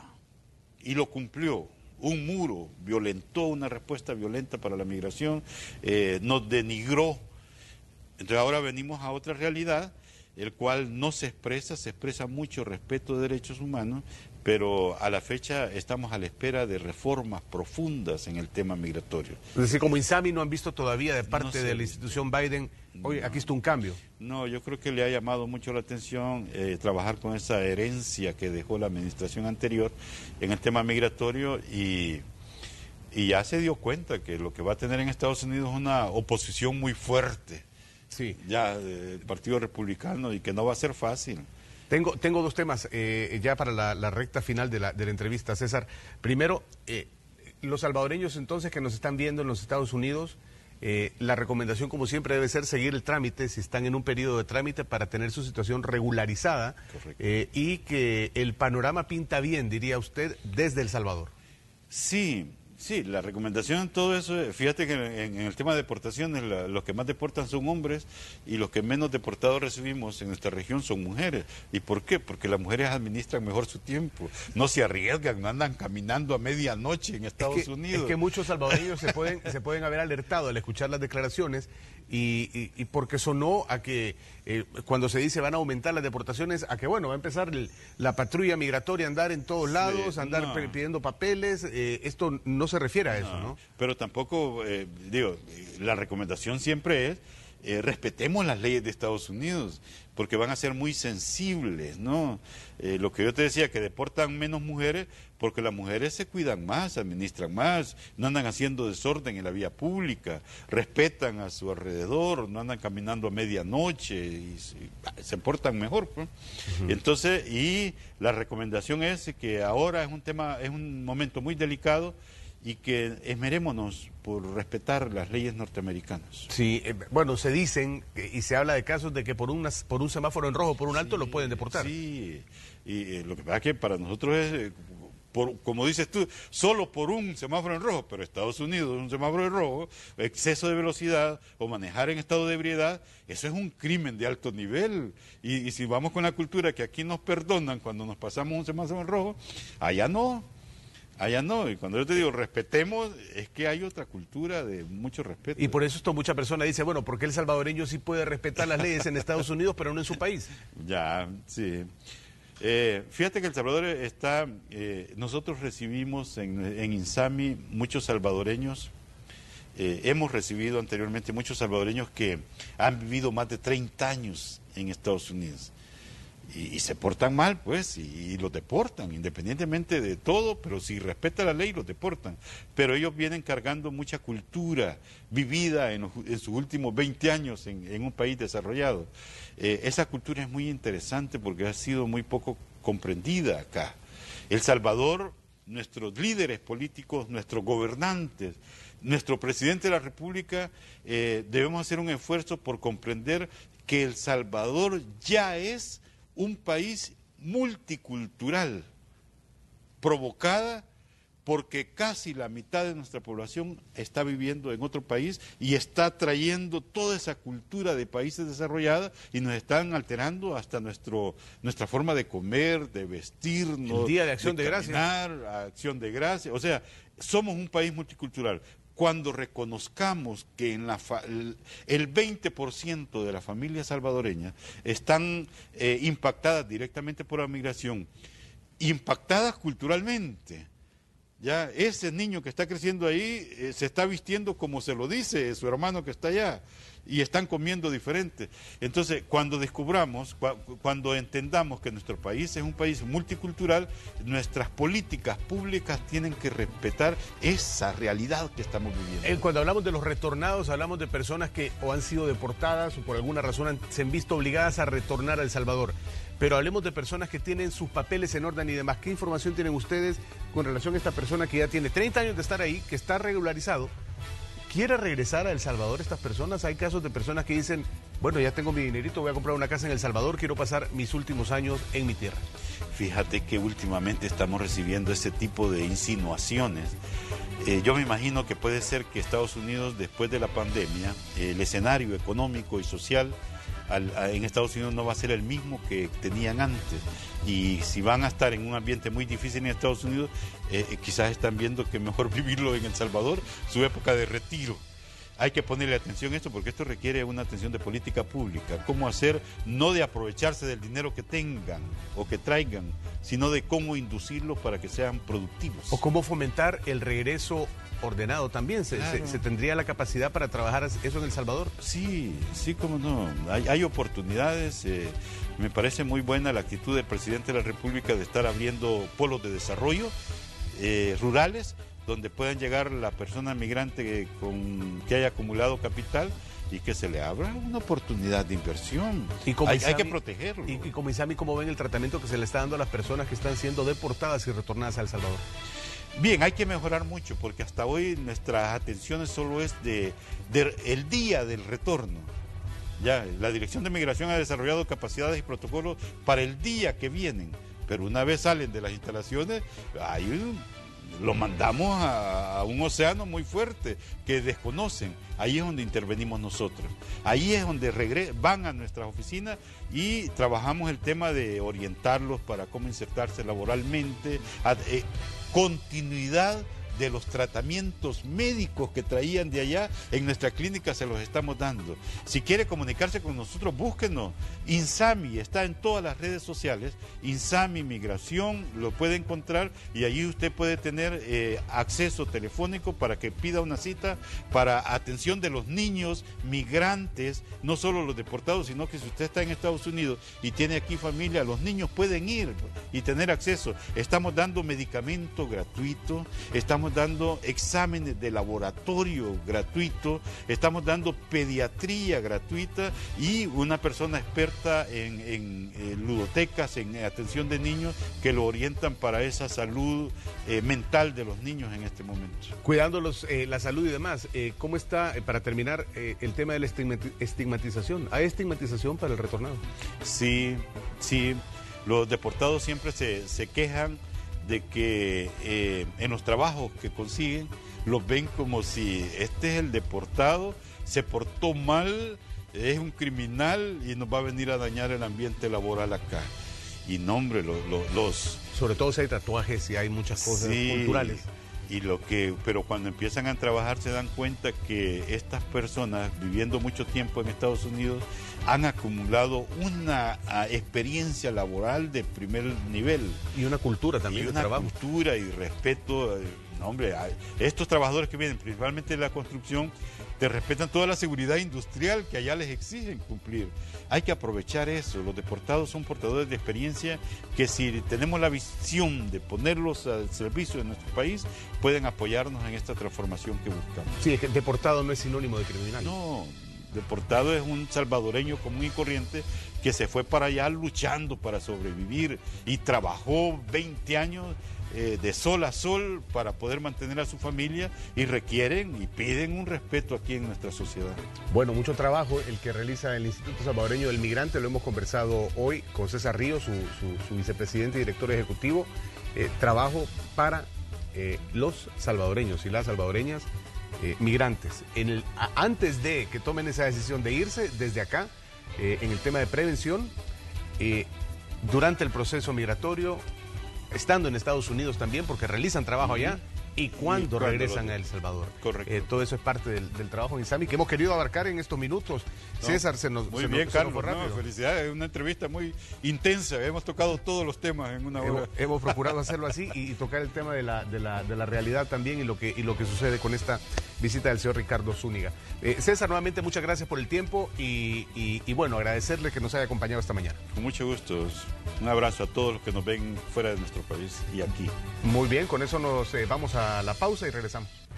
y lo cumplió. Un muro, violentó una respuesta violenta para la migración, eh, nos denigró. Entonces ahora venimos a otra realidad, el cual no se expresa, se expresa mucho respeto de derechos humanos, pero a la fecha estamos a la espera de reformas profundas en el tema migratorio. Es decir, como INSAMI no han visto todavía de parte no sé, de la institución Biden, oye, no, aquí está un cambio. No, yo creo que le ha llamado mucho la atención eh, trabajar con esa herencia que dejó la administración anterior en el tema migratorio y, y ya se dio cuenta que lo que va a tener en Estados Unidos es una oposición muy fuerte. Sí. Ya del Partido Republicano y que no va a ser fácil. Tengo, tengo dos temas eh, ya para la, la recta final de la, de la entrevista, César. Primero, eh, los salvadoreños entonces que nos están viendo en los Estados Unidos, eh, la recomendación como siempre debe ser seguir el trámite, si están en un periodo de trámite para tener su situación regularizada eh, y que el panorama pinta bien, diría usted, desde El Salvador. Sí, Sí, la recomendación en todo eso, fíjate que en, en el tema de deportaciones, la, los que más deportan son hombres y los que menos deportados recibimos en nuestra región son mujeres. ¿Y por qué? Porque las mujeres administran mejor su tiempo, no se arriesgan, no andan caminando a medianoche en Estados es que, Unidos. Es que muchos salvadoreños se pueden, se pueden haber alertado al escuchar las declaraciones y, y, y porque sonó a que eh, cuando se dice van a aumentar las deportaciones, a que bueno, va a empezar el, la patrulla migratoria a andar en todos lados, sí, a andar no. pidiendo papeles, eh, esto no se refiere a eso, ¿no? ¿no? Pero tampoco, eh, digo, la recomendación siempre es, eh, respetemos las leyes de Estados Unidos, porque van a ser muy sensibles, ¿no? Eh, lo que yo te decía, que deportan menos mujeres, porque las mujeres se cuidan más, administran más, no andan haciendo desorden en la vía pública, respetan a su alrededor, no andan caminando a medianoche, y se, se portan mejor, pues. Uh-huh. Entonces, y la recomendación es que ahora es un tema, es un momento muy delicado, y que esmerémonos por respetar las leyes norteamericanas. Sí, eh, bueno, se dicen y se habla de casos de que por, unas, por un semáforo en rojo, por un alto, sí, lo pueden deportar. Sí, y eh, lo que pasa es que para nosotros es, eh, por, como dices tú, solo por un semáforo en rojo, pero Estados Unidos, un semáforo en rojo, exceso de velocidad o manejar en estado de ebriedad, eso es un crimen de alto nivel. Y, y si vamos con la cultura que aquí nos perdonan cuando nos pasamos un semáforo en rojo, allá no. Allá no, y cuando yo te digo respetemos, es que hay otra cultura de mucho respeto. Y por eso esto mucha persona dice, bueno, ¿por qué el salvadoreño sí puede respetar las leyes en Estados Unidos, pero no en su país? Ya, sí. Eh, fíjate que El Salvador está, eh, nosotros recibimos en, en INSAMI muchos salvadoreños, eh, hemos recibido anteriormente muchos salvadoreños que han vivido más de treinta años en Estados Unidos. Y, y se portan mal, pues, y, y los deportan, independientemente de todo, pero si respeta la ley, los deportan. Pero ellos vienen cargando mucha cultura vivida en, los, en sus últimos veinte años en, en un país desarrollado. Eh, esa cultura es muy interesante porque ha sido muy poco comprendida acá. El Salvador, nuestros líderes políticos, nuestros gobernantes, nuestro presidente de la República, eh, debemos hacer un esfuerzo por comprender que El Salvador ya es un país multicultural, provocada porque casi la mitad de nuestra población está viviendo en otro país y está trayendo toda esa cultura de países desarrollados y nos están alterando hasta nuestro nuestra forma de comer, de vestirnos. El Día de Acción de, de caminar, Gracias. Acción de Gracias. O sea, somos un país multicultural. Cuando reconozcamos que en la fa el veinte por ciento de las familias salvadoreñas están eh, impactadas directamente por la migración, impactadas culturalmente, ya ese niño que está creciendo ahí eh, se está vistiendo como se lo dice su hermano que está allá y están comiendo diferente. Entonces, cuando descubramos, cu cuando entendamos que nuestro país es un país multicultural, nuestras políticas públicas tienen que respetar esa realidad que estamos viviendo. Eh, cuando hablamos de los retornados, hablamos de personas que o han sido deportadas o por alguna razón han, se han visto obligadas a retornar a El Salvador. Pero hablemos de personas que tienen sus papeles en orden y demás. ¿Qué información tienen ustedes con relación a esta persona que ya tiene treinta años de estar ahí, que está regularizado? ¿Quiere regresar a El Salvador estas personas? Hay casos de personas que dicen, bueno, ya tengo mi dinerito, voy a comprar una casa en El Salvador, quiero pasar mis últimos años en mi tierra. Fíjate que últimamente estamos recibiendo ese tipo de insinuaciones. Eh, yo me imagino que puede ser que Estados Unidos, después de la pandemia, eh, el escenario económico y social Al, a, en Estados Unidos no va a ser el mismo que tenían antes, y si van a estar en un ambiente muy difícil en Estados Unidos, eh, quizás están viendo que mejor vivirlo en El Salvador, su época de retiro. Hay que ponerle atención a esto porque esto requiere una atención de política pública, cómo hacer, no de aprovecharse del dinero que tengan o que traigan, sino de cómo inducirlos para que sean productivos. O cómo fomentar el regreso ordenado también. ¿Se, claro. se, se tendría la capacidad para trabajar eso en El Salvador? Sí, sí, cómo no. Hay, hay oportunidades. Eh, me parece muy buena la actitud del presidente de la República de estar abriendo polos de desarrollo eh, rurales, donde puedan llegar la persona migrante con, que haya acumulado capital y que se le abra una oportunidad de inversión. Y como hay, Isami, hay que protegerlo. Y, y como Isami, ¿cómo ven el tratamiento que se le está dando a las personas que están siendo deportadas y retornadas a El Salvador? Bien, hay que mejorar mucho porque hasta hoy nuestras atenciones solo es de, de el día del retorno. Ya, la Dirección de Migración ha desarrollado capacidades y protocolos para el día que vienen, pero una vez salen de las instalaciones hay un, lo mandamos a, a un océano muy fuerte que desconocen. Ahí es donde intervenimos nosotros. Ahí es donde regre- van a nuestras oficinas y trabajamos el tema de orientarlos para cómo insertarse laboralmente, a, eh, continuidad de los tratamientos médicos que traían de allá, en nuestra clínica se los estamos dando. Si quiere comunicarse con nosotros, búsquenos. INSAMI está en todas las redes sociales, INSAMI Migración, lo puede encontrar y allí usted puede tener eh, acceso telefónico para que pida una cita para atención de los niños migrantes, no solo los deportados, sino que si usted está en Estados Unidos y tiene aquí familia, los niños pueden ir y tener acceso. Estamos dando medicamento gratuito, estamos dando exámenes de laboratorio gratuito, estamos dando pediatría gratuita y una persona experta en, en, en ludotecas, en atención de niños, que lo orientan para esa salud eh, mental de los niños en este momento. Cuidando los, eh, la salud y demás, eh, ¿cómo está, eh, para terminar, eh, el tema de la estigmati- estigmatización? ¿Hay estigmatización para el retornado? Sí, sí, los deportados siempre se, se quejan de que eh, en los trabajos que consiguen los ven como si este es el deportado, se portó mal, es un criminal y nos va a venir a dañar el ambiente laboral acá. Y no, hombre, lo, lo, los... Sobre todo si hay tatuajes y hay muchas cosas sí, culturales. Y lo que, pero cuando empiezan a trabajar se dan cuenta que estas personas, viviendo mucho tiempo en Estados Unidos, han acumulado una a, experiencia laboral de primer nivel. Y una cultura también y de una trabajo. cultura y respeto. No, hombre, a, estos trabajadores que vienen, principalmente de la construcción, te respetan toda la seguridad industrial que allá les exigen cumplir. Hay que aprovechar eso. Los deportados son portadores de experiencia que, si tenemos la visión de ponerlos al servicio de nuestro país, pueden apoyarnos en esta transformación que buscamos. Sí, es que deportado no es sinónimo de criminal. No, deportado es un salvadoreño común y corriente que se fue para allá luchando para sobrevivir y trabajó veinte años eh, de sol a sol para poder mantener a su familia, y requieren y piden un respeto aquí en nuestra sociedad. Bueno, mucho trabajo el que realiza el Instituto Salvadoreño del Migrante. Lo hemos conversado hoy con César Ríos, su, su, su vicepresidente y director ejecutivo. Eh, trabajo para eh, los salvadoreños y las salvadoreñas eh, migrantes. En el, a, antes de que tomen esa decisión de irse, desde acá, eh, en el tema de prevención, eh, durante el proceso migratorio, estando en Estados Unidos también, porque realizan trabajo uh-huh. allá, y cuando regresan a El Salvador. Correcto. Eh, todo eso es parte del, del trabajo de INSAMI que hemos querido abarcar en estos minutos. No, César, se nos Muy se bien, nos, Carlos, se nos fue rápido. No, felicidades, es una entrevista muy intensa, hemos tocado todos los temas en una hora. Hemos, hemos procurado hacerlo así y, y tocar el tema de la, de, la, de la realidad también y lo, que, y lo que sucede con esta visita del señor Ricardo Zúñiga. Eh, César, nuevamente muchas gracias por el tiempo y, y, y bueno, agradecerle que nos haya acompañado esta mañana. Con mucho gusto, un abrazo a todos los que nos ven fuera de nuestro país y aquí. Muy bien, con eso nos eh, vamos a la pausa y regresamos.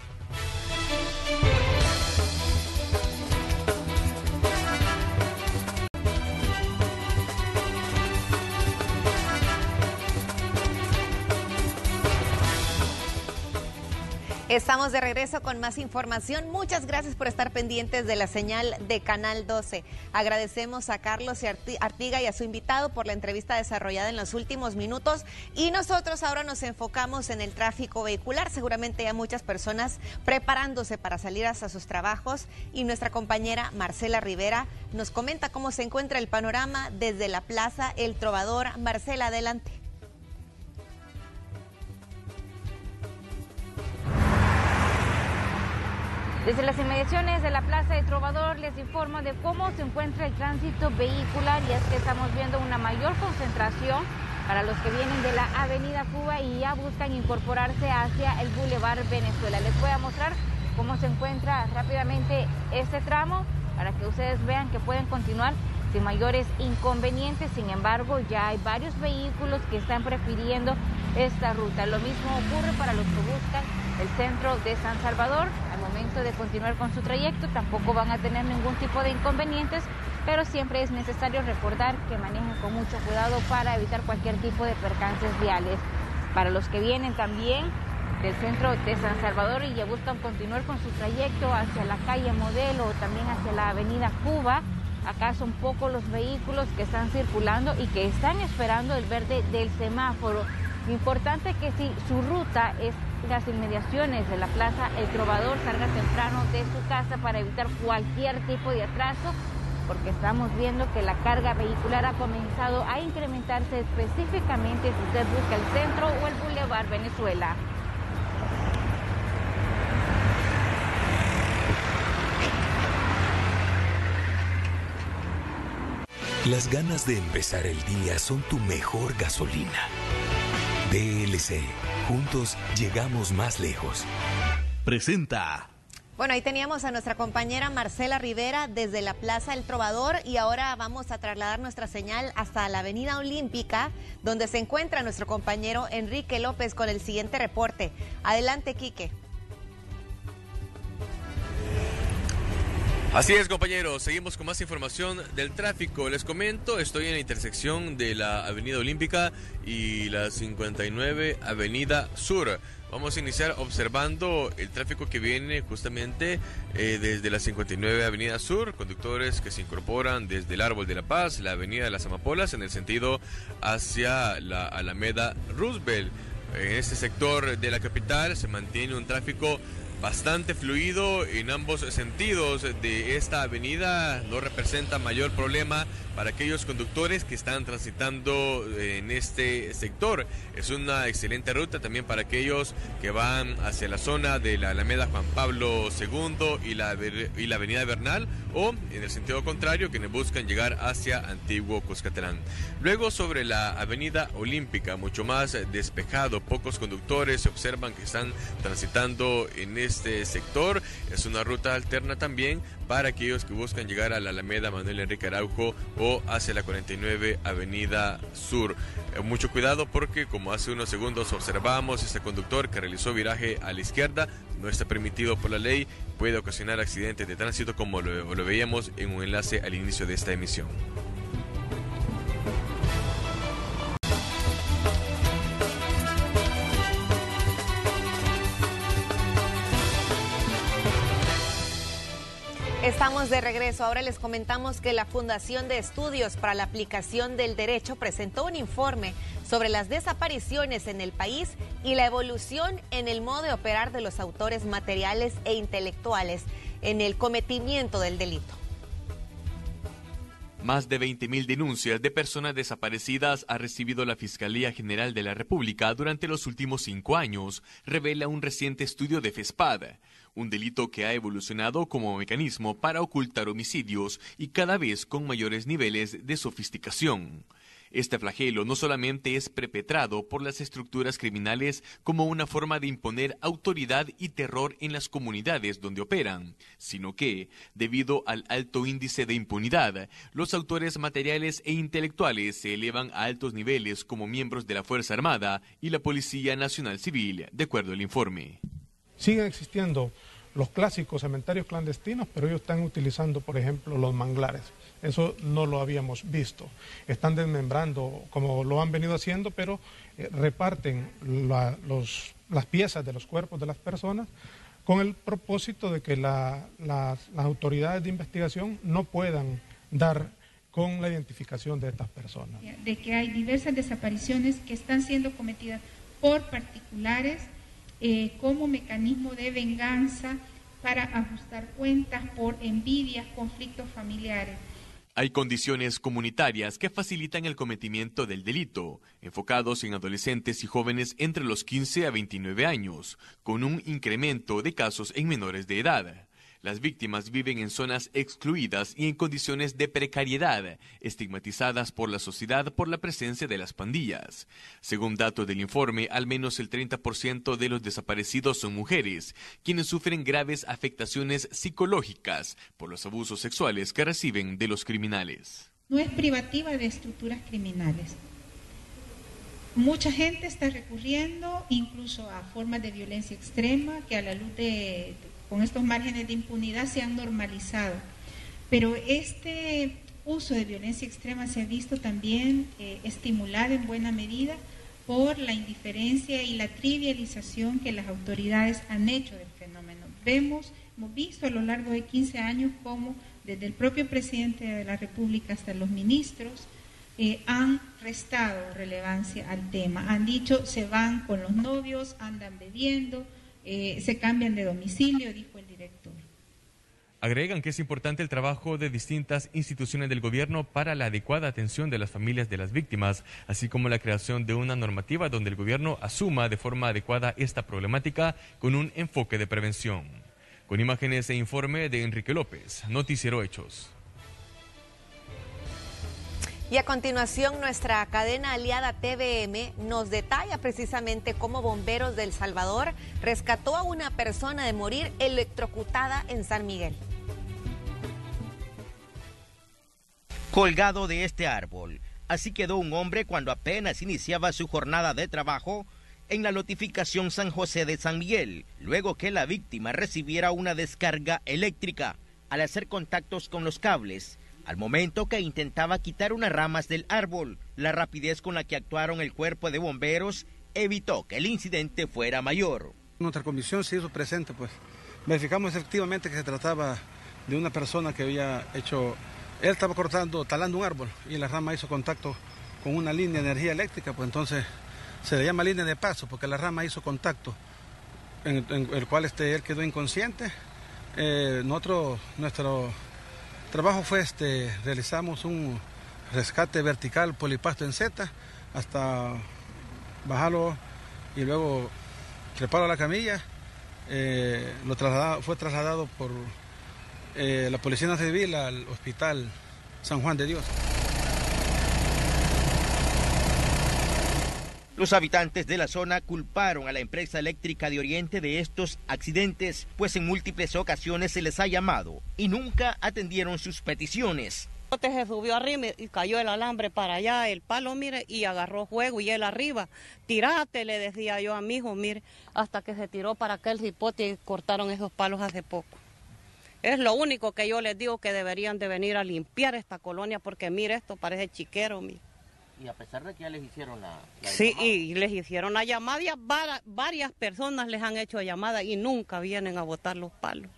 Estamos de regreso con más información. Muchas gracias por estar pendientes de la señal de Canal doce. Agradecemos a Carlos Artiga y a su invitado por la entrevista desarrollada en los últimos minutos. Y nosotros ahora nos enfocamos en el tráfico vehicular. Seguramente hay muchas personas preparándose para salir hasta sus trabajos. Y nuestra compañera Marcela Rivera nos comenta cómo se encuentra el panorama desde la Plaza El Trovador. Marcela, adelante. Desde las inmediaciones de la Plaza de Trovador les informo de cómo se encuentra el tránsito vehicular, y es que estamos viendo una mayor concentración para los que vienen de la Avenida Cuba y ya buscan incorporarse hacia el Boulevard Venezuela. Les voy a mostrar cómo se encuentra rápidamente este tramo para que ustedes vean que pueden continuar sin mayores inconvenientes. Sin embargo, ya hay varios vehículos que están prefiriendo esta ruta. Lo mismo ocurre para los que buscan el centro de San Salvador. Al momento de continuar con su trayecto tampoco van a tener ningún tipo de inconvenientes, pero siempre es necesario recordar que manejen con mucho cuidado para evitar cualquier tipo de percances viales. Para los que vienen también del centro de San Salvador y ya buscan continuar con su trayecto hacia la calle Modelo o también hacia la Avenida Cuba, acá son pocos los vehículos que están circulando y que están esperando el verde del semáforo. Lo importante es que si su ruta es las inmediaciones de la Plaza El Trovador salga temprano de su casa para evitar cualquier tipo de atraso, porque estamos viendo que la carga vehicular ha comenzado a incrementarse, específicamente si usted busca el centro o el Boulevard Venezuela. Las ganas de empezar el día son tu mejor gasolina. D L C, juntos llegamos más lejos. Presenta. Bueno, ahí teníamos a nuestra compañera Marcela Rivera desde la Plaza El Trovador y ahora vamos a trasladar nuestra señal hasta la Avenida Olímpica, donde se encuentra nuestro compañero Enrique López con el siguiente reporte. Adelante, Quique. Así es, compañeros, seguimos con más información del tráfico. Les comento, estoy en la intersección de la Avenida Olímpica y la cincuenta y nueve Avenida Sur. Vamos a iniciar observando el tráfico que viene justamente eh, desde la cincuenta y nueve Avenida Sur, conductores que se incorporan desde el Árbol de la Paz, la Avenida de las Amapolas, en el sentido hacia la Alameda Roosevelt. En este sector de la capital se mantiene un tráfico bastante fluido en ambos sentidos de esta avenida. No representa mayor problema para aquellos conductores que están transitando en este sector. Es una excelente ruta también para aquellos que van hacia la zona de la Alameda Juan Pablo segundo y la, y la Avenida Bernal, o en el sentido contrario, quienes buscan llegar hacia Antiguo Cuscatlán. Luego, sobre la Avenida Olímpica, mucho más despejado, pocos conductores se observan que están transitando en este sector. Es una ruta alterna también para aquellos que buscan llegar a la Alameda Manuel Enrique Araujo o hacia la cuarenta y nueve Avenida Sur. Eh, mucho cuidado porque, como hace unos segundos observamos, este conductor que realizó viraje a la izquierda no está permitido por la ley, puede ocasionar accidentes de tránsito, como lo, lo veíamos en un enlace al inicio de esta emisión. Estamos de regreso. Ahora les comentamos que la Fundación de Estudios para la Aplicación del Derecho presentó un informe sobre las desapariciones en el país y la evolución en el modo de operar de los autores materiales e intelectuales en el cometimiento del delito. Más de veinte mil denuncias de personas desaparecidas ha recibido la Fiscalía General de la República durante los últimos cinco años, revela un reciente estudio de FESPAD, un delito que ha evolucionado como mecanismo para ocultar homicidios y cada vez con mayores niveles de sofisticación. Este flagelo no solamente es perpetrado por las estructuras criminales como una forma de imponer autoridad y terror en las comunidades donde operan, sino que, debido al alto índice de impunidad, los autores materiales e intelectuales se elevan a altos niveles como miembros de la Fuerza Armada y la Policía Nacional Civil, de acuerdo al informe. Siguen existiendo los clásicos cementerios clandestinos, pero ellos están utilizando, por ejemplo, los manglares. Eso no lo habíamos visto. Están desmembrando, como lo han venido haciendo, pero eh, reparten la, los, las piezas de los cuerpos de las personas con el propósito de que la, las, las autoridades de investigación no puedan dar con la identificación de estas personas. De que hay diversas desapariciones que están siendo cometidas por particulares eh, como mecanismo de venganza para ajustar cuentas, por envidias, conflictos familiares. Hay condiciones comunitarias que facilitan el cometimiento del delito, enfocados en adolescentes y jóvenes entre los quince a veintinueve años, con un incremento de casos en menores de edad. Las víctimas viven en zonas excluidas y en condiciones de precariedad, estigmatizadas por la sociedad por la presencia de las pandillas. Según datos del informe, al menos el treinta por ciento de los desaparecidos son mujeres, quienes sufren graves afectaciones psicológicas por los abusos sexuales que reciben de los criminales. No es privativa de estructuras criminales. Mucha gente está recurriendo incluso a formas de violencia extrema que a la luz de... con estos márgenes de impunidad se han normalizado. Pero este uso de violencia extrema se ha visto también eh, estimulado en buena medida por la indiferencia y la trivialización que las autoridades han hecho del fenómeno. Vemos, hemos visto a lo largo de quince años cómo desde el propio presidente de la República hasta los ministros eh, han restado relevancia al tema. Han dicho, se van con los novios, andan bebiendo, eh, se cambian de domicilio, dijo el director. Agregan que es importante el trabajo de distintas instituciones del gobierno para la adecuada atención de las familias de las víctimas, así como la creación de una normativa donde el gobierno asuma de forma adecuada esta problemática con un enfoque de prevención. Con imágenes e informe de Enrique López, Noticiero Hechos. Y a continuación, nuestra cadena aliada T V M nos detalla precisamente cómo Bomberos de El Salvador rescató a una persona de morir electrocutada en San Miguel. Colgado de este árbol, así quedó un hombre cuando apenas iniciaba su jornada de trabajo en la notificación San José de San Miguel, luego que la víctima recibiera una descarga eléctrica al hacer contactos con los cables. Al momento que intentaba quitar unas ramas del árbol, la rapidez con la que actuaron el cuerpo de bomberos evitó que el incidente fuera mayor. Nuestra comisión se hizo presente, pues verificamos efectivamente que se trataba de una persona que había hecho, él estaba cortando, talando un árbol y la rama hizo contacto con una línea de energía eléctrica, pues entonces se le llama línea de paso porque la rama hizo contacto, en, en el cual este, él quedó inconsciente. Eh, nosotros, nuestro trabajo fue este, realizamos un rescate vertical polipasto en Z hasta bajarlo y luego treparlo a la camilla. Eh, lo trasladado, fue trasladado por eh, la Policía Civil al Hospital San Juan de Dios. Los habitantes de la zona culparon a la empresa eléctrica de Oriente de estos accidentes, pues en múltiples ocasiones se les ha llamado y nunca atendieron sus peticiones. Se subió arriba y cayó el alambre para allá, el palo, mire, y agarró fuego y él arriba. Tírate, le decía yo a mi hijo, mire, hasta que se tiró para aquel cipote y cortaron esos palos hace poco. Es lo único que yo les digo, que deberían de venir a limpiar esta colonia, porque mire, esto parece chiquero, mire. Y a pesar de que ya les hicieron la, la sí, llamada. y les hicieron la llamada, y var, varias personas les han hecho llamada y nunca vienen a botar los palos.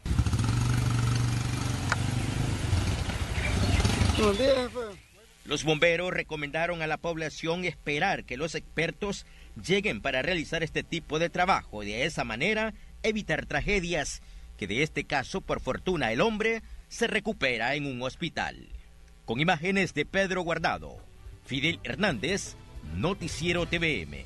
Los bomberos recomendaron a la población esperar que los expertos lleguen para realizar este tipo de trabajo y de esa manera evitar tragedias, que de este caso, por fortuna, el hombre se recupera en un hospital. Con imágenes de Pedro Guardado, Fidel Hernández, Noticiero T V M.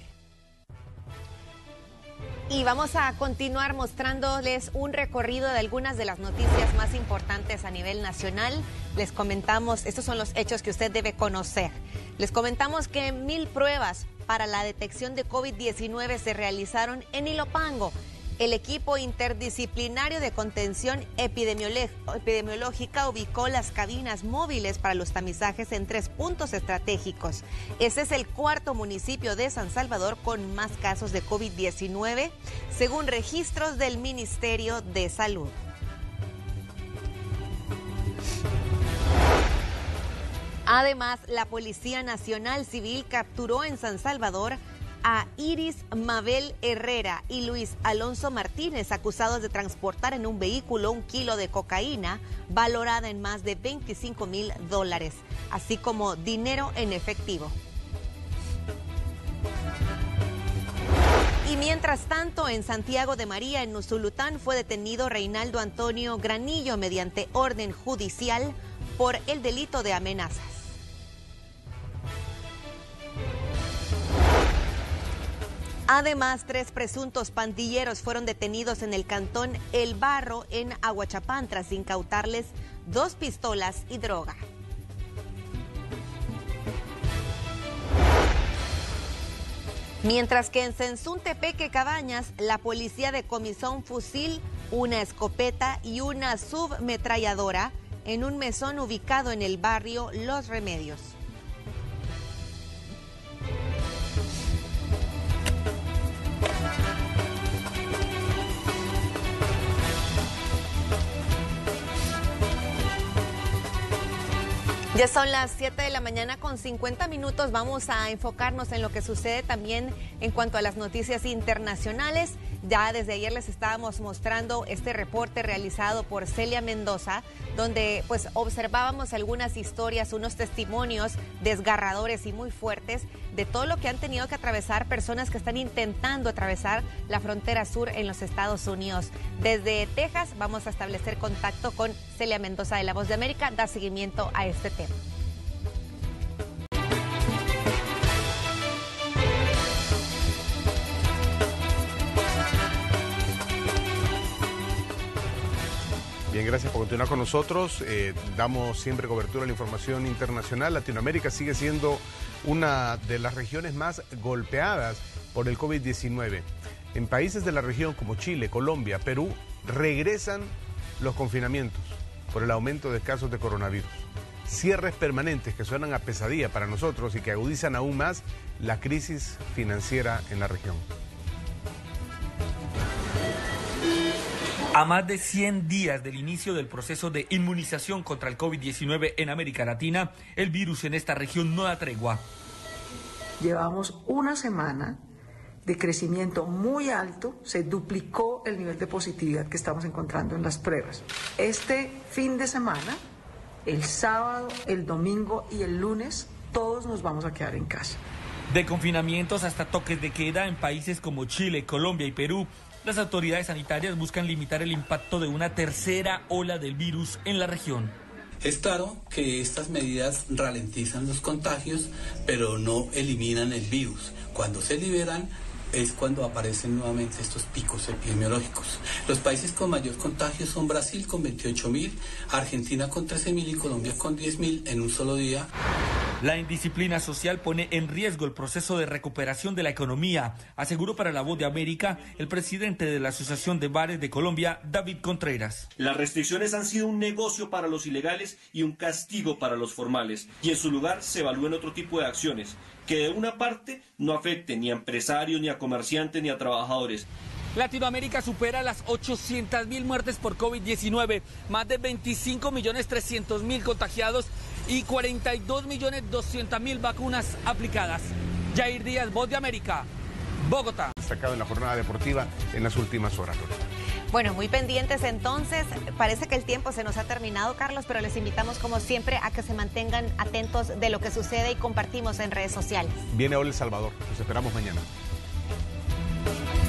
Y vamos a continuar mostrándoles un recorrido de algunas de las noticias más importantes a nivel nacional. Les comentamos, estos son los hechos que usted debe conocer. Les comentamos que mil pruebas para la detección de COVID diecinueve se realizaron en Ilopango. El equipo interdisciplinario de contención epidemiológica ubicó las cabinas móviles para los tamizajes en tres puntos estratégicos. Ese es el cuarto municipio de San Salvador con más casos de COVID diecinueve, según registros del Ministerio de Salud. Además, la Policía Nacional Civil capturó en San Salvador a Iris Mabel Herrera y Luis Alonso Martínez, acusados de transportar en un vehículo un kilo de cocaína valorada en más de veinticinco mil dólares, así como dinero en efectivo. Y mientras tanto, en Santiago de María, en Usulután, fue detenido Reinaldo Antonio Granillo mediante orden judicial por el delito de amenazas. Además, tres presuntos pandilleros fueron detenidos en el cantón El Barro, en Aguachapán, tras incautarles dos pistolas y droga. Mientras que en Sensuntepeque, Cabañas, la policía decomisó un fusil, una escopeta y una submetralladora en un mesón ubicado en el barrio Los Remedios. Ya son las siete de la mañana con cincuenta minutos. Vamos a enfocarnos en lo que sucede también en cuanto a las noticias internacionales. Ya desde ayer les estábamos mostrando este reporte realizado por Celia Mendoza, donde pues observábamos algunas historias, unos testimonios desgarradores y muy fuertes de todo lo que han tenido que atravesar personas que están intentando atravesar la frontera sur en los Estados Unidos. Desde Texas vamos a establecer contacto con Celia Mendoza de La Voz de América, da seguimiento a este tema. Bien, gracias por continuar con nosotros. Eh, damos siempre cobertura a la información internacional. Latinoamérica sigue siendo una de las regiones más golpeadas por el COVID diecinueve. En países de la región como Chile, Colombia, Perú, regresan los confinamientos por el aumento de casos de coronavirus. Cierres permanentes que suenan a pesadilla para nosotros y que agudizan aún más la crisis financiera en la región. A más de cien días del inicio del proceso de inmunización contra el COVID diecinueve en América Latina, el virus en esta región no da tregua. Llevamos una semana de crecimiento muy alto, se duplicó el nivel de positividad que estamos encontrando en las pruebas. Este fin de semana, el sábado, el domingo y el lunes, todos nos vamos a quedar en casa. De confinamientos hasta toques de queda en países como Chile, Colombia y Perú, las autoridades sanitarias buscan limitar el impacto de una tercera ola del virus en la región. Es claro que estas medidas ralentizan los contagios, pero no eliminan el virus. Cuando se liberan es cuando aparecen nuevamente estos picos epidemiológicos. Los países con mayor contagio son Brasil con veintiocho mil, Argentina con trece mil y Colombia con diez mil en un solo día. La indisciplina social pone en riesgo el proceso de recuperación de la economía, aseguró para La Voz de América el presidente de la Asociación de Bares de Colombia, David Contreras. Las restricciones han sido un negocio para los ilegales y un castigo para los formales, y en su lugar se evalúen otro tipo de acciones, que de una parte no afecten ni a empresarios, ni a comerciantes, ni a trabajadores. Latinoamérica supera las ochocientas mil muertes por COVID diecinueve, más de veinticinco millones trescientos mil contagiados y cuarenta y dos millones doscientas mil vacunas aplicadas. Jair Díaz, Voz de América, Bogotá. Destacado en la jornada deportiva en las últimas horas. Bueno, muy pendientes entonces. Parece que el tiempo se nos ha terminado, Carlos, pero les invitamos como siempre a que se mantengan atentos de lo que sucede y compartimos en redes sociales. Viene hoy El Salvador. Nos esperamos mañana.